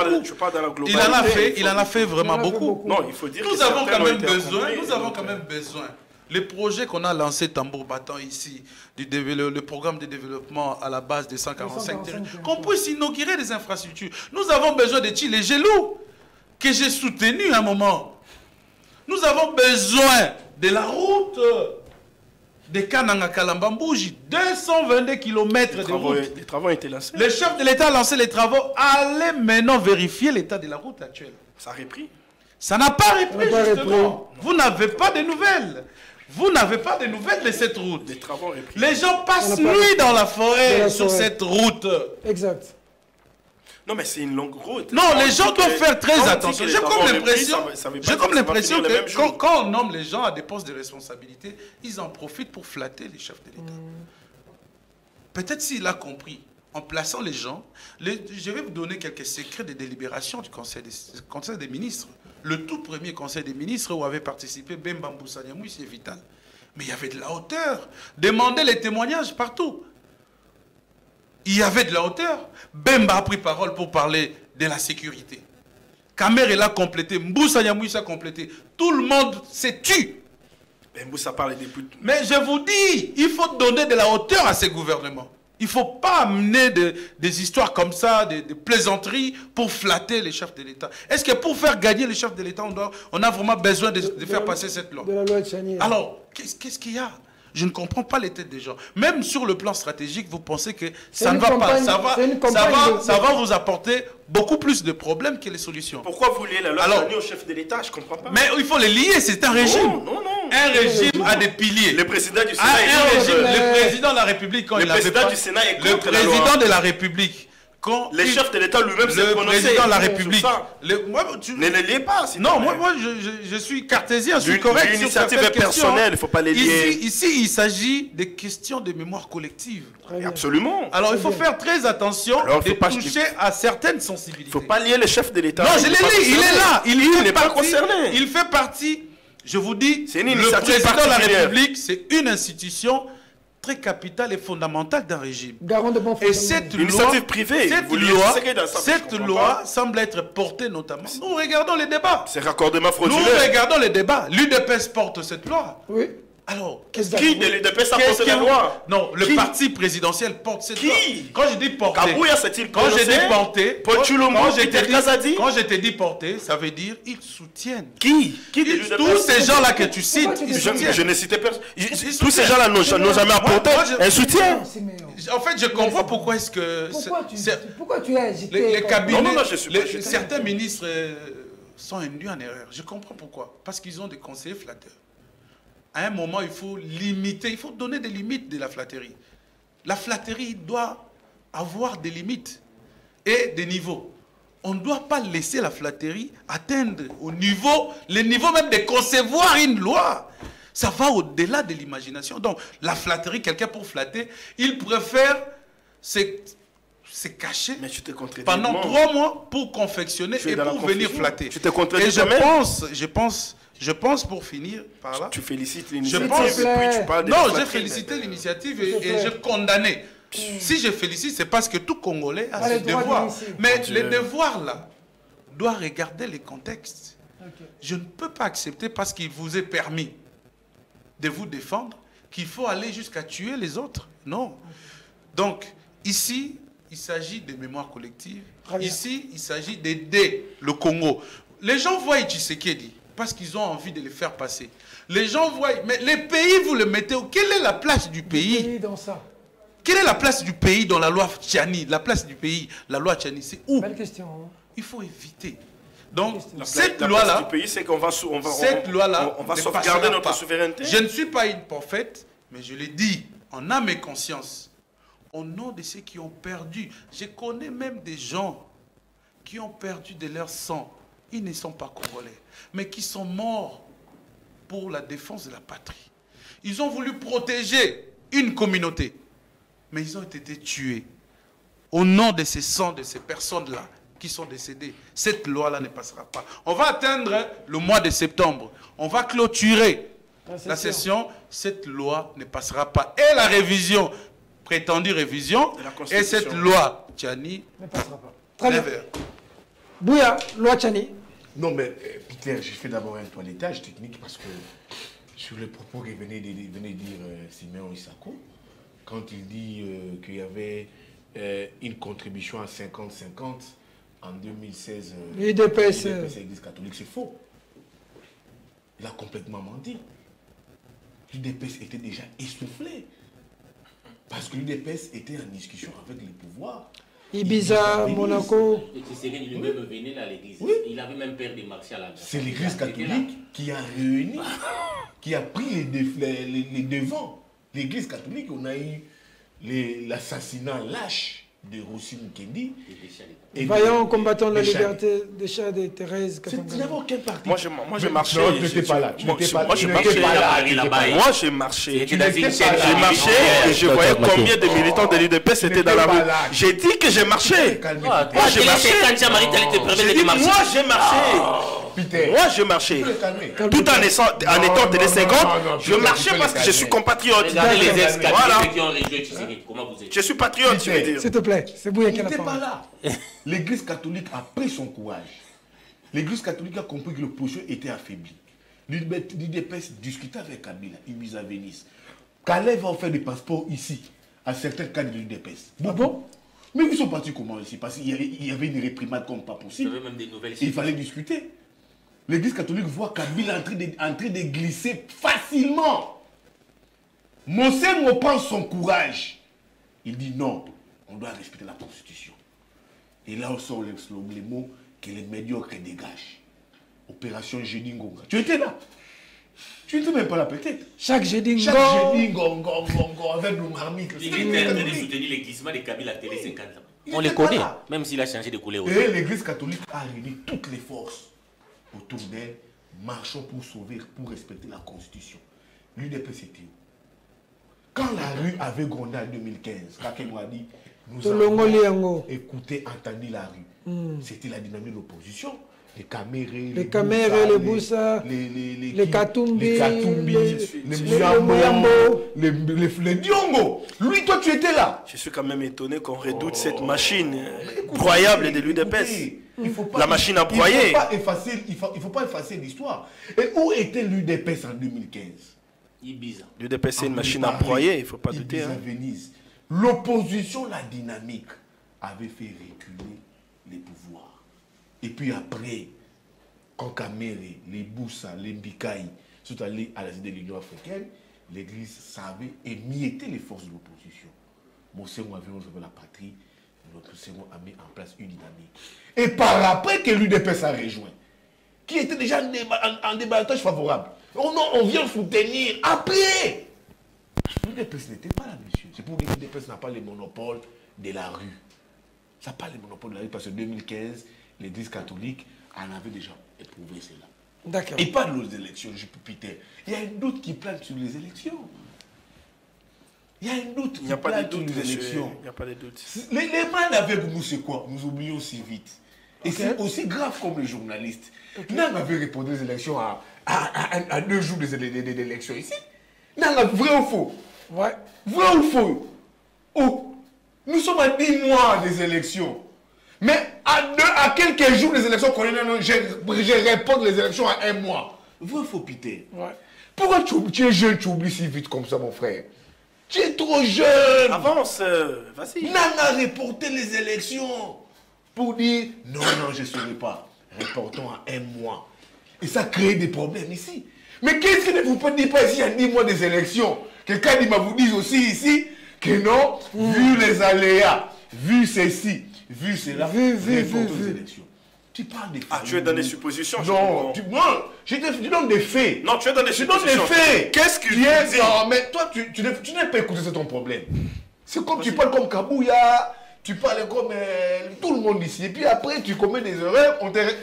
Il en a fait vraiment beaucoup. Non, il faut dire nous avons quand même besoin. Nous avons quand même besoin. Les projets qu'on a lancés tambour battant ici, le programme de développement à la base des 145 territoires, qu'on puisse inaugurer des infrastructures. Nous avons besoin de les Gelou, que j'ai soutenu à un moment. Nous avons besoin de la route de Kananga Kalambambouji, 222 km de route. Les travaux ont été lancés. Le chef de l'État a lancé les travaux. Allez maintenant vérifier l'état de la route actuelle. Ça a repris? Ça n'a pas repris, justement. Vous n'avez pas de nouvelles. Vous n'avez pas de nouvelles de cette route. Les travaux ont repris. Les gens passent nuit dans la forêt sur cette route. Exact. Non, mais c'est une longue route. Non, les gens doivent faire très attention. J'ai comme l'impression que quand on nomme les gens à des postes de responsabilité, ils en profitent pour flatter les chefs de l'État. Peut-être s'il a compris, en plaçant les gens, je vais vous donner quelques secrets de délibération du Conseil des ministres. Le tout premier Conseil des ministres où avait participé Bemba Mbusa Nyamwisi, c'est vital. Mais il y avait de la hauteur. Demandez les témoignages partout. Il y avait de la hauteur. Bemba a pris parole pour parler de la sécurité. Kamerhe l'a complété. Mbusa Nyamwisi a complété. Tout le monde s'est tué. Mbusa parle des putes. Mais je vous dis, il faut donner de la hauteur à ces gouvernements. Il ne faut pas amener des histoires comme ça, des plaisanteries pour flatter les chefs de l'État. Est-ce que pour faire gagner les chefs de l'État, on a vraiment besoin de faire passer cette loi? De la loi de Chanier. Alors, qu'est-ce qu'il y a? Je ne comprends pas les têtes des gens. Même sur le plan stratégique, vous pensez que ça ne va pas. Ça va vous apporter beaucoup plus de problèmes que les solutions. Pourquoi vous liez la loi de Chanier au chef de l'État? Je ne comprends pas. Mais il faut les lier, c'est un régime. Non. Un régime a des piliers. Le président du Sénat le président de la République, quand il avait pas... Le président de la République, quand... Les chefs de l'État lui-même s'est prononcé. Le président de la République. Ne les liez pas. Non, moi je suis cartésien, je suis correct. D'une initiative personnelle, il ne faut pas les lier. Ici, il s'agit des questions de mémoire collective. Absolument. Alors, il faut faire très attention et toucher à certaines sensibilités. Il ne faut pas lier les chefs de l'État. Non, je l'ai dit, il est là. Il n'est pas concerné. Il fait partie... Je vous dis, le président de la République, c'est une institution très capitale et fondamentale d'un régime. Garant de bon et cette initiative privée. Cette loi semble être portée notamment. Nous regardons les débats. C'est raccordement frauduleux. Nous regardons les débats. L'UDPS porte cette loi. Oui. Alors, qui de l'UDPS a porté la loi? Non, le parti présidentiel porte cette loi. Quand je dis porter, Kabouya s'est-il quand je dis porter, Paul Chulombo, Peter Kazadi, quand je te dis porter, ça veut dire ils soutiennent. Qui tous ces gens-là que tu cites, ils soutiennent. Je ne citais personne. Tous ces gens-là n'ont jamais apporté un soutien. En fait, je comprends pourquoi est-ce que... Pourquoi tu es agité? Les cabinets, certains ministres sont induits en erreur. Je comprends pourquoi. Parce qu'ils ont des conseillers flatteurs. À un moment, il faut limiter, il faut donner des limites de la flatterie. La flatterie doit avoir des limites et des niveaux. On ne doit pas laisser la flatterie atteindre les niveaux même de concevoir une loi. Ça va au-delà de l'imagination. Donc, la flatterie, quelqu'un pour flatter, il préfère s'est caché Mais tu te contredis. pendant 3 mois pour confectionner et pour venir flatter. Tu te contredis. Et je pense pour finir par là. Tu félicites l'initiative et puis tu parles de... Non, j'ai félicité l'initiative et j'ai condamné. Si je félicite, c'est parce que tout Congolais a ses devoirs. Mais les devoirs là doivent regarder les contextes. Je ne peux pas accepter parce qu'il vous est permis de vous défendre qu'il faut aller jusqu'à tuer les autres. Non. Donc, ici, il s'agit de mémoire collective. Ici, il s'agit d'aider le Congo. Les gens voient Tshisekedi parce qu'ils ont envie de les faire passer. Les gens voient... Mais les pays, vous le mettez où? Quelle est la place du pays dans ça? Quelle est la place du pays dans la loi Tchani? La place du pays, la loi Tchani, c'est où? Belle question. Hein. Il faut éviter. Donc, cette loi-là, du pays, c'est qu'on va, on va sauvegarder notre souveraineté. Je ne suis pas une prophète, mais je l'ai dit en âme et conscience. Au nom de ceux qui ont perdu, je connais même des gens qui ont perdu de leur sang. Ils ne sont pas congolais, mais qui sont morts pour la défense de la patrie. Ils ont voulu protéger une communauté, mais ils ont été tués. Au nom de ces sangs, de ces personnes-là qui sont décédées, cette loi-là ne passera pas. On va atteindre le mois de septembre. On va clôturer la session. Cette loi ne passera pas. Et la révision, prétendue révision, et cette loi Tchani ne passera pas. Très bien. Never. Bouya, loi Tchani. Non, mais Peter, j'ai fait d'abord un toilettage technique parce que sur les propos que venait dire Siméon Isako, quand il dit qu'il y avait une contribution à 50-50 en 2016, l'UDPS et l'Église catholique, c'est faux. Il a complètement menti. L'UDPS était déjà essoufflé. Parce que l'UDPS était en discussion avec les pouvoirs. Ibiza, Monaco. Et Tshisekedi lui-même venait à l'église. Oui. Il avait même peur de marcher à la gare. C'est l'église catholique qui a réuni, qui a pris les devants. L'église catholique, on a eu l'assassinat lâche de Rossi Mukendi. Vaillant combattant la liberté des chats de Thérèse. Tu n'avais aucun parti. Moi, j'ai marché. Non, tu n'étais pas là. Moi, j'ai marché. Moi, j'ai marché. J'ai marché et je voyais combien de militants de l'UDPS étaient dans la rue. J'ai dit que j'ai marché. Moi, j'ai marché. Moi, j'ai marché. Moi, je marchais. Tout en étant télé 50, je marchais parce que je suis compatriote. Regardez les Voilà. qui ont rejoint Tshisekedi. Comment vous êtes? Je suis patriote, tu veux dire. S'il te plaît, c'est Bouya qui Il a la n'était pas parole. là. L'église catholique a pris son courage. L'église catholique a compris que l'opposition était affaiblie. L'UDPS discutait avec Kabila, Ibiza, Venise. Calais va offrir des passeports ici, à certains cadres de l'UDPS. Ah bon? Mais ils sont partis comment ici? Parce qu'il y avait une réprimande comme pas possible. Il y avait même des nouvelles. Il fallait discuter. L'église catholique voit Kabila en train de glisser facilement. Monseigneur reprend son courage. Il dit non, on doit respecter la constitution. Et là, on sort le mot que les médiocres dégagent. Opération Jeudi Ngonga. Tu étais là? Tu n'étais même pas là peut-être. Chaque jeudi Ngonga avec le marmite. Il était en train de soutenir les glissements de Kabila à Télé 50. On les connaît, même s'il a changé de couleur. Et l'église catholique a réuni toutes les forces autour d'elle, marchons pour sauver, pour respecter la constitution. L'UDPS c'était où? Quand la rue avait grondé en 2015, Kakem a dit, nous avons écouté, entendu la rue. C'était la dynamique de l'opposition. Les Camérés, les Boussa, les Katumbi, les Muyambo, les Diongo. Lui, toi, tu étais là. Je suis quand même étonné qu'on redoute cette machine broyable de l'UDPS. La machine à broyer. Il ne faut pas effacer l'histoire. Et où était l'UDPS en 2015? Ibiza. L'UDPS, c'est une machine à broyer, il ne faut pas douter. Venise. L'opposition, la dynamique, avait fait reculer les pouvoirs. Et puis après, quand Kamere, les Boussa, les Mbikaï sont allés à la cité de l'Union africaine, l'Église savait émietter les forces de l'opposition. Monseigneur avait sauvé la patrie, notre Seigneur a mis en place une dynamique. Et par après que l'UDPS a rejoint, qui était déjà en débattage favorable, oh non, on vient soutenir après. L'UDPS n'était pas là, monsieur. C'est pour que l'UDPS n'a pas le monopole de la rue. Ça n'a pas le monopole de la rue parce que 2015, l'Église catholique en avait déjà éprouvé cela. D'accord. Et pas de nos élections, je peux piter. Il y a un doute qui plane sur les élections. Il y a un doute. Il n'y a pas de doute, les élections. Il n'y a pas de doute. Les mal avec nous, c'est quoi? Nous oublions si vite. Et c'est aussi grave comme les journalistes. N'en avait répondu les élections à 2 jours des élections ici. N'en a vrai ou faux? Ouais. Vrai ou faux? Oh, nous sommes à 10 mois des élections. Mais à quelques jours des élections, je réponds les élections à 1 mois. Vrai ou faux, Peter? Ouais. Pourquoi tu es jeune, tu oublies si vite comme ça, mon frère? Tu es trop jeune. Avance, vas-y. N'en a reporté les élections pour dire non, je ne serai pas. Reportons à 1 mois. Et ça crée des problèmes ici. Mais qu'est-ce que ne vous dites pas ici à 10 mois des élections? Quelqu'un vous dise aussi ici que non, vu les aléas, vu ceci, vu cela, vu. les élections. Tu parles des faits. Ah, tu es dans des suppositions? Non, je te donne des faits. Non, tu es dans des suppositions. Je donne des faits. Qu'est-ce que tu dis? Non, mais toi, tu n'as pas écouté, c'est ton problème. C'est comme tu parles comme Kabouya, tu parles comme tout le monde ici. Et puis après, tu commets des erreurs,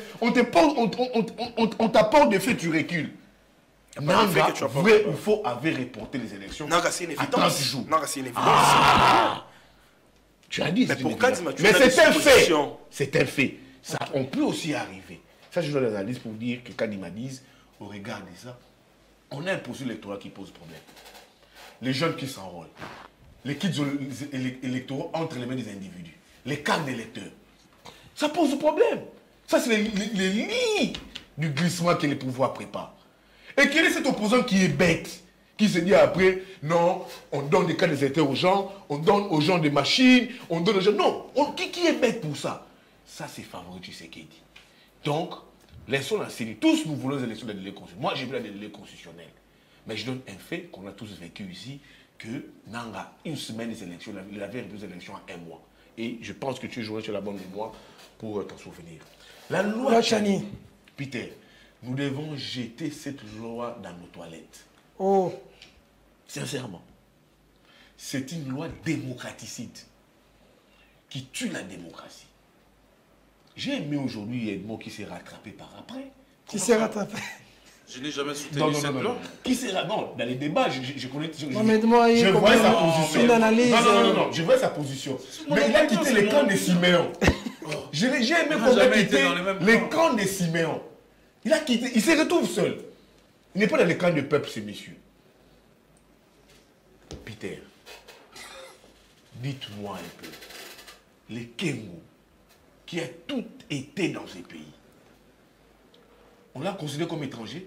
on t'apporte des faits, tu recules. Nanga, vrai ou faux, avait reporté les élections. Nanga, c'est une évidence. 30 jours. Nanga, c'est une évidence. Tu as dit, mais pour Kadima, tu mais c'est un fait. C'est un fait. Ça, on peut aussi arriver. Ça, je dois l'analyse pour dire que Kadima dise, au regard de ça, on a un processus électoral qui pose problème. Les jeunes qui s'enrôlent, les kits électoraux entre les mains des individus, les cartes d'électeurs. Ça pose problème. Ça, c'est les lignes du glissement que les pouvoirs préparent. Et quel est cet opposant qui est bête, qui se dit après, non, on donne des cartes d'électeurs aux gens, on donne aux gens des machines, on donne aux gens... Non, qui est bête pour ça? Ça, c'est Favori Tshisekedi. Donc, laissons la série. Tous, nous voulons les élections de la délai constitutionnelle. Moi, j'ai vu la délai constitutionnelle. Mais je donne un fait qu'on a tous vécu ici, que Nanga, une semaine des élections, il avait repris les élections à 1 mois. Et je pense que tu jouerais sur la bonne mémoire pour t'en souvenir. La loi Tchani, Peter, nous devons jeter cette loi dans nos toilettes. Oh. Sincèrement. C'est une loi démocraticide qui tue la démocratie. J'ai aimé aujourd'hui Edmond qui s'est rattrapé par après. Qui s'est rattrapé? Je n'ai jamais soutenu cette loi. Qui s'est rattrapé? Non, dans les débats, je connais... Je vois sa position. Une analyse. Non, je vois sa position. Mais il a quitté les camps de Siméon. J'ai aimé comment il a quitté les camps de Siméon. Il a quitté, il se retrouve seul. Il n'est pas dans les camps de peuple, ce monsieur. Peter, dites-moi un peu, les Kengo, qui a tout été dans ces pays, on l'a considéré comme étranger?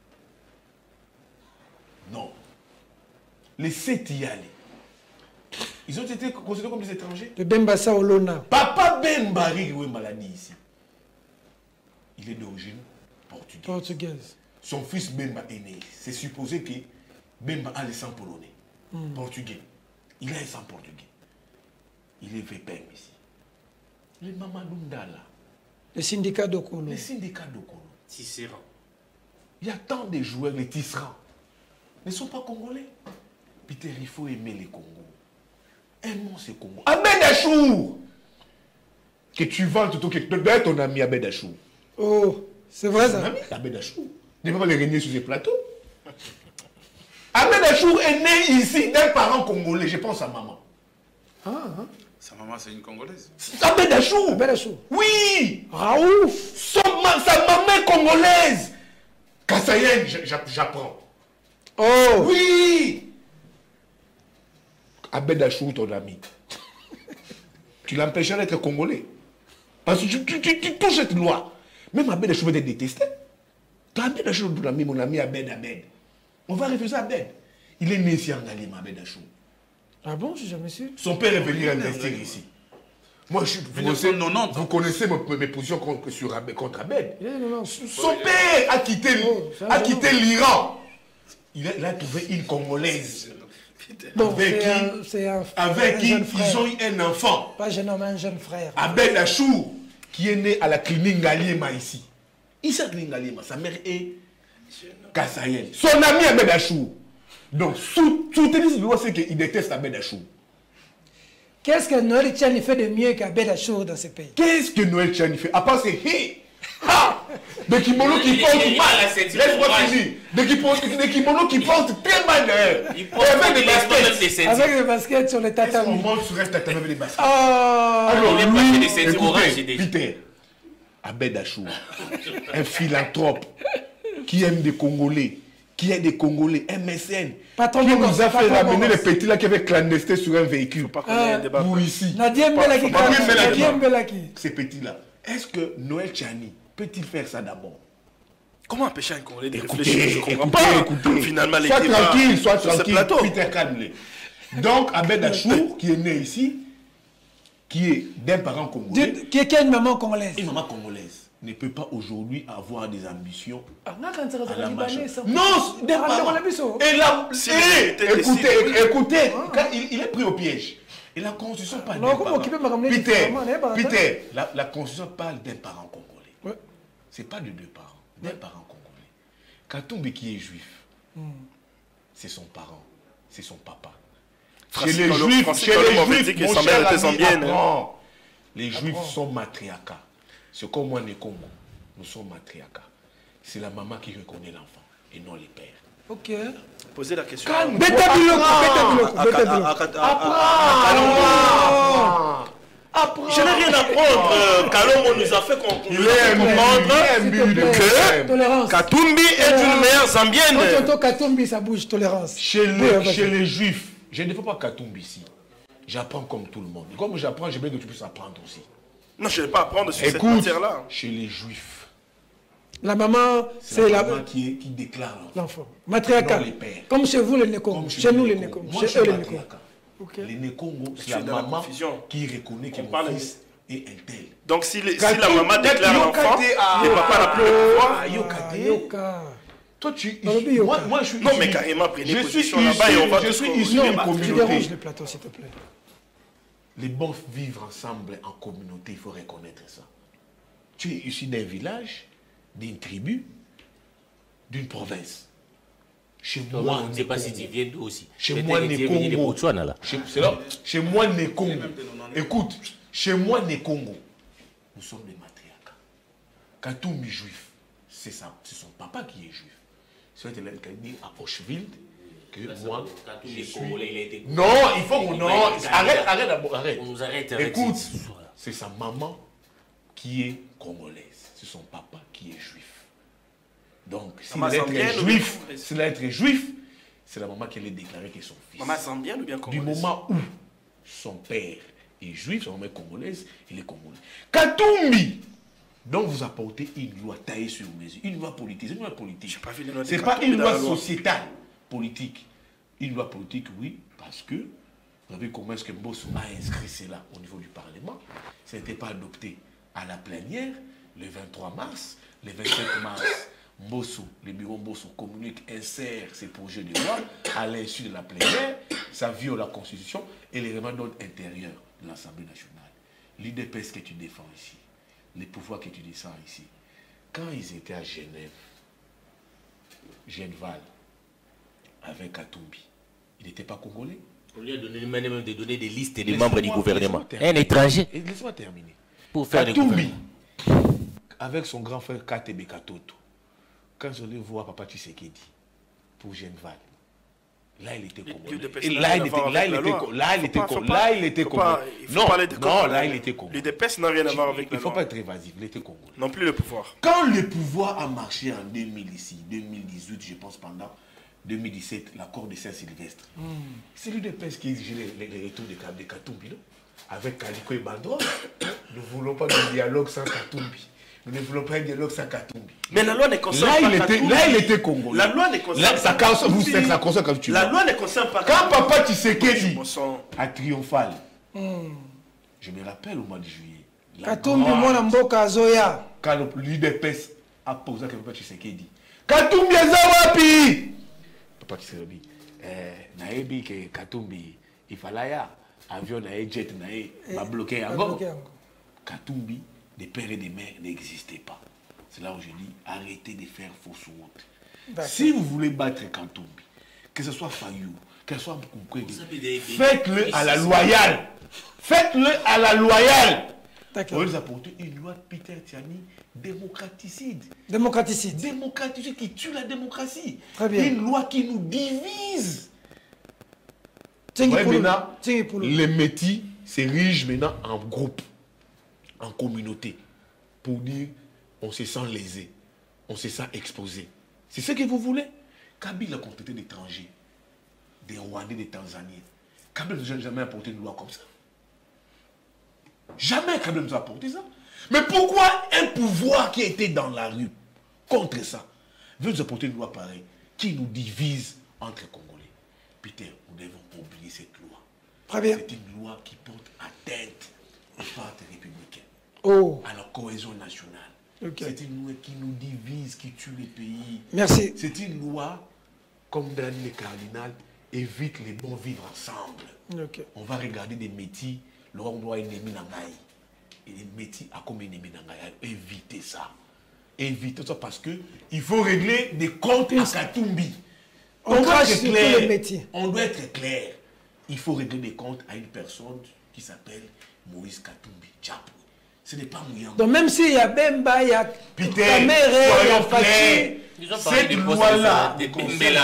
Non. Les Sétialais, ils ont été considérés comme des étrangers? Le Bembassa Olona. Papa Bembari, où est maladie ici? Il est d'origine portugaise. Son fils Bemba est né. C'est supposé que Bemba a le sang polonais. Portugais. Il a un sang portugais. Il est VPM ici. Les Mamadou Ndala. Les syndicats d'Okolo. Les syndicats d'Okolo. Tisserand. Il y a tant de joueurs, les tisserands, ne sont pas congolais. Peter, il faut aimer les Congos. Aimons ces Congos. Abed Achour! Que tu vantes tout, que tu dois être ton ami Abed Achour. Oh, c'est vrai ça? Ton ami Abed Achour. Ne va pas les régner sur ces plateaux. Abed Achour est né ici d'un parent congolais. Je pense à maman. Sa maman, c'est une Congolaise. Abed Achour. Abed Achour. Oui. Raouf. Sa maman est congolaise. Kassayen, j'apprends. Oh. Oui. Abed Achour, ton ami. Tu l'empêcheras d'être congolais. Parce que tu touches cette loi. Même Abed Achour va être détesté. Abed Achour, mon ami Abed. On va refuser Abed. Il est né ici en Galima, Abed Achour. Ah bon, j'ai jamais su. Son père est venu investir ici. Moi, vous connaissez mes positions contre Abed. Son père a quitté l'Iran. Il a trouvé une Congolaise. Avec qui ils ont eu un enfant. Pas jeune homme, un jeune frère. Abed Achour, qui est né à la clinique Ngaliema ici. Ici à la clinique Ngaliema, sa mère est Kassayen. Son ami Abed Achour. Donc, soutenir cette loi, c'est qu'il déteste Abed Achour. Qu'est-ce que Noël Tchani fait de mieux qu'Abed Achour dans ce pays? Qu'est-ce que Noël Tchani fait? À part c'est Des kimonos qui portent mal. Laisse-moi finir. Des kimonos qui portent très mal d'ailleurs. Avec des baskets. Avec des baskets sur les tatamis. On monte sur un tatami avec des baskets. Alors, lui, écoutez, Peter, Abed Achour, un philanthrope qui aime des Congolais, qui est des Congolais, un mécène, qui nous a fait ramener les petits là qui avaient clandestin sur un véhicule. Pour ici. Nadia Mbelaki. Ces petits-là. Est-ce que Noël Tchani peut-il faire ça d'abord? Comment empêcher un Congolais de réfléchir? Je ne comprends pas. Écoutez. Finalement, les sois tranquille. Peter, calme-les. Donc, Abed Achour, qui est né ici, qui est d'un parent congolais. Qui est une maman congolaise. Une maman congolaise ne peut pas aujourd'hui avoir des ambitions. Non, écoutez, il est pris au piège. Et la Constitution parle d'un parent. Peter, la Constitution parle d'un parent congolais. Ce n'est pas de deux parents, d'un parent congolais. Katumbi qui est juif, c'est son parent, c'est son papa. Chez les juifs, les juifs sont matriarcats. C'est comme moi, les Congo, nous sommes matriarcats. C'est la maman qui reconnaît l'enfant et non les pères. Ok. Posez la question. Je n'ai rien à apprendre. Kalongo nous a fait comprendre que Katumbi est une mère zambienne. Quand Katumbi, ça bouge, tolérance. Chez les juifs, je ne fais pas Katumbi ici. J'apprends comme tout le monde. Comme j'apprends, je veux que tu puisses apprendre aussi. Non, je ne vais pas apprendre sur cette matière-là. Chez les juifs, la maman, c'est la maman qui déclare l'enfant. Matriarcat. Non les pères. Comme chez vous, les Nékongo. Chez nous, les Nékongo. Chez eux, les Nékongo. Les Nékongo, c'est la maman qui reconnaît que mon fils est un tel. Donc, si la maman déclare l'enfant, le papa n'a plus le pouvoir. Toi, tu... Moi, je suis... Non, mais carrément, prenez position là-bas et on va... Je suis issu d'une communauté. Tu déranges le plateau, s'il te plaît. Les bons vivent ensemble en communauté, il faut reconnaître ça. Tu es issu d'un village, d'une tribu, d'une province. Chez moi, je ne sais pas si tu viens d'où aussi. Chez moi, Nékongo. Chez moi, Nékongo. Écoute, chez moi, Nékongo, nous sommes des matriarcats. Katumbi juif, c'est son papa qui est juif. C'est vrai qu'il a dit à Auschwitz que moi, je suis... Non, il faut qu'on... Non, arrête d'abord, arrête. On nous arrête. Écoute, c'est sa maman qui est congolaise. C'est son papa qui est juif. Donc, s'il est juif, c'est la maman qui allait déclarer que son fils. Maman zambienne ou bien congolaise? Du moment où son père est juif, sa maman est congolaise, il est congolais. Katumbi, donc vous apportez une loi taillée sur mesure, une loi politique. C'est une loi politique. Ce n'est pas une loi sociétale politique. Une loi politique, oui, parce que vous avez vu comment est-ce que Mbosso a inscrit cela au niveau du Parlement. Ça n'était pas adopté à la plénière le 23 mars, le 25 mars. Mbosso, le bureau Mbosso communique, insère ses projets de loi à l'insu de la plénière, ça viole la Constitution et les règlements d'ordre intérieur de l'Assemblée nationale. L'UDPS que tu défends ici, les pouvoirs que tu descends ici, quand ils étaient à Genève, Genval, avec Katumbi, il n'était pas congolais. On lui a donné même de donner des listes des membres du gouvernement. Un étranger. Laisse-moi terminer. Pour faire Katumbi, avec son grand frère Katebe Katoto, quand je le vois Papa Tshisekedi pour Genval, là il était congolais. Là il était congolais. Non, là il était congolais. L'UDPS n'a rien à voir avec la loi. Il ne faut pas être évasif, il était congolais. Non plus le pouvoir. Quand le pouvoir a marché en 2000 ici, 2018, je pense pendant 2017, l'accord de Saint-Sylvestre, c'est l'UDPS qui exigeait les retours de Katumbi, non? Avec Kaliko et Bandro, nous ne voulons pas de dialogue sans Katumbi. Nous ne voulons pas un dialogue sans Katumbi. Mais la loi ne concerne pas Katumbi. Là, il était congolais. La loi ne concerne pas Katumbi. La loi ne concerne pas Katumbi. Quand Papa Tshisekedi a triomphal, je me rappelle au mois de juillet. Katumbi, moi, Mboka Azoya. Quand l'UDPS a posé à Papa Tshisekedi, Katumbi Azawapi. Papa Tshisekedi, naebi que Katumbi, il fallait avion, jet, va bloquer encore. Katumbi, des pères et des mères n'existaient pas. C'est là où je dis, arrêtez de faire fausse route. Si vous voulez battre Katumbi, que ce soit Fayou, que ce soit Mkoukoué, faites-le à la loyale. Faites-le à la loyale. On va nous apporter une loi de Peter Tiani démocraticide. Démocraticide. Démocraticide qui tue la démocratie. Très bien. Une loi qui nous divise. Maintenant, les métis s'érigent maintenant en groupe, en communauté, pour dire on se sent lésé, on se sent exposé. C'est ce que vous voulez. Kabila a contacté des étrangers, des Rwandais, des Tanzaniens. Kabila n'a jamais apporté une loi comme ça. Jamais Kabila nous a apporté ça. Mais pourquoi un pouvoir qui était dans la rue contre ça veut nous apporter une loi pareille qui nous divise entre Congolais? Peter, nous devons oublier cette loi. Très bien. C'est une loi qui porte atteinte aux partis républicains, à la cohésion nationale. Okay. C'est une loi qui nous divise, qui tue les pays. Merci. C'est une loi, comme dans les cardinal, évite les bons vivre ensemble. Okay. On va regarder des métis, le roi doit ennemi nangaï. Et les métis a comme ennemi nangaï. Évitez ça. Évitez ça parce qu'il faut régler des comptes à Katumbi. On doit être clair. Il faut régler des comptes à une personne qui s'appelle Moïse Katumbi Tchapou. Ce n'est pas Mouyang. Donc même s'il y a Bemba, il y a Peter, soyons clairs. Cette loi-là ne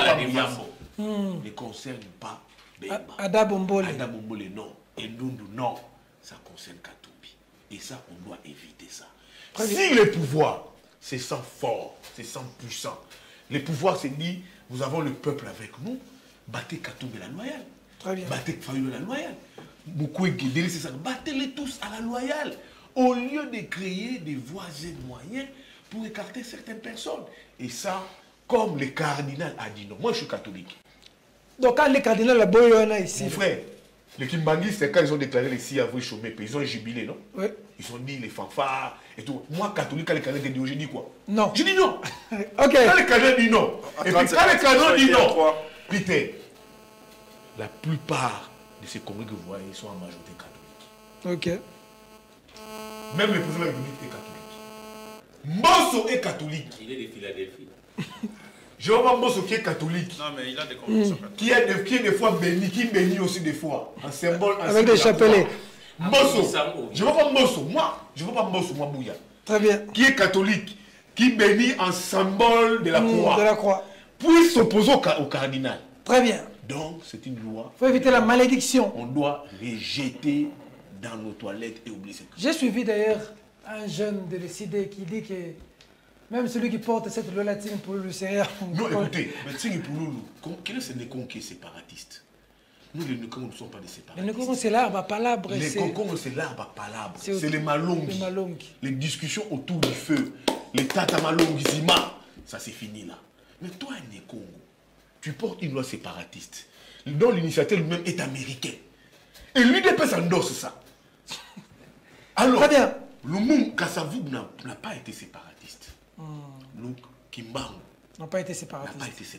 concerne pas Bemba. Ada Bombole. Ada Bombole, non. Et Ndundu, non. Ça concerne Katumbi. Et ça, on doit éviter ça. Si les pouvoirs, c'est sans fort, c'est sans puissant. Les pouvoirs, c'est dit, nous avons le peuple avec nous. Battez Katumbi la loyale. Très bien. Battez Fayou la loyale. Moukoui Guédéli, c'est ça. Battez-les tous à la loyale. Au lieu de créer des voies et moyens pour écarter certaines personnes. Et ça, comme le cardinal a dit non. Moi, je suis catholique. Donc, quand le cardinal a besoin ici. Mon frère, les Kimbangi, c'est quand ils ont déclaré les 6 avril chômés, ils ont jubilé, non? Oui. Ils ont dit les fanfares et tout. Moi, catholique, quand le cardinal dit, j'ai dit quoi? Non. Je dis non. Ok. Quand le cardinal dit non. Et puis quand le cardinal dit non, Peter, la plupart de ces Congolais que vous voyez sont en majorité catholiques. Ok. Même le président de la République est catholique. Mbosso est catholique. Il est de Philadelphie. Je vois Mbosso qui est catholique. Non, mais il a des convictions catholiques. Qui est des fois béni, qui bénit aussi des fois. Un symbole. Avec des chapelets. Mbosso. Je vois pas Mbosso. Moi, je vois pas Mbosso, moi, Bouya. Très bien. Qui est catholique, qui bénit un symbole de la croix. De la croix. Puis s'opposer au cardinal. Très bien. Donc, c'est une loi. Il faut éviter la malédiction. On doit les jeter dans nos toilettes et oublier cette chose. J'ai suivi d'ailleurs un jeune de l'ECD qui dit que même celui qui porte cette loi latine pour le Seigneur. Non, écoutez, mais quel est ce Nekong qui est séparatiste? Nous, les Nekong ne sommes pas des séparatistes. Les Nekong, c'est l'arbre à palabre. Les Nekong, c'est l'arbre à palabre. C'est les malongi. Les discussions autour du feu. Les tata malongi, Zima. Ça, c'est fini là. Mais toi, Nekong, tu portes une loi séparatiste dont l'initiateur lui-même est américain. Et l'UDPS endosse ça. Alors, Lumumba Kasavubu n'a pas été séparatiste. Donc, Kimbangu n'a pas été séparatiste.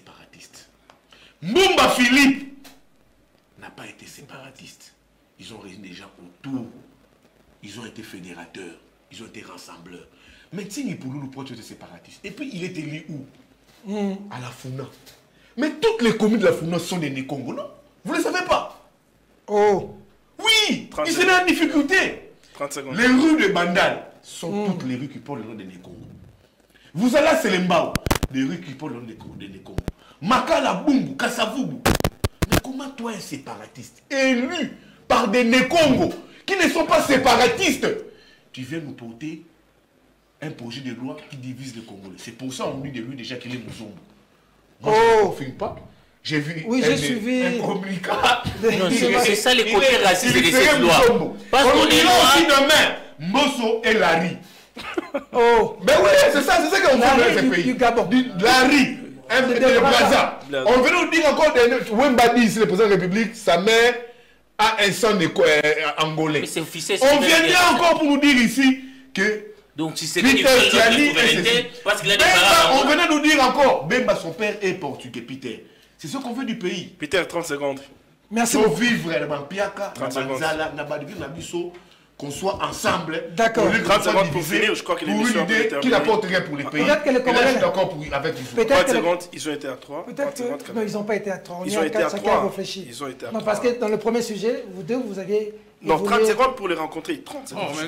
Mbumba Philippe n'a pas été séparatiste. Ils ont réuni des gens autour. Ils ont été fédérateurs. Ils ont été rassembleurs. Mais Tsini Pouloulou pour être séparatiste. Et puis, il est élu où? À la Founa. Mais toutes les communes de la Founa sont des Nekongo, non? Vous ne le savez pas? Oh! Oui! Ils sont en difficulté. 30 secondes. Les rues de Bandal sont toutes les rues qui portent le nom de Nekongo. Vous allez à Selembao, des rues qui portent le nom de Nekongo. Makala Bungu, Kasavubu. Mais comment toi, un séparatiste, élu par des Nekongo, qui ne sont pas séparatistes, tu viens nous porter un projet de loi qui divise les Congolais? C'est pour ça qu'on dit de lui déjà qu'il est Mouzombo. Moi, je ne confirme pas. J'ai vu un communicat. C'est ça les côtés racistes de cette loi. Parce qu'on est aussi demain, Mosso et Larry. Oh, mais oui, c'est ça qu'on fait dans ce pays. Larry, de Plaza. On veut nous dire encore, Wembadi, ici, le président de la République, sa mère a un sang angolais. On vient dire encore pour nous dire ici que donc si c'est Peter Tiani, on venait nous dire encore, Bemba, son père est portugais, Peter. C'est ce qu'on veut du pays. Peter, 30 secondes. Merci beaucoup. Vivre dans Piaka, dans Banzala, qu'on soit ensemble. D'accord. 30 secondes pour finir, je crois que l'émission est terminée. Qui n'apporte rien pour les pays. Peut-être que les Congolais. D'accord avec vous. 30 secondes, ils ont été à 3. Peut-être que. Non, ils n'ont pas été à 3. Ils ont été à 3. Réfléchi. Ils ont été à 3. Non, parce que dans le premier sujet, vous deux, vous aviez. Non, 30 secondes pour les rencontrer. 30 secondes.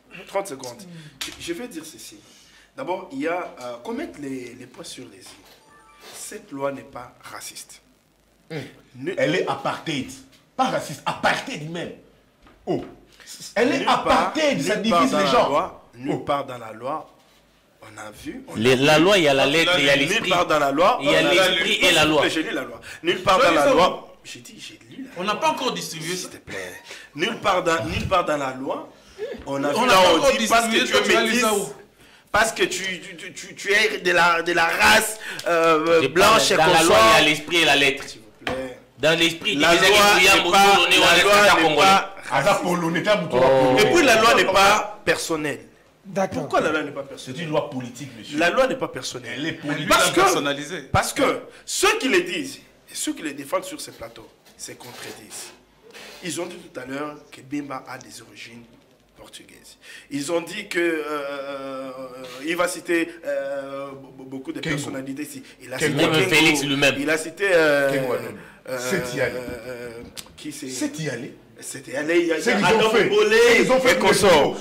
30 secondes. Je vais dire ceci. D'abord, il y a... qu'on mette les points sur les i. Cette loi n'est pas raciste. Elle est apartheid. Pas raciste, apartheid même. Oh. Elle est apartheid, ça divise les gens. Nulle part dans la loi, on a vu... La loi, il y a la lettre, il y a l'esprit. Nulle part dans la loi... Il y a l'esprit et la loi. J'ai lu la loi. Nulle part dans la loi... J'ai dit, j'ai lu la loi. On n'a pas encore distribué, s'il te plaît. Nulle part dans la loi, on a vu on là, a on dit parce que tu es métis, parce que tu es de la race blanche et dans la loi, il y a consort. l'esprit et la lettre. S'il vous plaît. Dans l'esprit, La loi n'est pas raciste. Et puis la loi n'est pas personnelle. D'accord. Pourquoi la loi n'est pas personnelle? C'est une loi politique, monsieur. La loi n'est pas personnelle. Elle est politique. Parce que ceux qui le disent et ceux qui le défendent sur ces plateaux se contredisent. Ils ont dit tout à l'heure que Bemba a des origines portugaises. Ils ont dit que il va citer beaucoup de personnalités ici. Il a cité même Félix lui-même. Il a cité qui c'est? C'est y aller. C'était allé, il y a Adam Bolé et consort.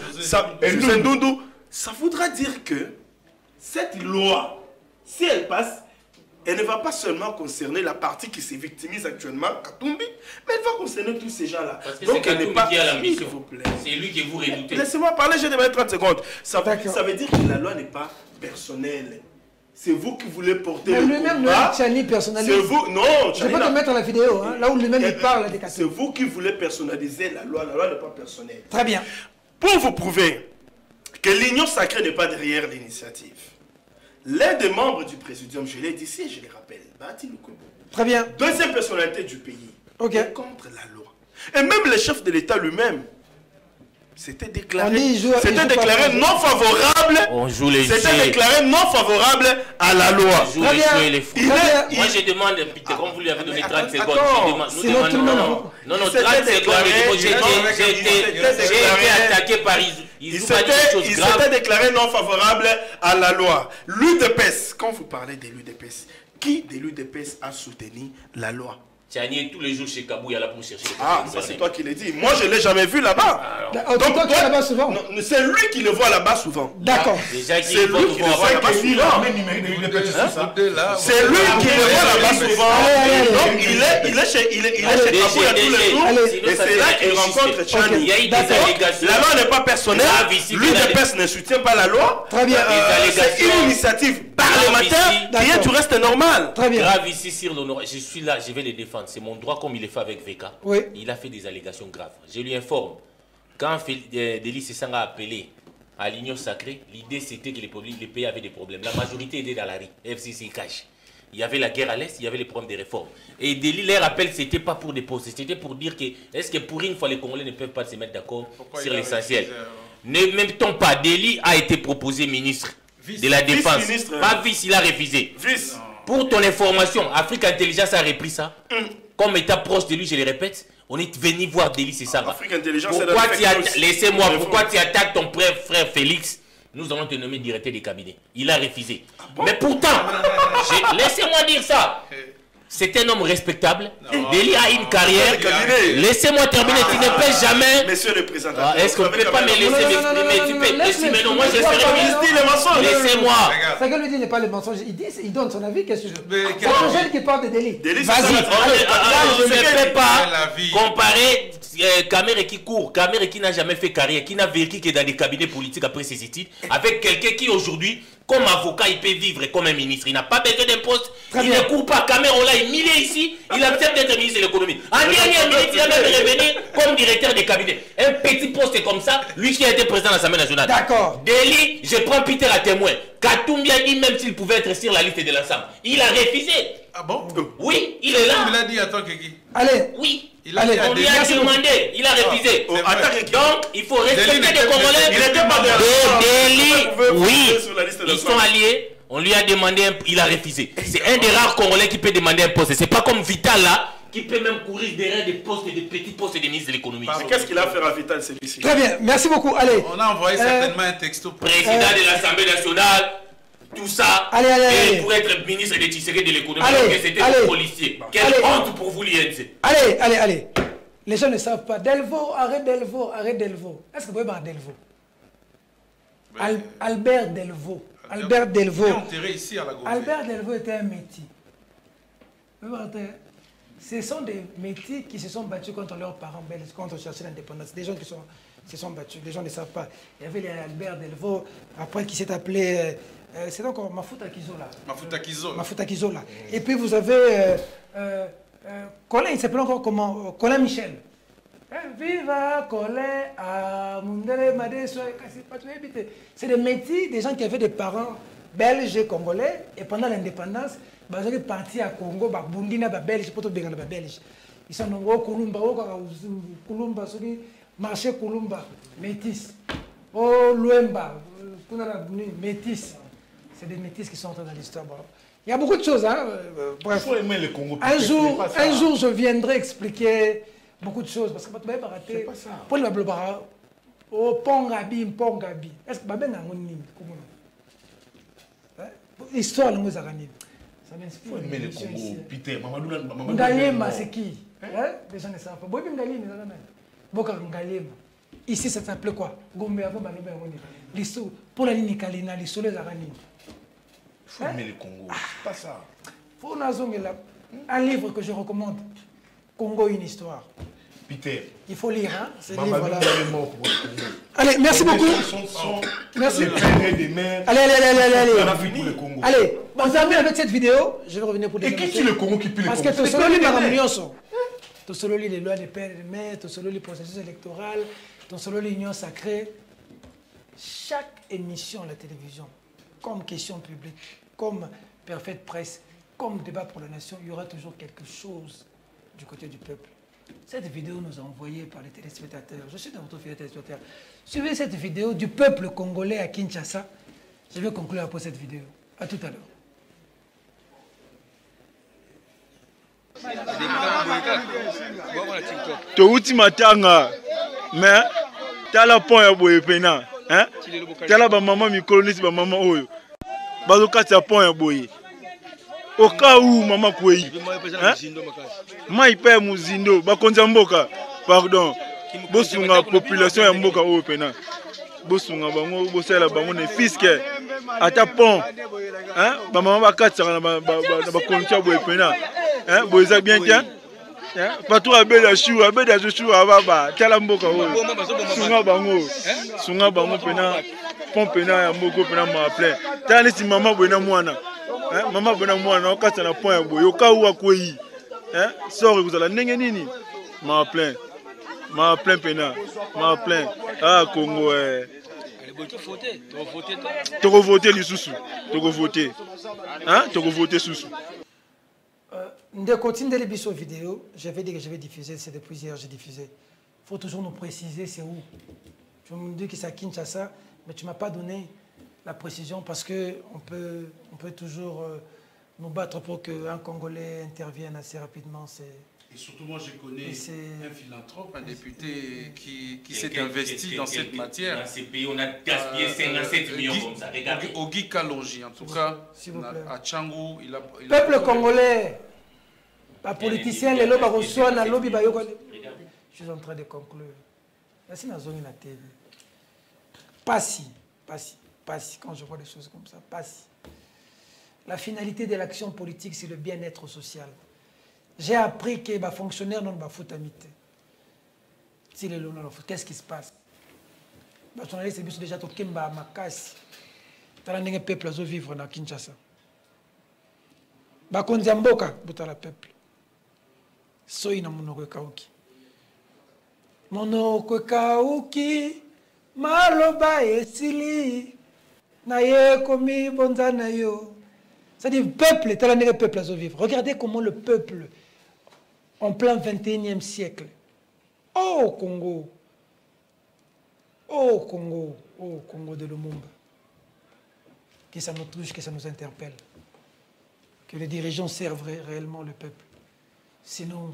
Ça voudra dire que cette loi, si elle passe, elle ne va pas seulement concerner la partie qui se victimise actuellement, Katumbi, mais elle va concerner tous ces gens-là. Parce que donc c'est elle n'est Katumbi pas... qui a la mission. S'il vous plaît. C'est lui que vous redoutez. Laissez-moi parler, j'ai demandé 30 secondes. Ça veut dire que la loi n'est pas personnelle. C'est vous qui voulez porter le lui-même, combat. Chani personnalise. C'est vous, non. Je vais te mettre la vidéo, hein, là où lui-même il parle des C'est vous qui voulez personnaliser la loi. La loi n'est pas personnelle. Très bien. Pour vous prouver que l'Union sacrée n'est pas derrière l'initiative, l'un des membres du Présidium, je l'ai dit ici et je le rappelle, Bati Lukubu, très bien. Deuxième personnalité du pays, est contre la loi. Et même le chef de l'État lui-même c'était déclaré non favorable. C'était déclaré non favorable à la loi. Moi je demande, Peter, comme vous lui avez donné 30 secondes, non, 30 secondes, j'ai été attaqué par il s'était déclaré non favorable à la loi. L'UDPS, quand vous parlez de l'UDPS, qui de l'UDPS a soutenu la loi? Chani est tous les jours chez Kabouya là pour chercher. Ah, ça c'est toi qui l'as dit. Moi je ne l'ai jamais vu là-bas. Donc toi tu es là-bas souvent? C'est lui qui le voit là-bas souvent. D'accord. C'est lui qui le voit là-bas souvent. C'est lui qui le voit là-bas souvent. Donc il est chez Kabouya tous les jours. Et c'est là qu'il rencontre Chani. La loi n'est pas personnelle. L'UDPS ne soutient pas la loi. Très bien. C'est une initiative parlementaire qui tout reste normal. Très bien. Grave ici sur l'honneur. Je suis là, je vais les défendre. C'est mon droit comme il est fait avec VK. Oui. Il a fait des allégations graves. Je lui informe. Quand Delis Sessanga a appelé à l'Union sacrée, l'idée c'était que les pays avaient des problèmes. La majorité était dans la rue. FCC cache. Il y avait la guerre à l'Est, il y avait les problèmes des réformes. Et Delis, leur appel, c'était pas pour des postes. C'était pour dire que, est-ce que pour une fois les Congolais ne peuvent pas se mettre d'accord sur l'essentiel? Ne même-t-on pas, Delis a été proposé ministre de la Défense. Pas vice, il a refusé. Vice. Pour ton information, Afrique Intelligence a repris ça. Comme état proche de lui, je le répète, on est venu voir Delis Sessanga. Afrique Intelligence, laissez-moi, pourquoi tu attaques ton frère Félix? Nous allons te nommer directeur des cabinets. Il a refusé. Mais pourtant, laissez-moi dire ça. C'est un homme respectable. Delis a une carrière. Laissez-moi terminer. Tu ne peux jamais. Monsieur le présentateur. Est-ce qu'on ne peut pas me laisser m'exprimer? Tu peux m'exprimer. Non, moi je serai ministre. Laissez-moi. Ça que lui dit n'est pas le mensonge. Il donne son avis. Qu'est-ce que c'est un jeune qui parle de Delis. Vas-y. Je ne peux pas comparer Kamere qui court, Kamere qui n'a jamais fait carrière, qui n'a vécu que dans des cabinets politiques après ses études, avec quelqu'un qui aujourd'hui, comme avocat, il peut vivre comme un ministre. Il n'a pas besoin d'un poste. Il ne court pas. Kamere, on l'a humilié ici. Il accepte d'être ministre de l'économie. En dernière minute, il a même revenu comme directeur des cabinets. Un petit poste comme ça, lui qui a été président de l'Assemblée nationale. D'accord. Delis, je prends Peter à témoin. Katumbi a dit même s'il pouvait être sur la liste de l'ensemble. Il a refusé. Ah bon? Oui, il est là. Il a dit, attends, Kiki. Allez. Oui. Allez, on lui a demandé, il a refusé. Donc, il faut respecter les Congolais. Il n'était pas Delis, oui, ils sont alliés. On lui a demandé, il a refusé. C'est un des rares Congolais qui peut demander un poste. C'est pas comme Vital là, qui peut même courir derrière des postes, des petits postes de ministre de l'économie. Mais qu'est-ce qu'il a fait à Vital celui-ci? Très bien, merci beaucoup. Allez. On a envoyé certainement un texto. Président de l'Assemblée nationale. Tout ça, allez. pour être ministre de Tshisekedi de l'économie, c'était un policier. Quelle honte pour vous, l'INC. Allez. Les gens ne savent pas. Delvaux, arrête Delvaux. Est-ce que vous pouvez parler Delvaux? Albert Delvaux. Albert Delvaux. Il est enterré ici à la Gombe. Albert Delvaux était un métis. Ce sont des métis qui se sont battus contre leurs parents belges, contre chercher l'indépendance. Des gens qui se sont battus, les gens ne savent pas. Il y avait les Albert Delvaux, après qui s'est appelé... c'est encore Mafuta Kizola. Mafuta Kizola. Mafuta Kizola. Et puis vous avez... Colin, il s'appelle encore comment? Colin Michel. Viva Colin à Mundele Madeso. C'est des métis, des gens qui avaient des parents belges et congolais. Et pendant l'indépendance, ils sont partis à Congo, Bundina, Belge, pour tout le Belge. Ils sont au Kolumba, Kolumba, marché Kolumba, métis. Oh, Luemba, métis. C'est des métis qui sont entrés dans l'histoire. Il y a beaucoup de choses. Hein. Bref. Il faut aimer le Congo. Un jour, je viendrai expliquer beaucoup de choses. Parce que tu vas rater. C'est pas ça. Pour le Bablo, oh, Pongabi, Pongabi. Est-ce que Babel a une histoire, le mot Zarani. Ça m'inspire. Il faut aimer le Congo. Peter, Mamadou. Ngalema, c'est qui? Les gens ne savent pas. Bobi Ngalema, Boka Ngalema. Ici, ça s'appelait quoi? Gombe avant Banobe Ngoni. Pour la ligne Kalina, les soleils Zarani. Il faut aimer le Congo. C'est pas ça. Faut un livre que je recommande. Congo, une histoire. Peter. Il faut lire, hein, ce livre-là. Allez, merci beaucoup. Merci. Allez. On a fini pour le Congo. Allez, on termine avec cette vidéo. Je vais revenir pour des. Et qui tue le Congo qui pue le Congo? Parce que tout seul, il va tout seul, les lois des pères et des mères, tout seul, les processus électoraux, tout seul, l'union sacrée. Chaque émission à la télévision, comme question publique, comme Parfaite Presse, comme débat pour la nation, il y aura toujours quelque chose du côté du peuple. Cette vidéo nous est envoyée par les téléspectateurs. Je suis dans votre fidèle téléspectateur. Suivez cette vidéo du peuple congolais à Kinshasa. Je vais conclure après cette vidéo. À tout à l'heure. Touti matanga, mais tala pont ya boye pena, hein? Tala ba maman mikolo nisi ba maman oyo. Bazo kati pont ya boye. Au cas où maman kouyi, hein? Mai pe muzindo, ba konza mboka, pardon. Bosunga population ya mboka oyo pena. Bosunga bango, bosela bango ne fiske. Ata pont, hein? Ba maman ba kati na ba konza boye pena. Hein? Boza bien tiens. Patou abeda chou, abeda chou ababa, tala mboka oyo. Sunga bango pena, pont pena ya mboko pena ma plein. Tala si maman boyena mwana. Hein? Maman boyena mwana okata na pont ya boye, oka uwa kweyi. Hein? Sort kozala ndenge nini? Ma plein pena, ma plein. Ah Congo Toko voter lisusu, toko voter. Hein? Toko voter susu. De continuer les bisous vidéo, j'avais dit que je vais diffuser, c'est depuis hier j'ai diffusé. Il faut toujours nous préciser c'est où. Tu me dis que c'est à Kinshasa, mais tu ne m'as pas donné la précision parce qu'on peut toujours nous battre pour qu'un Congolais intervienne assez rapidement. Et surtout moi je connais un philanthrope, un député qui s'est investi dans cette matière. Dans ces pays, on a gaspillé 57 millions comme ça. Regardez. Ogi Kalonji, en tout cas, à Tchangou, il a... Peuple congolais, les politiciens, les lobes reçoivent, les lobbies, je suis en train de conclure. Merci dans la zone de TV. Pas si, quand je vois des choses comme ça, pas si. La finalité de l'action politique, c'est le bien-être social. J'ai appris que les fonctionnaires n'ont pas foutu amitié. Si les lois qu'est-ce qui se passe? Les journalistes sont déjà toqués à Makasi. Les peuples qui vivent dans Kinshasa. Les Kondiamboka, le peuple. Soy na monoko kauki. Monoko kauki, maloba esili, na ye komi bonzana yo. C'est-à-dire, peuple, tel un peuple à vivre. Regardez comment le peuple, en plein 21e siècle, oh Congo de Lumumba, que ça nous touche, que ça nous interpelle, que les dirigeants servent réellement le peuple. Sinon,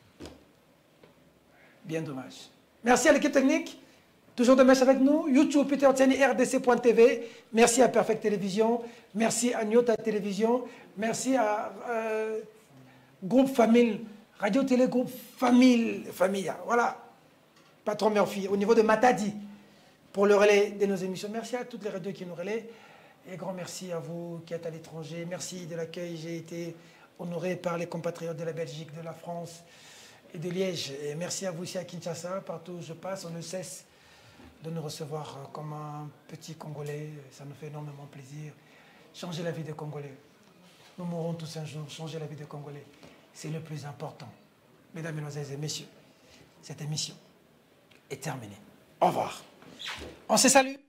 bien dommage. Merci à l'équipe technique. Toujours de mèche avec nous. YouTube, Peter Tiani, rdc.tv. Merci à Perfect Télévision. Merci à Nyota Télévision. Merci à Groupe Famille, Radio Télé Groupe Famille. Voilà. Patron Murphy. Au niveau de Matadi. pour le relais de nos émissions. Merci à toutes les radios qui nous relaient. Et grand merci à vous qui êtes à l'étranger. Merci de l'accueil. J'ai été honoré par les compatriotes de la Belgique, de la France et de Liège. Et merci à vous aussi à Kinshasa. Partout où je passe, on ne cesse de nous recevoir comme un petit Congolais. Ça nous fait énormément plaisir. Changer la vie des Congolais. Nous mourrons tous un jour. Changer la vie des Congolais, c'est le plus important. Mesdames, Mesdemoiselles et Messieurs, cette émission est terminée. Au revoir. On se salue.